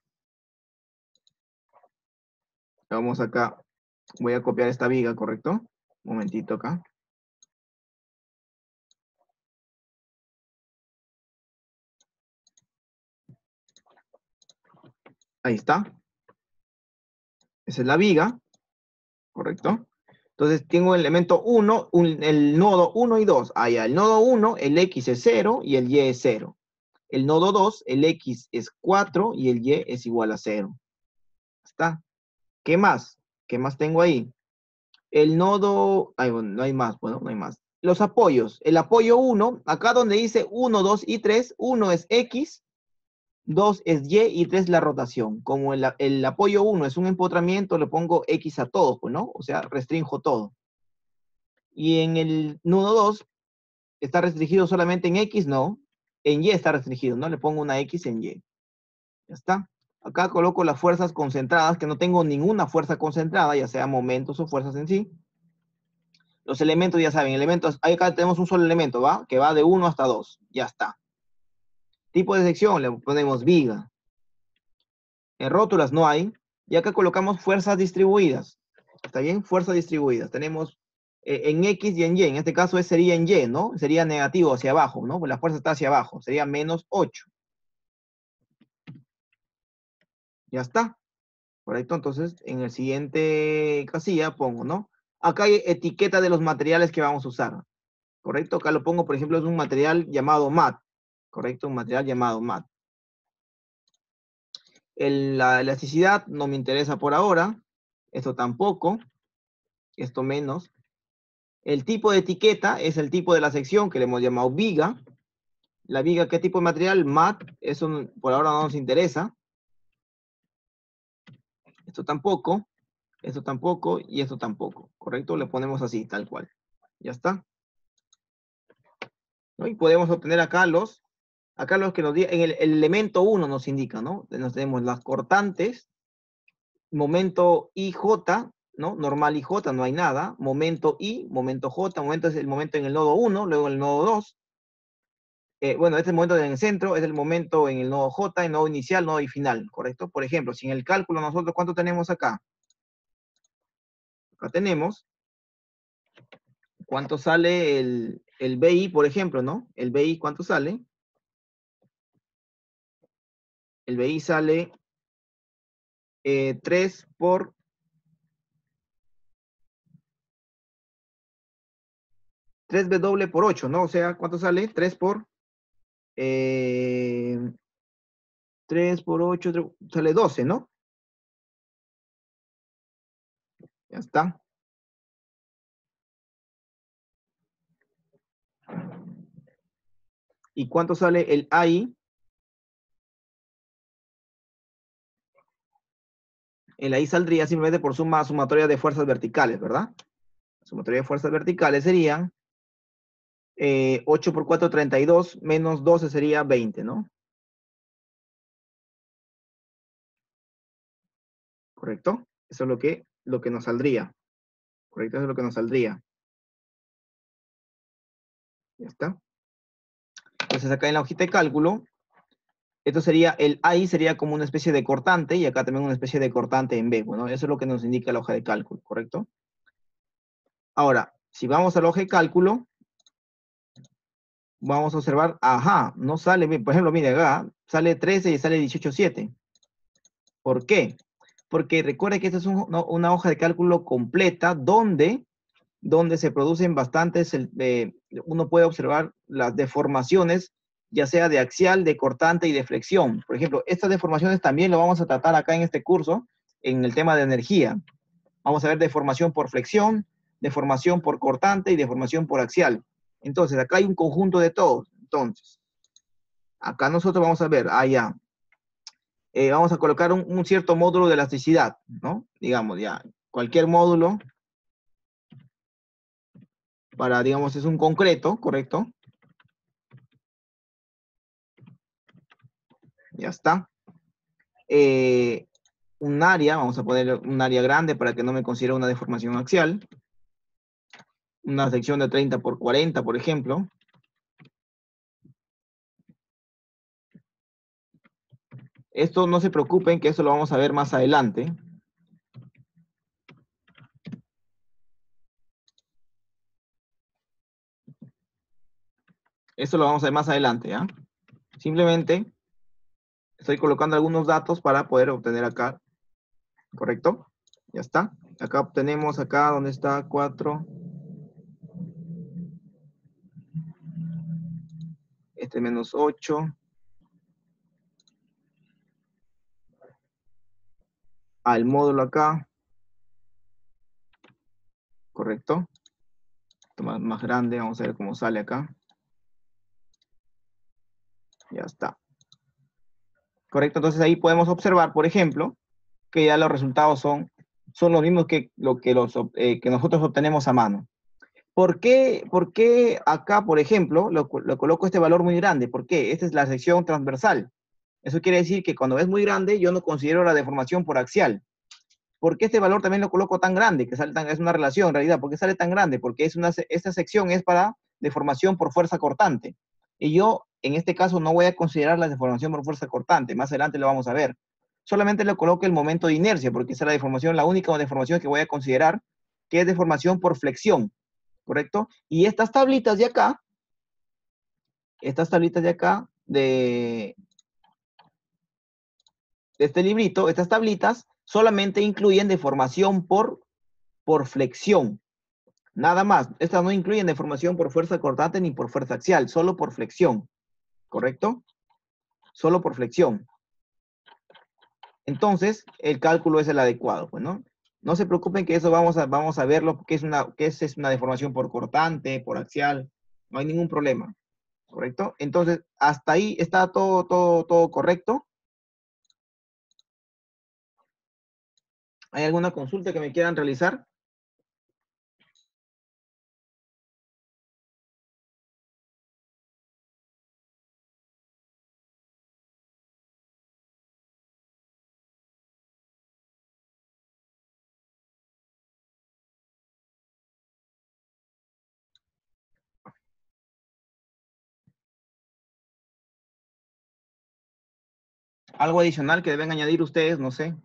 vamos acá, voy a copiar esta viga, ¿correcto? Un momentito acá. Ahí está. Esa es la viga, ¿correcto? Entonces tengo el elemento uno, un, el nodo uno y dos. Allá, el nodo uno, el X es cero y el Y es cero. El nodo dos, el X es cuatro y el Y es igual a cero. ¿Está? ¿Qué más? ¿Qué más tengo ahí? El nodo, ay, bueno, no hay más, bueno, no hay más. Los apoyos. El apoyo uno, acá donde dice uno, dos y tres, uno es X, dos es Y y tres la rotación. Como el, el apoyo uno es un empotramiento, le pongo X a todos, pues, ¿no? O sea, restrinjo todo. Y en el nodo dos, ¿está restringido solamente en X? No. En Y está restringido, ¿no? Le pongo una X en Y. Ya está. Acá coloco las fuerzas concentradas, que no tengo ninguna fuerza concentrada, ya sea momentos o fuerzas en sí. Los elementos, ya saben, elementos, ahí acá tenemos un solo elemento, ¿va? Que va de uno hasta dos. Ya está. Tipo de sección, le ponemos viga. En rótulas no hay. Y acá colocamos fuerzas distribuidas. ¿Está bien? Fuerzas distribuidas. Tenemos eh, en X y en Y. En este caso sería en Y, ¿no? Sería negativo hacia abajo, ¿no? Pues la fuerza está hacia abajo. Sería menos ocho. Ya está. Correcto. Entonces, en el siguiente casilla pongo, ¿no? Acá hay etiqueta de los materiales que vamos a usar. ¿correcto? Acá lo pongo, por ejemplo, es un material llamado M A T, ¿correcto? Un material llamado M A T. El, la elasticidad no me interesa por ahora, esto tampoco, esto menos. El tipo de etiqueta es el tipo de la sección que le hemos llamado viga. La viga, ¿qué tipo de material? M A T, eso por ahora no nos interesa. Esto tampoco, esto tampoco y esto tampoco, ¿correcto? Le ponemos así, tal cual. Ya está. ¿No? Y podemos obtener acá los, acá los que nos digan, en el, el elemento uno nos indica, ¿no? Nos tenemos las cortantes, momento I J, ¿no? Normal I J, no hay nada. Momento I, momento J, momento es el momento en el nodo uno, luego en el nodo dos. Eh, bueno, este es el momento en el centro, es el momento en el nodo J, el nodo inicial, nodo y final, ¿correcto? Por ejemplo, si en el cálculo nosotros, ¿cuánto tenemos acá? Acá tenemos, ¿cuánto sale el, el B I, por ejemplo, ¿no? El B I, ¿cuánto sale? El B I sale eh, tres por tres W por ocho, ¿no? O sea, ¿cuánto sale? tres por eh, tres por ocho, sale doce, ¿no? Ya está. ¿Y cuánto sale el A I? El A I saldría simplemente por suma sumatoria de fuerzas verticales, ¿verdad? Sumatoria de fuerzas verticales serían eh, ocho por cuatro, treinta y dos, menos doce sería veinte, ¿no? ¿Correcto? Eso es lo que, lo que nos saldría. ¿Correcto? Eso es lo que nos saldría. Ya está. Entonces acá en la hojita de cálculo, esto sería, el A I sería como una especie de cortante y acá también una especie de cortante en B. Bueno, eso es lo que nos indica la hoja de cálculo, ¿correcto? Ahora, si vamos a la hoja de cálculo, vamos a observar, ajá, no sale, por ejemplo, mire acá, sale trece y sale dieciocho punto siete. ¿Por qué? Porque recuerde que esta es un, no, una hoja de cálculo completa donde, donde se producen bastantes, eh, uno puede observar las deformaciones, ya sea de axial, de cortante y de flexión. Por ejemplo, estas deformaciones también lo vamos a tratar acá en este curso, en el tema de energía. Vamos a ver deformación por flexión, deformación por cortante y deformación por axial. Entonces, acá hay un conjunto de todos. Entonces, acá nosotros vamos a ver, ah, ya, eh, vamos a colocar un, un cierto módulo de elasticidad, ¿no? Digamos, ya, cualquier módulo para, digamos, es un concreto, ¿correcto? Ya está. Eh, un área, vamos a poner un área grande para que no me considere una deformación axial. Una sección de treinta por cuarenta, por ejemplo. Esto no se preocupen, que esto lo vamos a ver más adelante. Esto lo vamos a ver más adelante, ¿ya? Simplemente estoy colocando algunos datos para poder obtener acá, ¿correcto? Ya está. Acá obtenemos acá donde está cuatro. Este menos ocho. Al módulo acá. ¿Correcto? Esto más, más grande, vamos a ver cómo sale acá. Ya está. ¿Correcto? Entonces ahí podemos observar, por ejemplo, que ya los resultados son, son los mismos que, lo que, los, eh, que nosotros obtenemos a mano. ¿Por qué, por qué acá, por ejemplo, lo, lo coloco este valor muy grande? ¿Por qué? Esta es la sección transversal. Eso quiere decir que cuando es muy grande, yo no considero la deformación por axial. ¿Por qué este valor también lo coloco tan grande? Que sale tan, es una relación en realidad. ¿Por qué sale tan grande? Porque es una, esta sección es para deformación por fuerza cortante. Y yo, en este caso, no voy a considerar la deformación por fuerza cortante. Más adelante lo vamos a ver. Solamente le coloco el momento de inercia, porque esa es la deformación, la única deformación que voy a considerar, que es deformación por flexión. ¿Correcto? Y estas tablitas de acá, estas tablitas de acá, de, de este librito, estas tablitas solamente incluyen deformación por, por flexión. Nada más. Estas no incluyen deformación por fuerza cortante ni por fuerza axial, solo por flexión. ¿Correcto? Solo por flexión. Entonces, el cálculo es el adecuado, pues, ¿no? No se preocupen que eso vamos a, vamos a verlo, que es una, que es, es una deformación por cortante, por axial. No hay ningún problema. ¿Correcto? Entonces, hasta ahí está todo, todo, todo correcto. ¿Hay alguna consulta que me quieran realizar? ¿Algo adicional que deben añadir ustedes? No sé.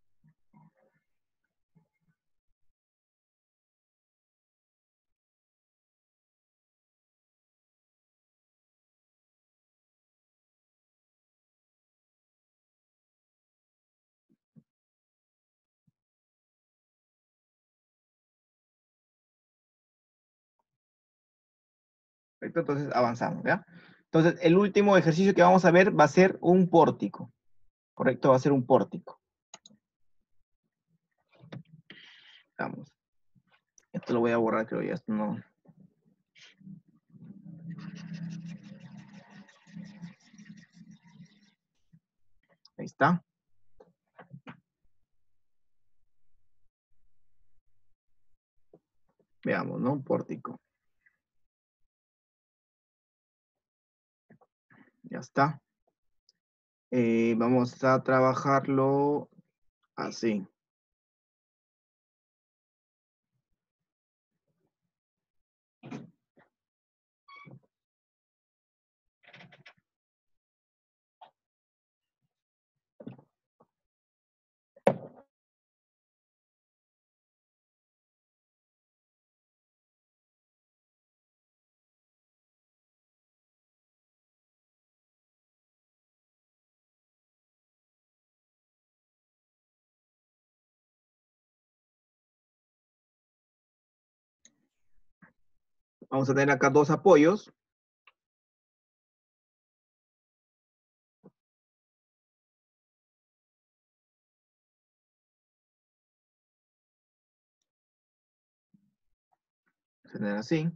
Perfecto, entonces avanzamos, ¿ya? Entonces, el último ejercicio que vamos a ver va a ser un pórtico. Correcto, va a ser un pórtico. Vamos. Esto lo voy a borrar, creo ya. Esto no. Ahí está. Veamos, ¿no? Un pórtico. Ya está. Eh, vamos a trabajarlo así. Vamos a tener acá dos apoyos. Vamos a tener así.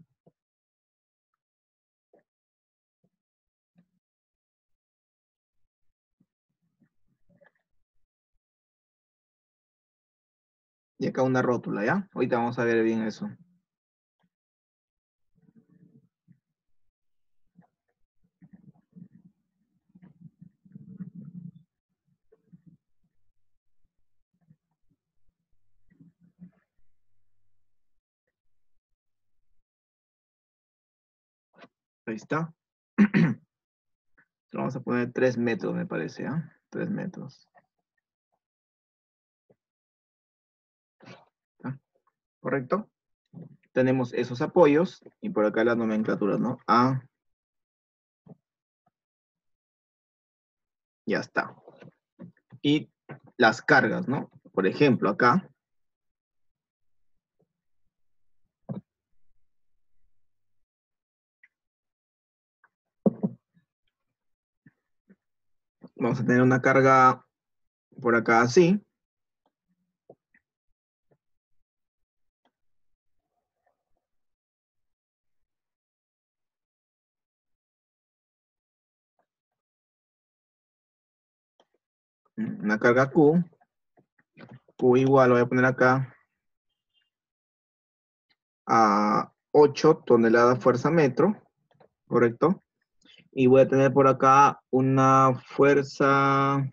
Y acá una rótula, ¿ya? Ahorita vamos a ver bien eso. Ahí está. Vamos a poner tres metros, me parece, ¿ah? ¿eh? Tres metros. ¿Está? ¿Correcto? Tenemos esos apoyos y por acá las nomenclaturas, ¿no? A. Ya está. Y las cargas, ¿no? Por ejemplo, acá. Vamos a tener una carga por acá así. Una carga Q. Q igual, lo voy a poner acá a ocho toneladas fuerza metro. ¿Correcto? Y voy a tener por acá una fuerza.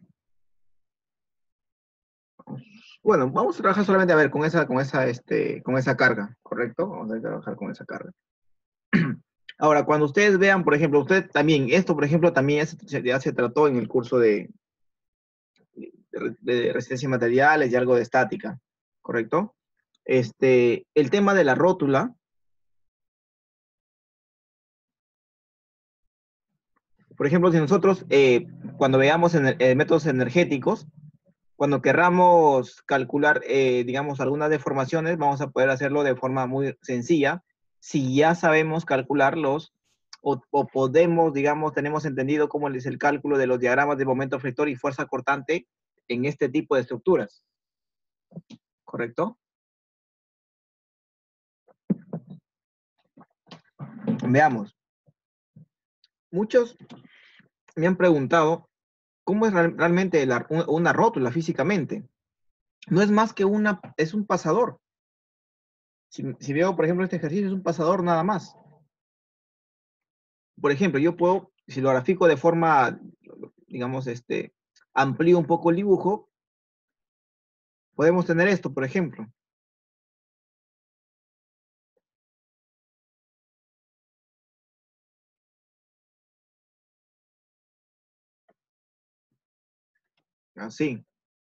Bueno, vamos a trabajar solamente a ver con esa, con esa, este, con esa carga, ¿correcto? Vamos a trabajar con esa carga. Ahora, cuando ustedes vean, por ejemplo, usted también, esto, por ejemplo, también ya se, ya se trató en el curso de, de, de resistencia de materiales y algo de estática, ¿correcto? Este, el tema de la rótula. Por ejemplo, si nosotros, eh, cuando veamos en, en métodos energéticos, cuando querramos calcular, eh, digamos, algunas deformaciones, vamos a poder hacerlo de forma muy sencilla, si ya sabemos calcularlos o, o podemos, digamos, tenemos entendido cómo es el cálculo de los diagramas de momento flector y fuerza cortante en este tipo de estructuras. ¿Correcto? Veamos. Muchos me han preguntado cómo es real, realmente la, una rótula físicamente. No es más que una, es un pasador. Si, si veo, por ejemplo, este ejercicio, es un pasador nada más. Por ejemplo, yo puedo, si lo grafico de forma, digamos, este, amplío un poco el dibujo, podemos tener esto, por ejemplo. Así.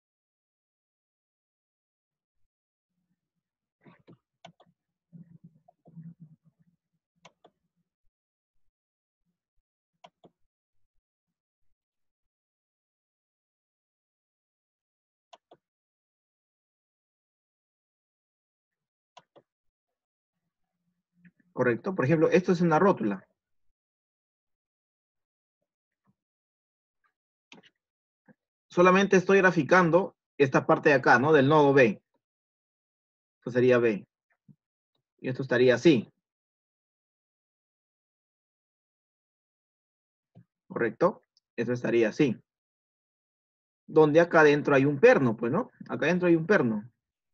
Correcto. Por ejemplo, esto es una rótula. Solamente estoy graficando esta parte de acá, ¿no? Del nodo B. Esto sería B. Y esto estaría así. ¿Correcto? Esto estaría así. Donde acá adentro hay un perno, pues, ¿no? Acá adentro hay un perno.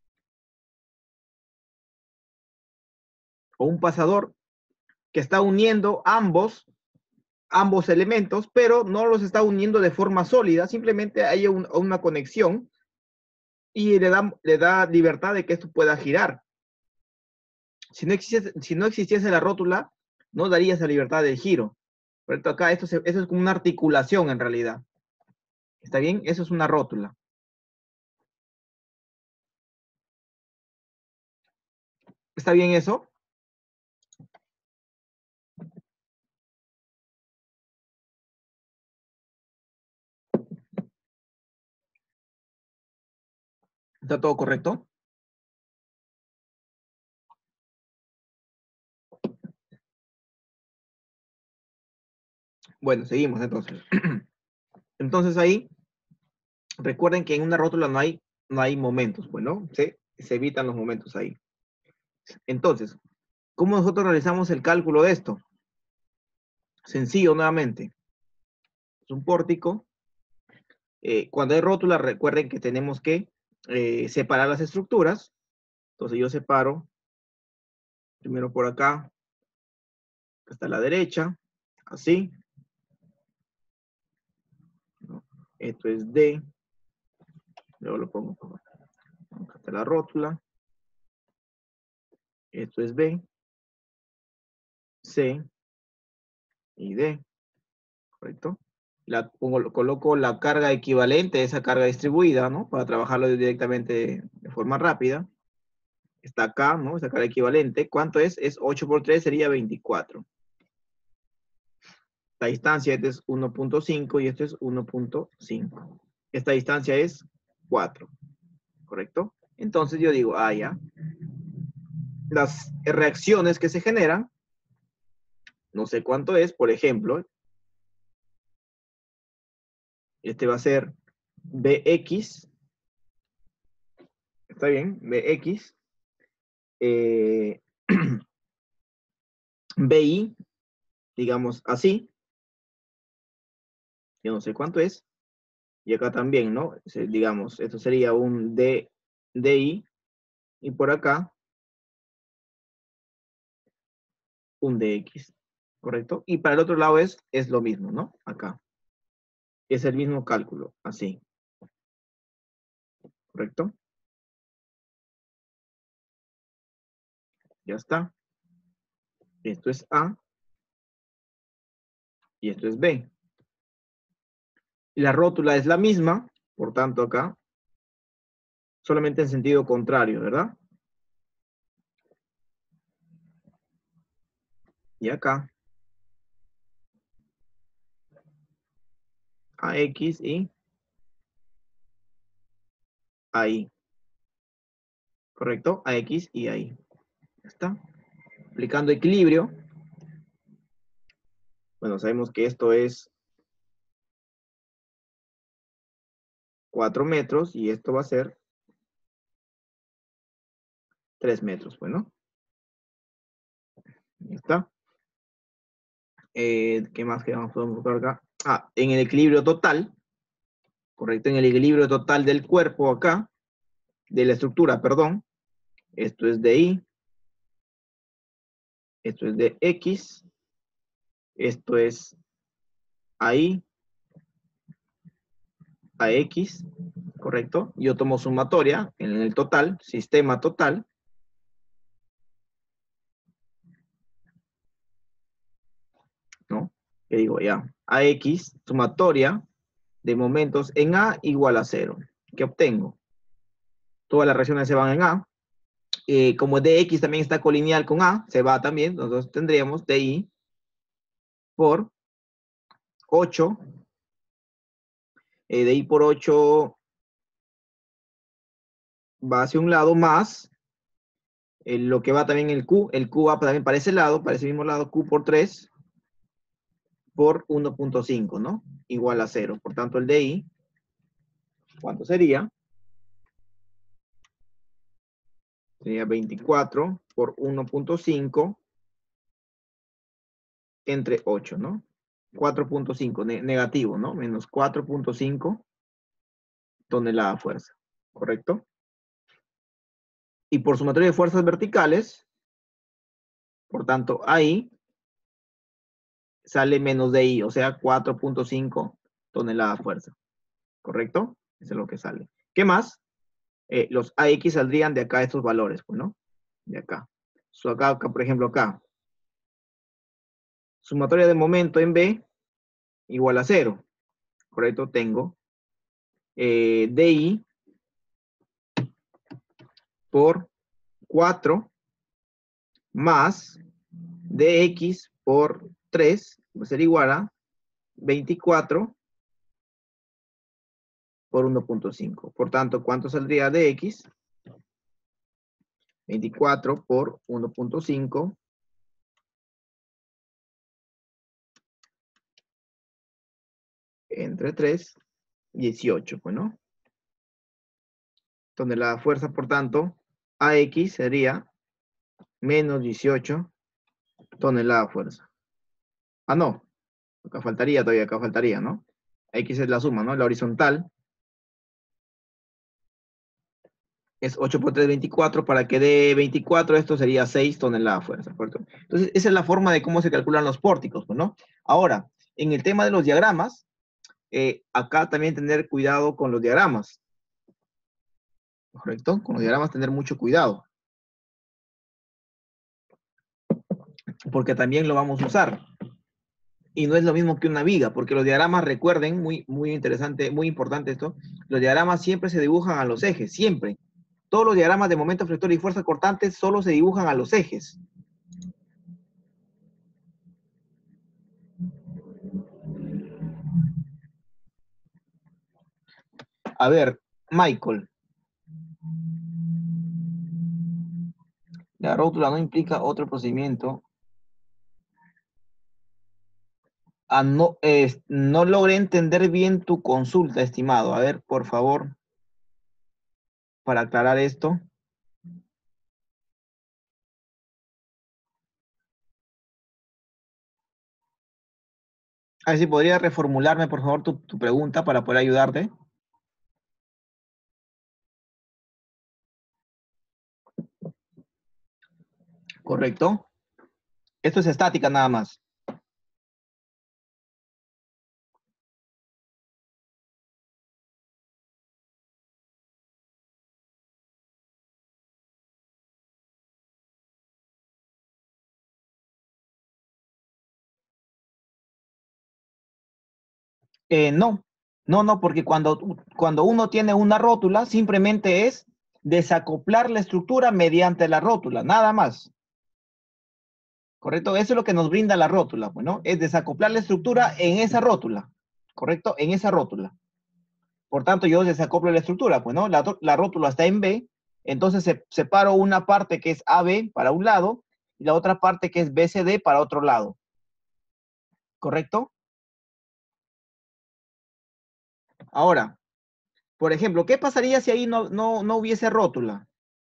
O un pasador que está uniendo ambos, ambos elementos, pero no los está uniendo de forma sólida, simplemente hay un, una conexión y le da, le da libertad de que esto pueda girar. Si no existiese, si no existiese la rótula, no daría esa libertad del giro. Pero acá esto, se, esto es como una articulación en realidad. ¿Está bien? Eso es una rótula. ¿Está bien eso? ¿Está todo correcto? Bueno, seguimos entonces. Entonces ahí, recuerden que en una rótula no hay, no hay momentos, bueno, se, se evitan los momentos ahí. Entonces, ¿cómo nosotros realizamos el cálculo de esto? Sencillo nuevamente. Es un pórtico. Eh, cuando hay rótula, recuerden que tenemos que eh, separar las estructuras. Entonces yo separo primero por acá, hasta la derecha, así. ¿No? Esto es D. Luego lo pongo por acá. Hasta la rótula. Esto es B, C y D. ¿Correcto? La, pongo, coloco la carga equivalente a esa carga distribuida, ¿no? Para trabajarlo directamente de forma rápida. Está acá, ¿no? Esa carga equivalente. ¿Cuánto es? Es ocho por tres, sería veinticuatro. La distancia este es uno punto cinco y esto es uno punto cinco. Esta distancia es cuatro. ¿Correcto? Entonces yo digo, ah, ya. Las reacciones que se generan, no sé cuánto es, por ejemplo, este va a ser Bx. ¿Está bien? Bx. Eh, Bi, digamos así. Yo no sé cuánto es. Y acá también, ¿no? Digamos, esto sería un D, Di. Y por acá, un Dx. ¿Correcto? Y para el otro lado es, es lo mismo, ¿no? Acá. Es el mismo cálculo, así. ¿Correcto? Ya está. Esto es A. Y esto es B. Y la rótula es la misma, por tanto acá, solamente en sentido contrario, ¿verdad? Y acá, A X y ahí. ¿Correcto? A X y ahí. Ya está. Aplicando equilibrio. Bueno, sabemos que esto es cuatro metros y esto va a ser tres metros. Bueno, ya está. Eh, ¿Qué más que vamos a buscar acá? Ah, en el equilibrio total. Correcto, en el equilibrio total del cuerpo acá, de la estructura, perdón. Esto es de Y. Esto es de X. Esto es ahí. A X. Correcto. Yo tomo sumatoria en el total, sistema total. ¿No? Que digo ya. A X, sumatoria de momentos en A igual a cero. ¿Qué obtengo? Todas las reacciones se van en A. Eh, como dx también está colineal con A, se va también. Nosotros tendríamos di por ocho. Eh, di por ocho va hacia un lado más. Eh, lo que va también el Q. El Q va también para ese lado, para ese mismo lado. Q por tres por uno punto cinco, ¿no? Igual a cero. Por tanto, el di, ¿cuánto sería? Sería veinticuatro por uno punto cinco entre ocho, ¿no? cuatro punto cinco, ne negativo, ¿no? Menos cuatro punto cinco tonelada fuerza, ¿correcto? Y por sumatoria de fuerzas verticales, por tanto, ahí sale menos de I, o sea, cuatro punto cinco tonelada fuerza, ¿correcto? Eso es lo que sale. ¿Qué más? Eh, los A X saldrían de acá estos valores, pues, ¿no? De acá. So, acá, acá, por ejemplo, acá. Sumatoria de momento en B igual a cero, ¿correcto? Tengo eh, di por cuatro más dx por tres va a ser igual a veinticuatro por uno punto cinco. Por tanto, ¿cuánto saldría dx? veinticuatro por uno punto cinco entre tres, dieciocho, pues, ¿no? Donde la fuerza, por tanto, A X sería menos dieciocho tonelada fuerza. Ah, no. Acá faltaría todavía, acá faltaría, ¿no? X es la suma, ¿no? La horizontal es ocho por tres, veinticuatro. Para que dé veinticuatro, esto sería seis toneladas fuerza, ¿correcto? Entonces, esa es la forma de cómo se calculan los pórticos, ¿no? Ahora, en el tema de los diagramas, eh, acá también tener cuidado con los diagramas, ¿correcto? Con los diagramas tener mucho cuidado, porque también lo vamos a usar. Y no es lo mismo que una viga, porque los diagramas, recuerden, muy, muy interesante, muy importante esto, los diagramas siempre se dibujan a los ejes, siempre. Todos los diagramas de momento flector y fuerza cortante solo se dibujan a los ejes. A ver, Michael. La rótula no implica otro procedimiento. Ah, no, eh, no logré entender bien tu consulta, estimado. A ver, por favor, para aclarar esto. A ver si podría reformularme, por favor, tu, tu pregunta para poder ayudarte. Correcto. Esto es estática nada más. Eh, no, no, no, porque cuando, cuando uno tiene una rótula, simplemente es desacoplar la estructura mediante la rótula, nada más. ¿Correcto? Eso es lo que nos brinda la rótula, bueno, es desacoplar la estructura en esa rótula, ¿correcto? En esa rótula. Por tanto, yo desacoplo la estructura, pues, ¿no? La, la rótula está en B, entonces se, separo una parte que es A B para un lado y la otra parte que es B C D para otro lado. ¿Correcto? Ahora, por ejemplo, ¿qué pasaría si ahí no, no, no hubiese rótula?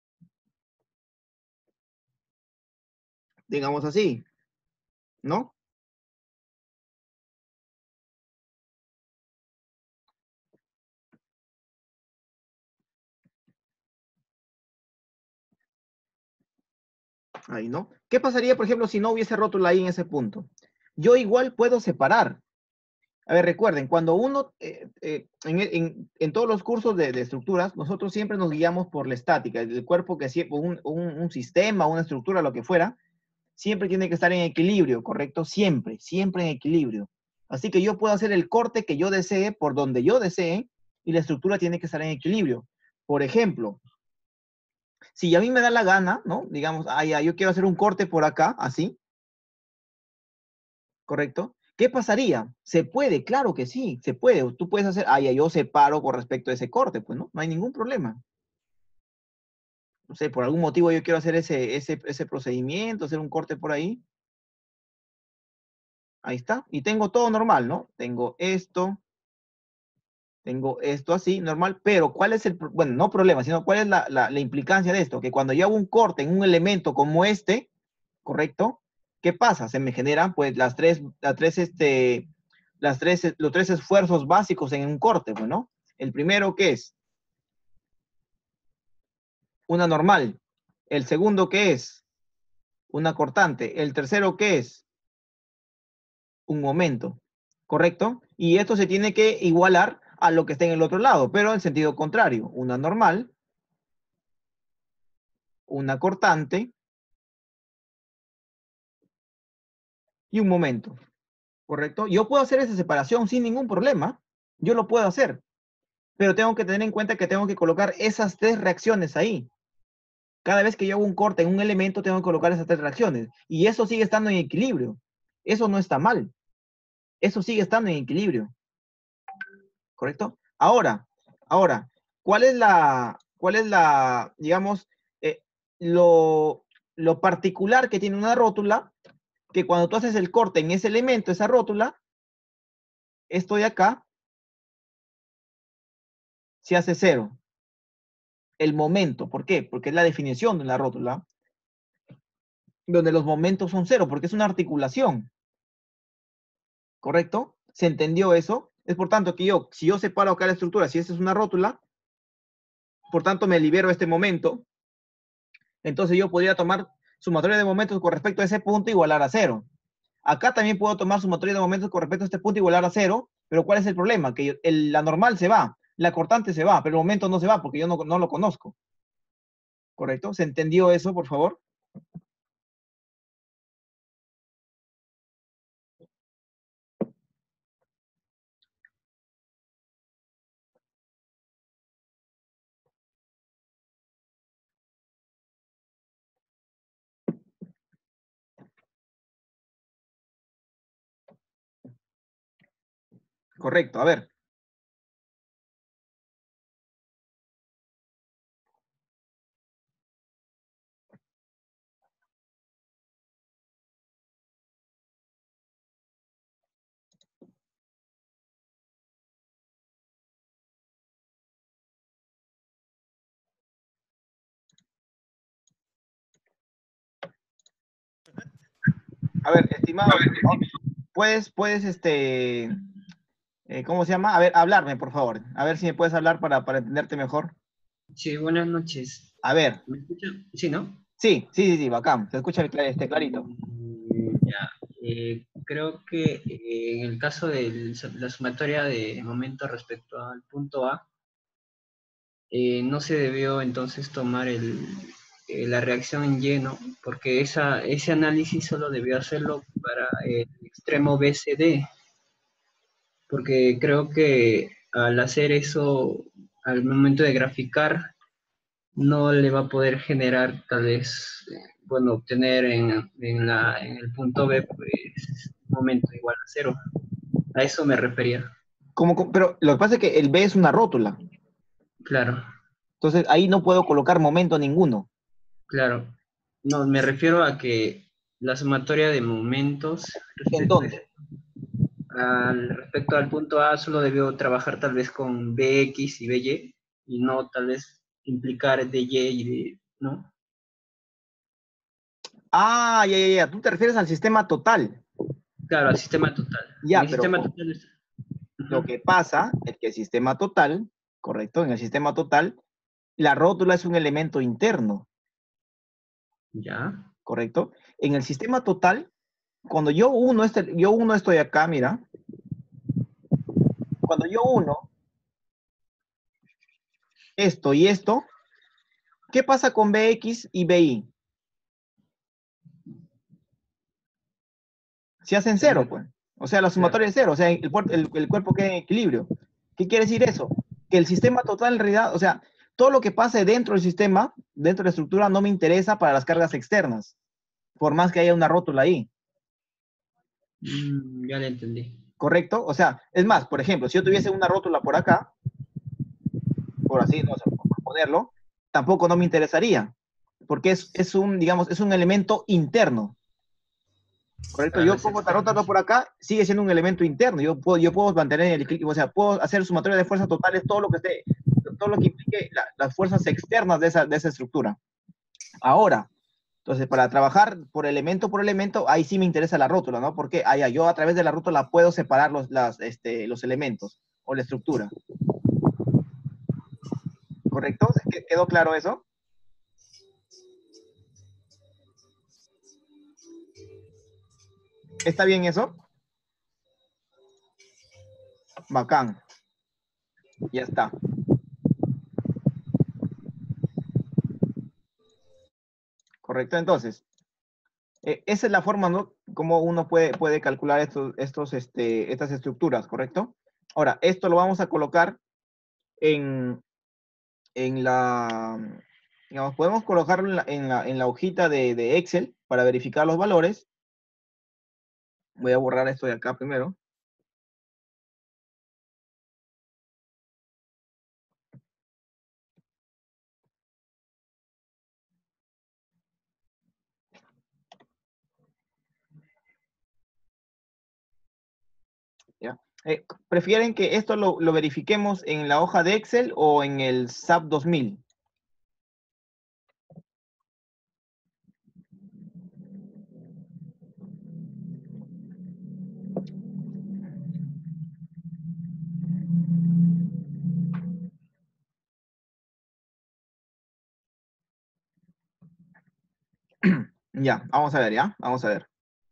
Digamos así, ¿no? Ahí, ¿no? ¿Qué pasaría, por ejemplo, si no hubiese rótula ahí en ese punto? Yo igual puedo separar. A ver, recuerden, cuando uno, eh, eh, en, en, en, todos los cursos de, de, estructuras, nosotros siempre nos guiamos por la estática, el cuerpo que siempre, un, un, un sistema, una estructura, lo que fuera, siempre tiene que estar en equilibrio, ¿correcto? Siempre, siempre en equilibrio. Así que yo puedo hacer el corte que yo desee por donde yo desee y la estructura tiene que estar en equilibrio. Por ejemplo, si a mí me da la gana, ¿no? Digamos, ah, ya, yo quiero hacer un corte por acá, así, ¿correcto? ¿Qué pasaría? ¿Se puede? Claro que sí, se puede. Tú puedes hacer, ah, ya, yo separo con respecto a ese corte, pues, ¿no? No hay ningún problema. No sé, por algún motivo yo quiero hacer ese, ese, ese procedimiento, hacer un corte por ahí. Ahí está. Y tengo todo normal, ¿no? Tengo esto, tengo esto así, normal, pero ¿cuál es el, bueno, no problema, sino cuál es la, la, la implicancia de esto? Que cuando yo hago un corte en un elemento como este, ¿correcto? ¿Qué pasa? Se me generan pues las tres, las tres, este, las tres, los tres esfuerzos básicos en un corte, pues, ¿no? El primero, ¿qué es? Una normal. El segundo, ¿qué es? Una cortante. El tercero, ¿qué es? Un momento, ¿correcto? Y esto se tiene que igualar a lo que está en el otro lado, pero en sentido contrario. Una normal, una cortante y un momento, ¿correcto? Yo puedo hacer esa separación sin ningún problema. Yo lo puedo hacer, pero tengo que tener en cuenta que tengo que colocar esas tres reacciones ahí. Cada vez que yo hago un corte en un elemento, tengo que colocar esas tres reacciones. Y eso sigue estando en equilibrio. Eso no está mal. Eso sigue estando en equilibrio. ¿Correcto? Ahora, ahora, ¿cuál es la, cuál es la, digamos, eh, lo, lo particular que tiene una rótula? Que cuando tú haces el corte en ese elemento, esa rótula, esto de acá, se hace cero. El momento, ¿por qué? Porque es la definición de la rótula, donde los momentos son cero, porque es una articulación, ¿correcto? ¿Se entendió eso? Es por tanto que yo, si yo separo acá la estructura, si esta es una rótula, por tanto me libero este momento, entonces yo podría tomar sumatoria de momentos con respecto a ese punto igualar a cero. Acá también puedo tomar sumatoria de momentos con respecto a este punto igualar a cero, pero ¿cuál es el problema? Que el, la normal se va, la cortante se va, pero el momento no se va porque yo no, no lo conozco. ¿Correcto? ¿Se entendió eso, por favor? Correcto, a ver. A ver, estimado, puedes, puedes, este, eh, ¿cómo se llama? A ver, hablarme, por favor. A ver si me puedes hablar para, para entenderte mejor. Sí, buenas noches. A ver. ¿Me escuchan? Sí, ¿no? Sí, sí, sí, sí, bacán. Se escucha el, este, clarito. Mm, ya. Eh, creo que eh, en el caso de la sumatoria de momentos respecto al punto A, eh, no se debió entonces tomar el, eh, la reacción en lleno, porque esa, ese análisis solo debió hacerlo para el extremo B C D, porque creo que al hacer eso, al momento de graficar, no le va a poder generar tal vez, eh, bueno, obtener en, en, la, en el punto B, pues, un momento igual a cero. A eso me refería. Como, como- pero lo que pasa es que el B es una rótula. Claro, Entonces ahí no puedo colocar momento ninguno. claro. No, me refiero a que la sumatoria de momentos ¿En respecto, dónde? al, respecto al punto A solo debió trabajar tal vez con B X y B Y y no tal vez implicar de Y y de, ¿no? Ah, ya, ya, ya. Tú te refieres al sistema total. Claro, al sistema total. En Ya, el pero sistema con- total es... lo Ujú. que pasa es que el sistema total, correcto, en el sistema total, la rótula es un elemento interno, Ya, correcto. En el sistema total, cuando yo uno, este, yo uno estoy acá, mira, cuando yo uno esto y esto, ¿qué pasa con B X y B Y? Se hacen se cero, hace, pues. O sea, la claro. sumatoria es cero, o sea, el, el, el cuerpo queda en equilibrio. ¿Qué quiere decir eso? Que el sistema total en realidad, o sea, todo lo que pase dentro del sistema, dentro de la estructura, no me interesa para las cargas externas, por más que haya una rótula ahí. Mm, ya le entendí. ¿Correcto? O sea, es más, por ejemplo, si yo tuviese una rótula por acá, por así, no sé, por ponerlo, tampoco no me interesaría, porque es, es un, digamos, es un elemento interno. Correcto, Claro, yo es pongo tarota externo. por acá, sigue siendo un elemento interno. Yo puedo, yo puedo mantener el equilibrio, o sea, puedo hacer sumatoria de fuerzas totales, todo lo que esté, todo lo que implique la, las fuerzas externas de esa, de esa estructura. Ahora, entonces, para trabajar por elemento por elemento, ahí sí me interesa la rótula, ¿no? Porque allá yo a través de la rótula puedo separar los, las, este, los elementos o la estructura. ¿Correcto? ¿Quedó claro eso? ¿Está bien eso? Bacán. Ya está. Correcto. Entonces, eh, esa es la forma, ¿no? Como uno puede, puede calcular estos, estos, este, estas estructuras, ¿correcto? Ahora, esto lo vamos a colocar en, en la, digamos, podemos colocarlo en la, en la, en la hojita de, de Excel para verificar los valores. Voy a borrar esto de acá primero. ¿Ya? Eh, ¿prefieren que esto lo, lo verifiquemos en la hoja de Excel o en el SAP dos mil? Ya, vamos a ver, ¿ya? Vamos a ver.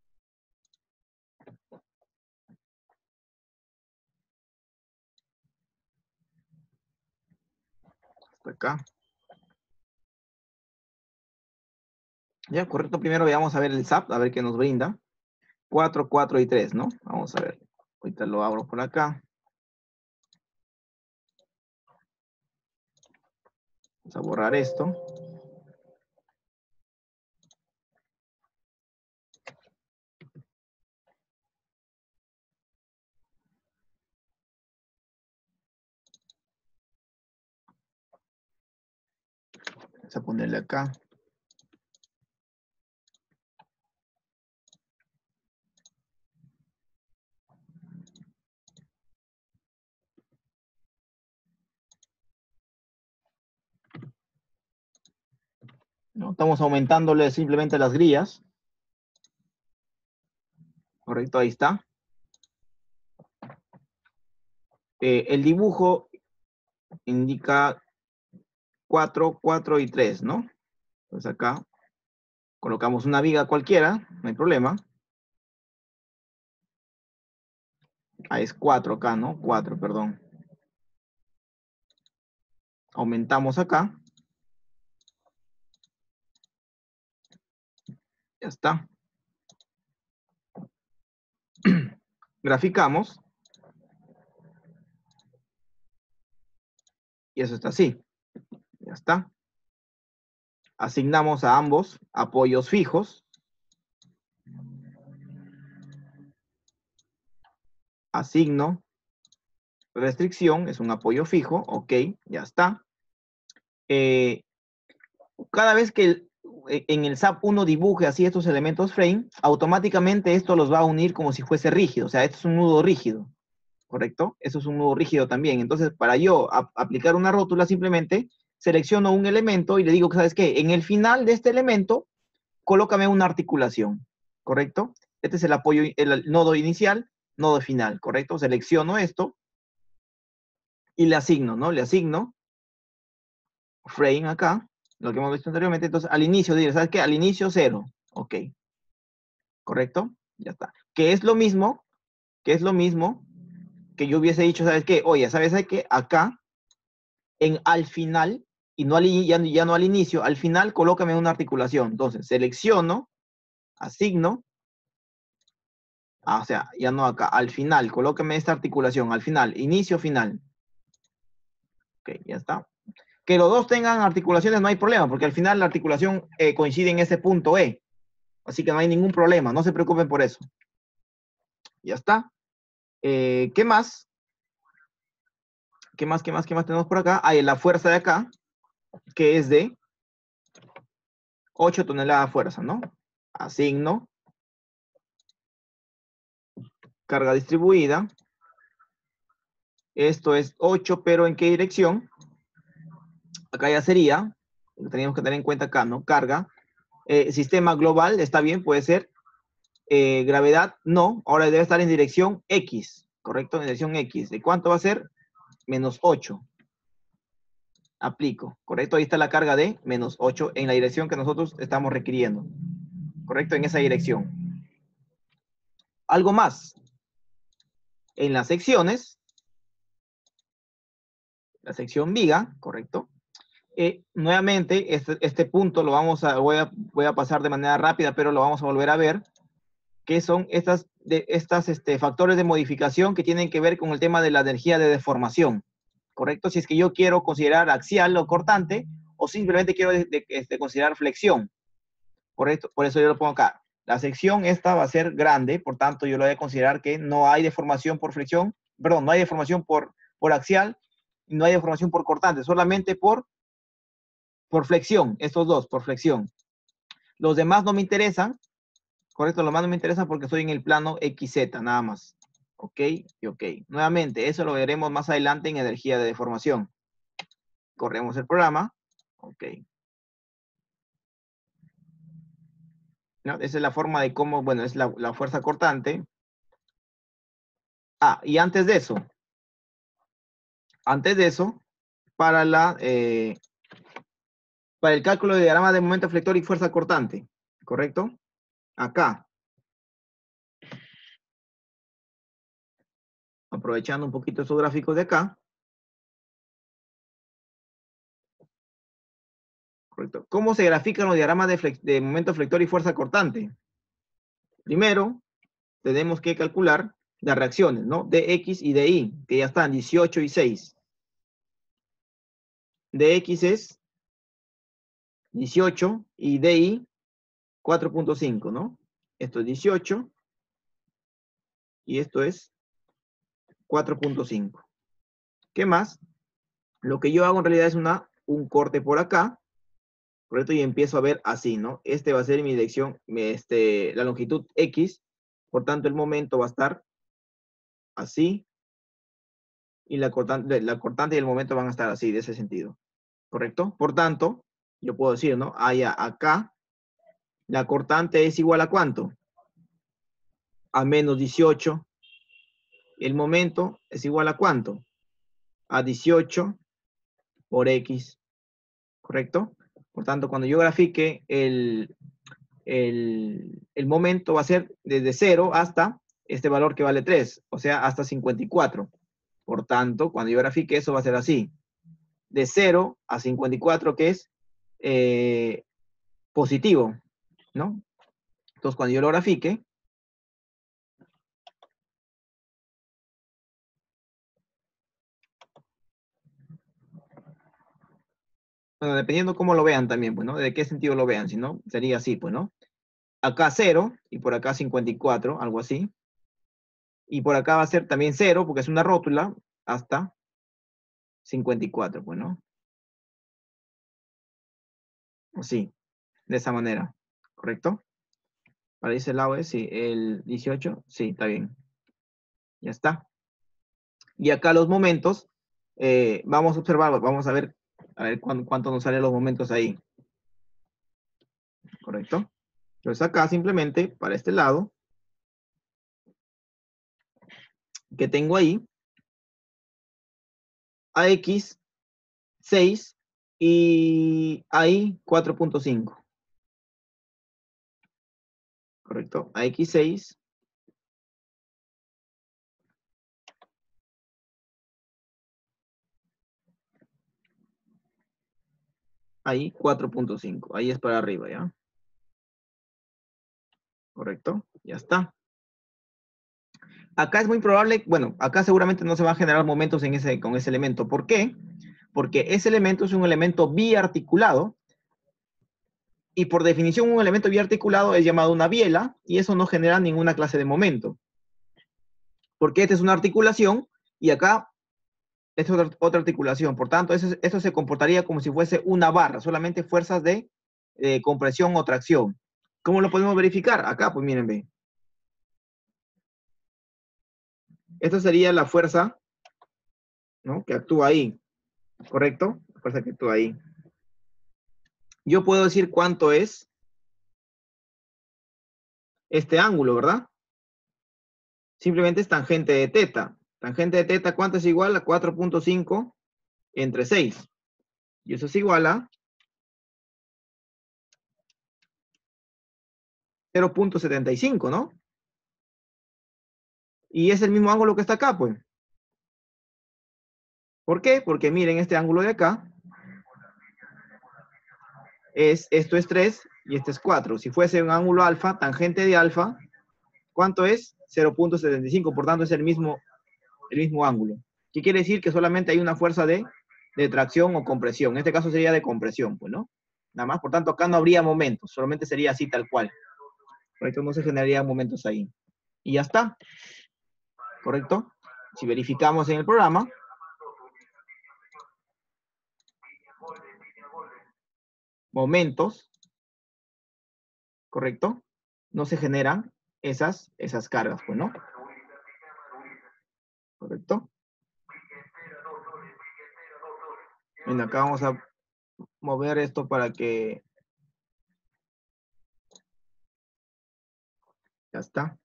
Por acá. Ya, correcto. Primero veamos a ver el SAP, a ver qué nos brinda. cuatro, cuatro y tres, ¿no? Vamos a ver. Ahorita lo abro por acá. Vamos a borrar esto. Vamos a ponerle acá. ¿No? Estamos aumentándole simplemente las grillas. Correcto, ahí está. Eh, el dibujo indica cuatro, cuatro y tres, ¿no? Entonces acá colocamos una viga cualquiera, no hay problema. Ah, es cuatro acá, ¿no? cuatro, perdón. Aumentamos acá. Ya está. Graficamos. Y eso está así. Ya está. Asignamos a ambos apoyos fijos. Asigno restricción, es un apoyo fijo, ok, ya está. Eh, cada vez que el, en el S A P uno dibuje así estos elementos frame, automáticamente esto los va a unir como si fuese rígido, o sea, esto es un nudo rígido, ¿correcto? Eso es un nudo rígido también. Entonces, para yo a, aplicar una rótula, simplemente selecciono un elemento y le digo, ¿sabes qué? En el final de este elemento, colócame una articulación, ¿correcto? Este es el apoyo, el nodo inicial, nodo final, ¿correcto? Selecciono esto y le asigno, ¿no? Le asigno frame acá, lo que hemos visto anteriormente. Entonces, al inicio, diré, ¿sabes qué? Al inicio, cero. Ok. ¿Correcto? Ya está. Que es lo mismo, que es lo mismo que yo hubiese dicho, ¿sabes qué? Oye, ¿sabes qué? Acá, en al final, y no al, ya, ya no al inicio, al final, colócame una articulación. Entonces, selecciono, asigno, ah, o sea, ya no acá, al final, colócame esta articulación, al final, inicio, final. Ok, ya está. Que los dos tengan articulaciones no hay problema, porque al final la articulación eh, coincide en ese punto E. Así que no hay ningún problema, no se preocupen por eso. Ya está. Eh, ¿Qué más? ¿Qué más, qué más, qué más tenemos por acá? Hay la fuerza de acá, que es de ocho toneladas de fuerza, ¿no? Asigno. Carga distribuida. Esto es ocho, pero ¿en qué dirección? Acá ya sería, teníamos que tener en cuenta acá, ¿no? Carga. Eh, sistema global, está bien, puede ser. Eh, gravedad, no. Ahora debe estar en dirección X, ¿correcto? En dirección X. ¿De cuánto va a ser? Menos ocho. Aplico, ¿correcto? Ahí está la carga de menos ocho en la dirección que nosotros estamos requiriendo. ¿Correcto? En esa dirección. Algo más. En las secciones, la sección viga, ¿correcto? Eh, nuevamente, este, este punto lo vamos a voy, a, voy a pasar de manera rápida, pero lo vamos a volver a ver, que son estas, de, estas este, factores de modificación que tienen que ver con el tema de la energía de deformación, ¿correcto? Si es que yo quiero considerar axial o cortante, o simplemente quiero de, de, de considerar flexión. Por, esto, por eso yo lo pongo acá. La sección esta va a ser grande, por tanto yo lo voy a considerar que no hay deformación por flexión, perdón, no hay deformación por, por axial, y no hay deformación por cortante, solamente por, por flexión, estos dos, por flexión. Los demás no me interesan, correcto, los demás no me interesan porque estoy en el plano equis zeta, nada más. Ok, y ok. Nuevamente, eso lo veremos más adelante en energía de deformación. Corremos el programa. Ok. ¿No? Esa es la forma de cómo, bueno, es la, la fuerza cortante. Ah, y antes de eso, antes de eso, para, la, eh, para el cálculo de diagrama de momento flector y fuerza cortante, ¿correcto? Acá. Aprovechando un poquito estos gráficos de acá. Correcto. ¿Cómo se grafican los diagramas de, flex, de momento flector y fuerza cortante? Primero, tenemos que calcular las reacciones, ¿no? De X y de Y, que ya están dieciocho y seis. De X es dieciocho y de Y cuatro punto cinco, ¿no? Esto es dieciocho y esto es cuatro punto cinco. ¿Qué más? Lo que yo hago en realidad es una, un corte por acá, ¿correcto? Y empiezo a ver así, ¿no? Este va a ser mi dirección, este, la longitud X, por tanto el momento va a estar así, y la cortante, la cortante y el momento van a estar así, de ese sentido, ¿correcto? Por tanto, yo puedo decir, ¿no? Allá, acá, la cortante es igual a ¿cuánto? A menos dieciocho. El momento es igual a ¿cuánto? A dieciocho por X, ¿correcto? Por tanto, cuando yo grafique el, el, el momento va a ser desde cero hasta este valor que vale tres, o sea, hasta cincuenta y cuatro. Por tanto, cuando yo grafique eso va a ser así. De cero a cincuenta y cuatro, que es eh, positivo, ¿no? Entonces, cuando yo lo grafique, bueno, dependiendo cómo lo vean también, pues, ¿no? De qué sentido lo vean, si no, sería así, pues, ¿no? Acá cero, y por acá cincuenta y cuatro, algo así. Y por acá va a ser también cero, porque es una rótula, hasta cincuenta y cuatro, pues, ¿no? Así, de esa manera, ¿correcto? Para ese lado es, sí, el dieciocho, sí, está bien. Ya está. Y acá los momentos, eh, vamos a observar, vamos a ver, a ver cuánto, cuánto nos salen los momentos ahí. ¿Correcto? Entonces acá simplemente, para este lado, que tengo ahí, A X seis y ahí cuatro punto cinco. ¿Correcto? A X seis. Ahí cuatro punto cinco. Ahí es para arriba, ¿ya? Correcto. Ya está. Acá es muy probable, bueno, acá seguramente no se van a generar momentos en ese, con ese elemento. ¿Por qué? Porque ese elemento es un elemento biarticulado y por definición un elemento biarticulado es llamado una biela y eso no genera ninguna clase de momento. Porque esta es una articulación y acá esta es otra, otra articulación. Por tanto, eso, esto se comportaría como si fuese una barra, solamente fuerzas de eh, compresión o tracción. ¿Cómo lo podemos verificar? Acá, pues miren, ve. Esta sería la fuerza, ¿no?, que actúa ahí, ¿correcto? La fuerza que actúa ahí. Yo puedo decir cuánto es este ángulo, ¿verdad? Simplemente es tangente de teta. Tangente de teta, ¿cuánto es igual? A cuatro punto cinco entre seis. Y eso es igual a cero punto setenta y cinco, ¿no? Y es el mismo ángulo que está acá, pues. ¿Por qué? Porque miren, este ángulo de acá, es, esto es tres y este es cuatro. Si fuese un ángulo alfa, tangente de alfa, ¿cuánto es? cero punto setenta y cinco, por tanto es el mismo, el mismo ángulo. ¿Qué quiere decir? Que solamente hay una fuerza de, de tracción o compresión. En este caso sería de compresión, pues, ¿no? Nada más, por tanto, acá no habría momentos, solamente sería así tal cual. ¿Correcto? No se generarían momentos ahí. Y ya está. ¿Correcto? Si verificamos en el programa, momentos, ¿correcto? No se generan esas, esas cargas, pues, ¿no? ¿Correcto? Bueno, acá vamos a mover esto para que... Ya está.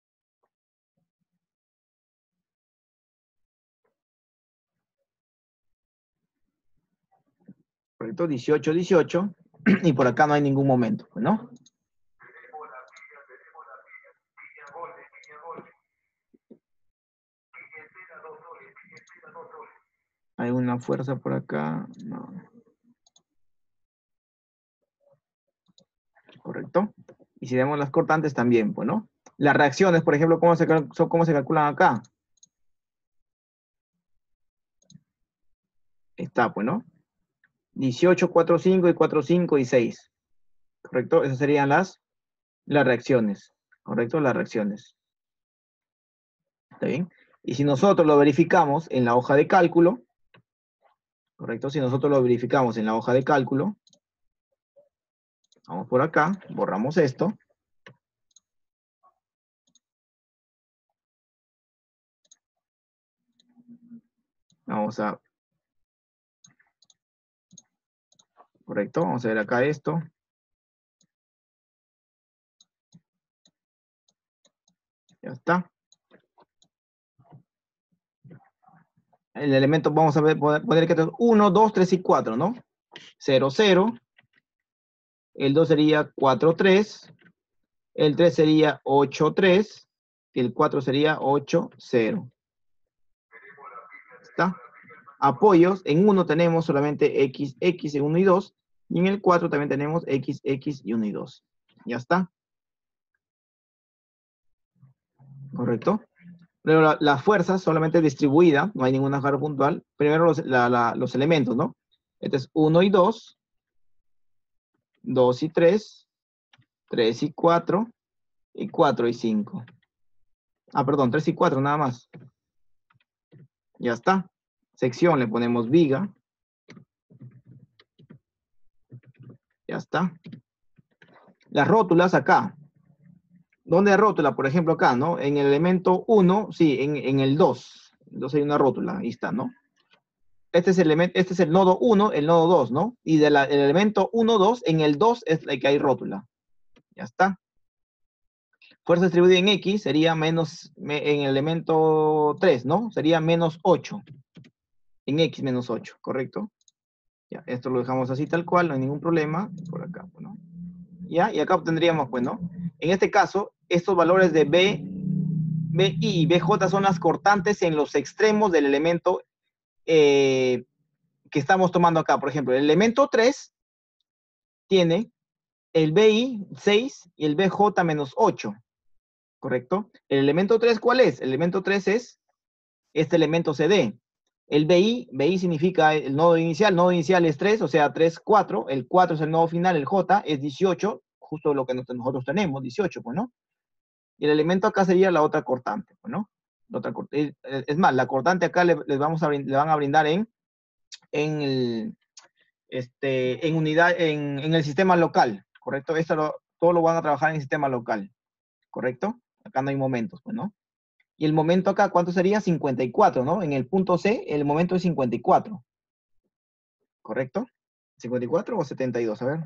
Correcto, dieciocho, dieciocho. Y por acá no hay ningún momento, pues, ¿no? Hay una fuerza por acá. No. Correcto. Y si vemos las cortantes también, pues, ¿no? Las reacciones, por ejemplo, ¿cómo se, cómo se calculan acá? Está, pues, ¿no? dieciocho, cuatro, cinco y cuatro, cinco y seis. ¿Correcto? Esas serían las, las reacciones. ¿Correcto? Las reacciones. ¿Está bien? Y si nosotros lo verificamos en la hoja de cálculo, ¿correcto? Si nosotros lo verificamos en la hoja de cálculo, vamos por acá, borramos esto. Vamos a... Correcto, vamos a ver acá esto. Ya está. El elemento, vamos a ver, poner que esto es uno, dos, tres y cuatro, ¿no? cero, cero. El dos sería cuatro, tres. El tres sería ocho, tres. Y el cuatro sería ocho, cero. ¿Está? Apoyos, en uno tenemos solamente X, X en uno y dos. Y en el cuatro también tenemos X, X y uno y dos. Ya está. ¿Correcto? Pero la, la fuerza solamente distribuida, no hay ninguna carga puntual. Primero los, la, la, los elementos, ¿no? Este es uno y dos, dos y tres, tres y cuatro, y cuatro y cinco. Ah, perdón, tres y cuatro nada más. Ya está. Sección le ponemos viga. Ya está. Las rótulas acá. ¿Dónde hay rótula? Por ejemplo, acá, ¿no? En el elemento uno, sí, en, en el dos. Entonces hay una rótula, ahí está, ¿no? Este es el, elemento, este es el nodo uno, el nodo dos, ¿no? Y del elemento uno, dos, en el dos es el que hay rótula. Ya está. Fuerza distribuida en X sería menos, en el elemento tres, ¿no? Sería menos ocho. En X menos ocho, ¿correcto? Ya, esto lo dejamos así tal cual, no hay ningún problema. Por acá, ¿no? Ya, y acá obtendríamos, pues, ¿no? En este caso, estos valores de B, B I y B J son las cortantes en los extremos del elemento eh, que estamos tomando acá. Por ejemplo, el elemento tres tiene el B I seis y el B J menos ocho, ¿correcto? El elemento tres, ¿cuál es? El elemento tres es este elemento C D. El B I, B I significa el nodo inicial, nodo inicial es tres, o sea, tres, cuatro, el cuatro es el nodo final, el J es dieciocho, justo lo que nosotros tenemos, dieciocho, pues, ¿no? Y el elemento acá sería la otra cortante, pues, ¿no? La otra, es, es más, la cortante acá le, les vamos a, le van a brindar en, en, el, este, en, unidad, en, en el sistema local, ¿correcto? Esto lo, todo lo van a trabajar en el sistema local, ¿correcto? Acá no hay momentos, pues, ¿no? Y el momento acá, ¿cuánto sería? cincuenta y cuatro, ¿no? En el punto C, el momento es cincuenta y cuatro. ¿Correcto? ¿cincuenta y cuatro o setenta y dos? A ver.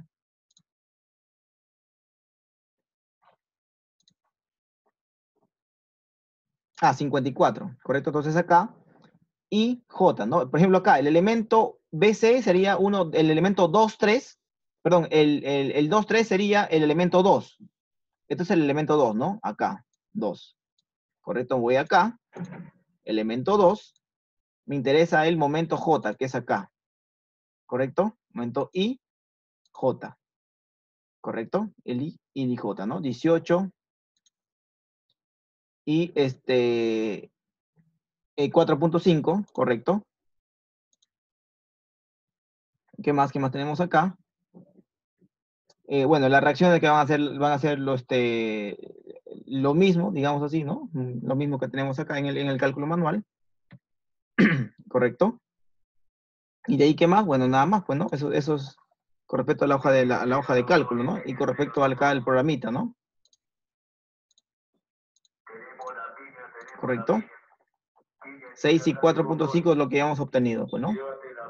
Ah, cincuenta y cuatro. Correcto, entonces acá. Y J, ¿no? Por ejemplo, acá, el elemento B C sería uno, el elemento dos, tres. Perdón, el, el, el dos, tres sería el elemento dos. Este es el elemento dos, ¿no? Acá, dos. Correcto, voy acá. Elemento dos. Me interesa el momento J, que es acá. ¿Correcto? Momento I, J. ¿Correcto? El I y el J, ¿no? dieciocho y este eh, cuatro punto cinco, ¿correcto? ¿Qué más? ¿Qué más tenemos acá? Eh, bueno, las reacciones que van a hacer, van a ser lo, este, lo mismo, digamos así, ¿no? Lo mismo que tenemos acá en el, en el cálculo manual. ¿Correcto? ¿Y de ahí qué más? Bueno, nada más, pues, ¿no? Eso, eso es con respecto a la hoja de, la, a la hoja de cálculo, ¿no? Y con respecto al, acá al programita, ¿no? ¿Correcto? seis y cuatro punto cinco es lo que hemos obtenido, pues, ¿no?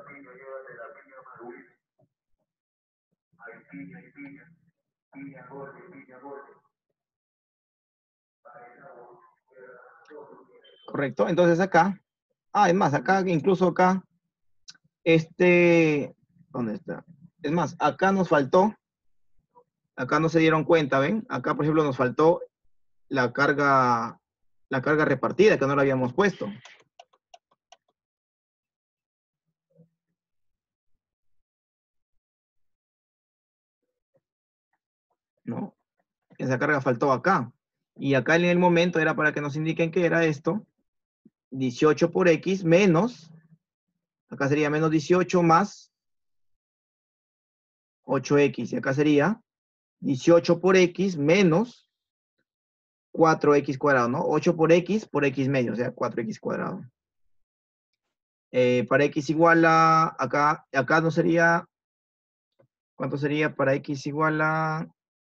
Correcto, entonces acá, ah, es más, acá, incluso acá, este, ¿dónde está? Es más, acá nos faltó, acá no se dieron cuenta, ¿ven? Acá, por ejemplo, nos faltó la carga, la carga repartida, que no la habíamos puesto. ¿No? Esa carga faltó acá. Y acá en el momento era para que nos indiquen que era esto, dieciocho por X menos, acá sería menos dieciocho más ocho X, y acá sería dieciocho por X menos cuatro X cuadrado, ¿no? ocho por X por X medio, o sea, cuatro X cuadrado. Eh, para X igual a, acá, acá no sería, ¿cuánto sería para X igual a,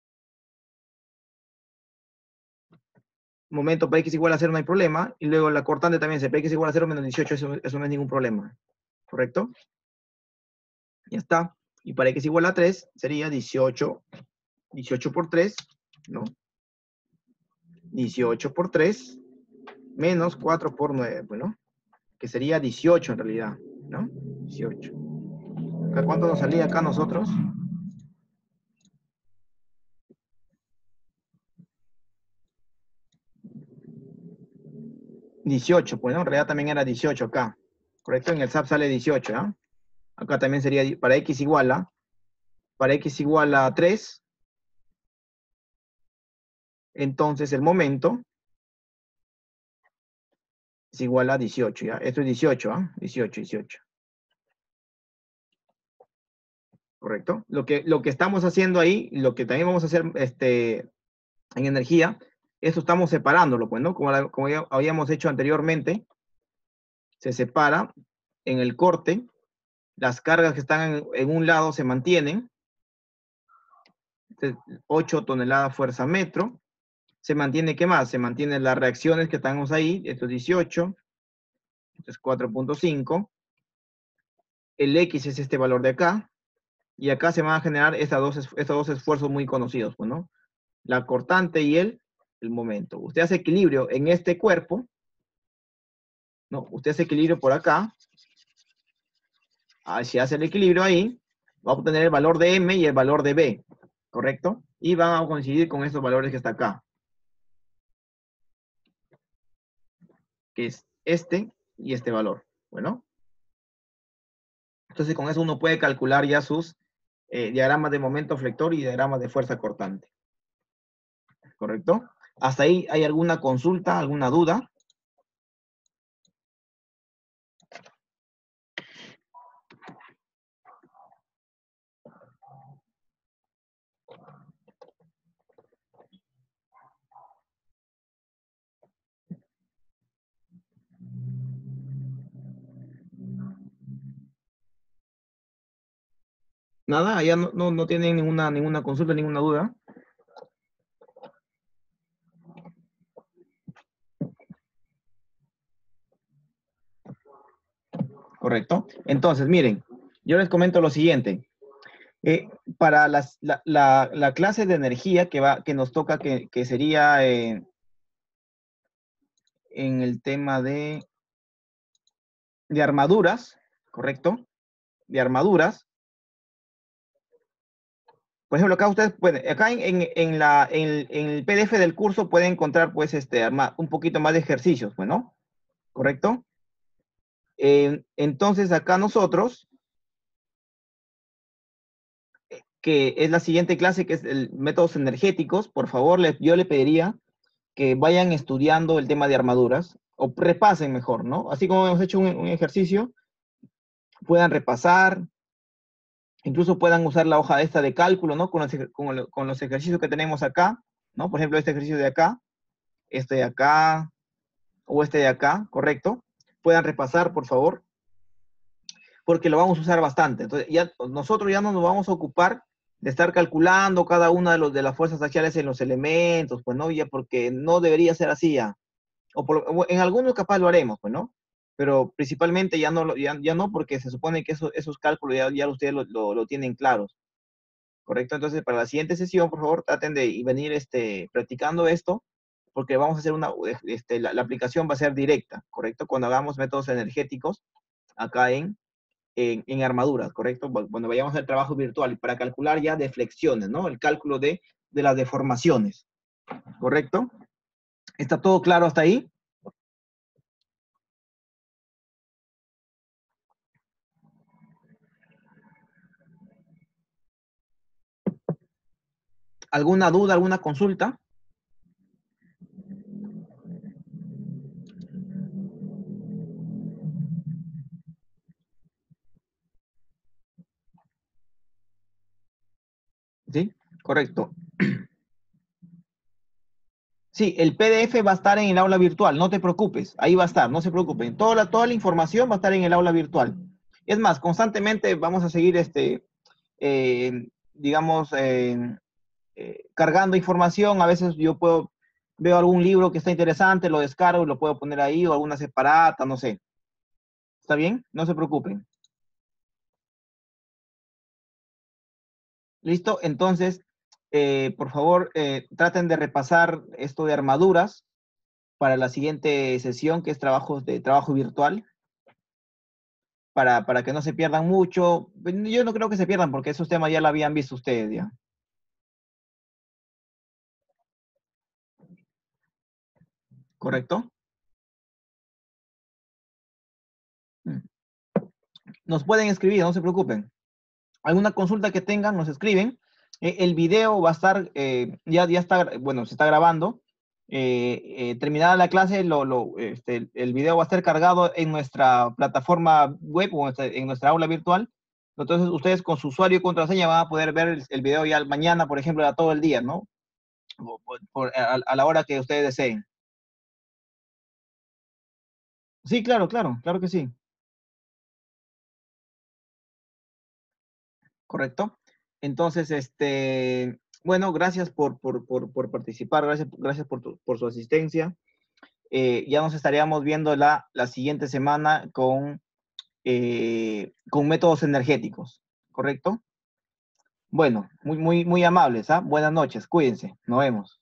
momento para X igual a cero no hay problema, y luego la cortante también, se para X igual a cero menos dieciocho, eso, eso no es ningún problema, ¿correcto? Ya está. Y para X igual a tres sería dieciocho, dieciocho por tres, ¿no? dieciocho por tres menos cuatro por nueve, bueno, que sería dieciocho en realidad, ¿no? dieciocho. ¿Acá cuánto nos salía acá a nosotros? dieciocho, pues, ¿no? En realidad también era dieciocho acá. ¿Correcto? En el S A P sale dieciocho, ¿ah? Acá también sería para X igual a, para X igual a tres, entonces el momento es igual a dieciocho, ¿ya? Esto es dieciocho, ¿ah? dieciocho, dieciocho. ¿Correcto? Lo que, lo que estamos haciendo ahí, lo que también vamos a hacer este, en energía, esto estamos separándolo, pues, ¿no? Como, la, como ya habíamos hecho anteriormente, se separa en el corte, las cargas que están en, en un lado se mantienen, ocho toneladas fuerza metro, se mantiene, ¿qué más? Se mantienen las reacciones que estamos ahí, esto es dieciocho, esto es cuatro punto cinco, el X es este valor de acá, y acá se van a generar estas dos, estos dos esfuerzos muy conocidos, pues, ¿no? La cortante y el, el momento. Usted hace equilibrio en este cuerpo, ¿no? Usted hace equilibrio por acá, ah, si hace el equilibrio ahí, va a obtener el valor de M y el valor de B, ¿correcto? Y van a coincidir con estos valores que está acá, que es este y este valor, bueno. Entonces con eso uno puede calcular ya sus eh, diagramas de momento flector y diagramas de fuerza cortante, ¿correcto? ¿Hasta ahí hay alguna consulta, alguna duda? Nada, ya no, no, no tienen ninguna, ninguna consulta, ninguna duda. Correcto. Entonces, miren, yo les comento lo siguiente. Eh, para las, la, la, la, clase de energía que, va, que nos toca, que, que sería eh, en el tema de, de armaduras, ¿correcto? De armaduras. Por ejemplo, acá ustedes pueden, acá en, en, en, la, en, en el P D F del curso pueden encontrar pues este, un poquito más de ejercicios, pues, ¿no? ¿Correcto? Eh, entonces acá nosotros, que es la siguiente clase, que es el métodos energéticos, por favor, le, yo le pediría que vayan estudiando el tema de armaduras, o repasen mejor, ¿no? Así como hemos hecho un, un ejercicio, puedan repasar, incluso puedan usar la hoja esta de cálculo, ¿no? Con los, con, con los ejercicios que tenemos acá, ¿no? Por ejemplo, este ejercicio de acá, este de acá, o este de acá, ¿correcto? Puedan repasar, por favor, porque lo vamos a usar bastante. Entonces, ya, nosotros ya no nos vamos a ocupar de estar calculando cada una de, los, de las fuerzas axiales en los elementos, pues, ¿no? Ya porque no debería ser así ya. O, por, o en algunos capaz lo haremos, pues, ¿no? Pero principalmente ya no, ya, ya no porque se supone que eso, esos cálculos ya, ya ustedes lo, lo, lo tienen claros, ¿correcto? Entonces, para la siguiente sesión, por favor, traten de venir este, practicando esto, porque vamos a hacer una, este, la, la aplicación va a ser directa, ¿correcto? Cuando hagamos métodos energéticos acá en, en, en armaduras, ¿correcto? Cuando vayamos al trabajo virtual para calcular ya deflexiones, ¿no? El cálculo de, de las deformaciones, ¿correcto? ¿Está todo claro hasta ahí? ¿Alguna duda, alguna consulta? ¿Sí? Correcto. Sí, el P D F va a estar en el aula virtual, no te preocupes, ahí va a estar, no se preocupen. Toda la, toda la información va a estar en el aula virtual. Es más, constantemente vamos a seguir, este, eh, digamos, eh, eh, cargando información. A veces yo puedo, veo algún libro que está interesante, lo descargo y lo puedo poner ahí, o alguna separata, no sé. ¿Está bien? No se preocupen. ¿Listo? Entonces, eh, por favor, eh, traten de repasar esto de armaduras para la siguiente sesión, que es trabajo, de trabajo virtual, para, para que no se pierdan mucho. Yo no creo que se pierdan, porque esos temas ya lo habían visto ustedes, ¿ya? ¿Correcto? Nos pueden escribir, no se preocupen. Alguna consulta que tengan, nos escriben. Eh, el video va a estar, eh, ya, ya está, bueno, se está grabando. Eh, eh, terminada la clase, lo, lo, este, el video va a estar cargado en nuestra plataforma web o en nuestra aula virtual. Entonces, ustedes con su usuario y contraseña van a poder ver el, el video ya mañana, por ejemplo, a todo el día, ¿no? Por, por, a, a la hora que ustedes deseen. Sí, claro, claro, claro que sí. Correcto. Entonces, este, bueno, gracias por, por, por, por participar, gracias, gracias por, tu, por su asistencia. Eh, ya nos estaríamos viendo la, la siguiente semana con, eh, con métodos energéticos, ¿correcto? Bueno, muy, muy, muy amables, ¿ah? Buenas noches, cuídense, nos vemos.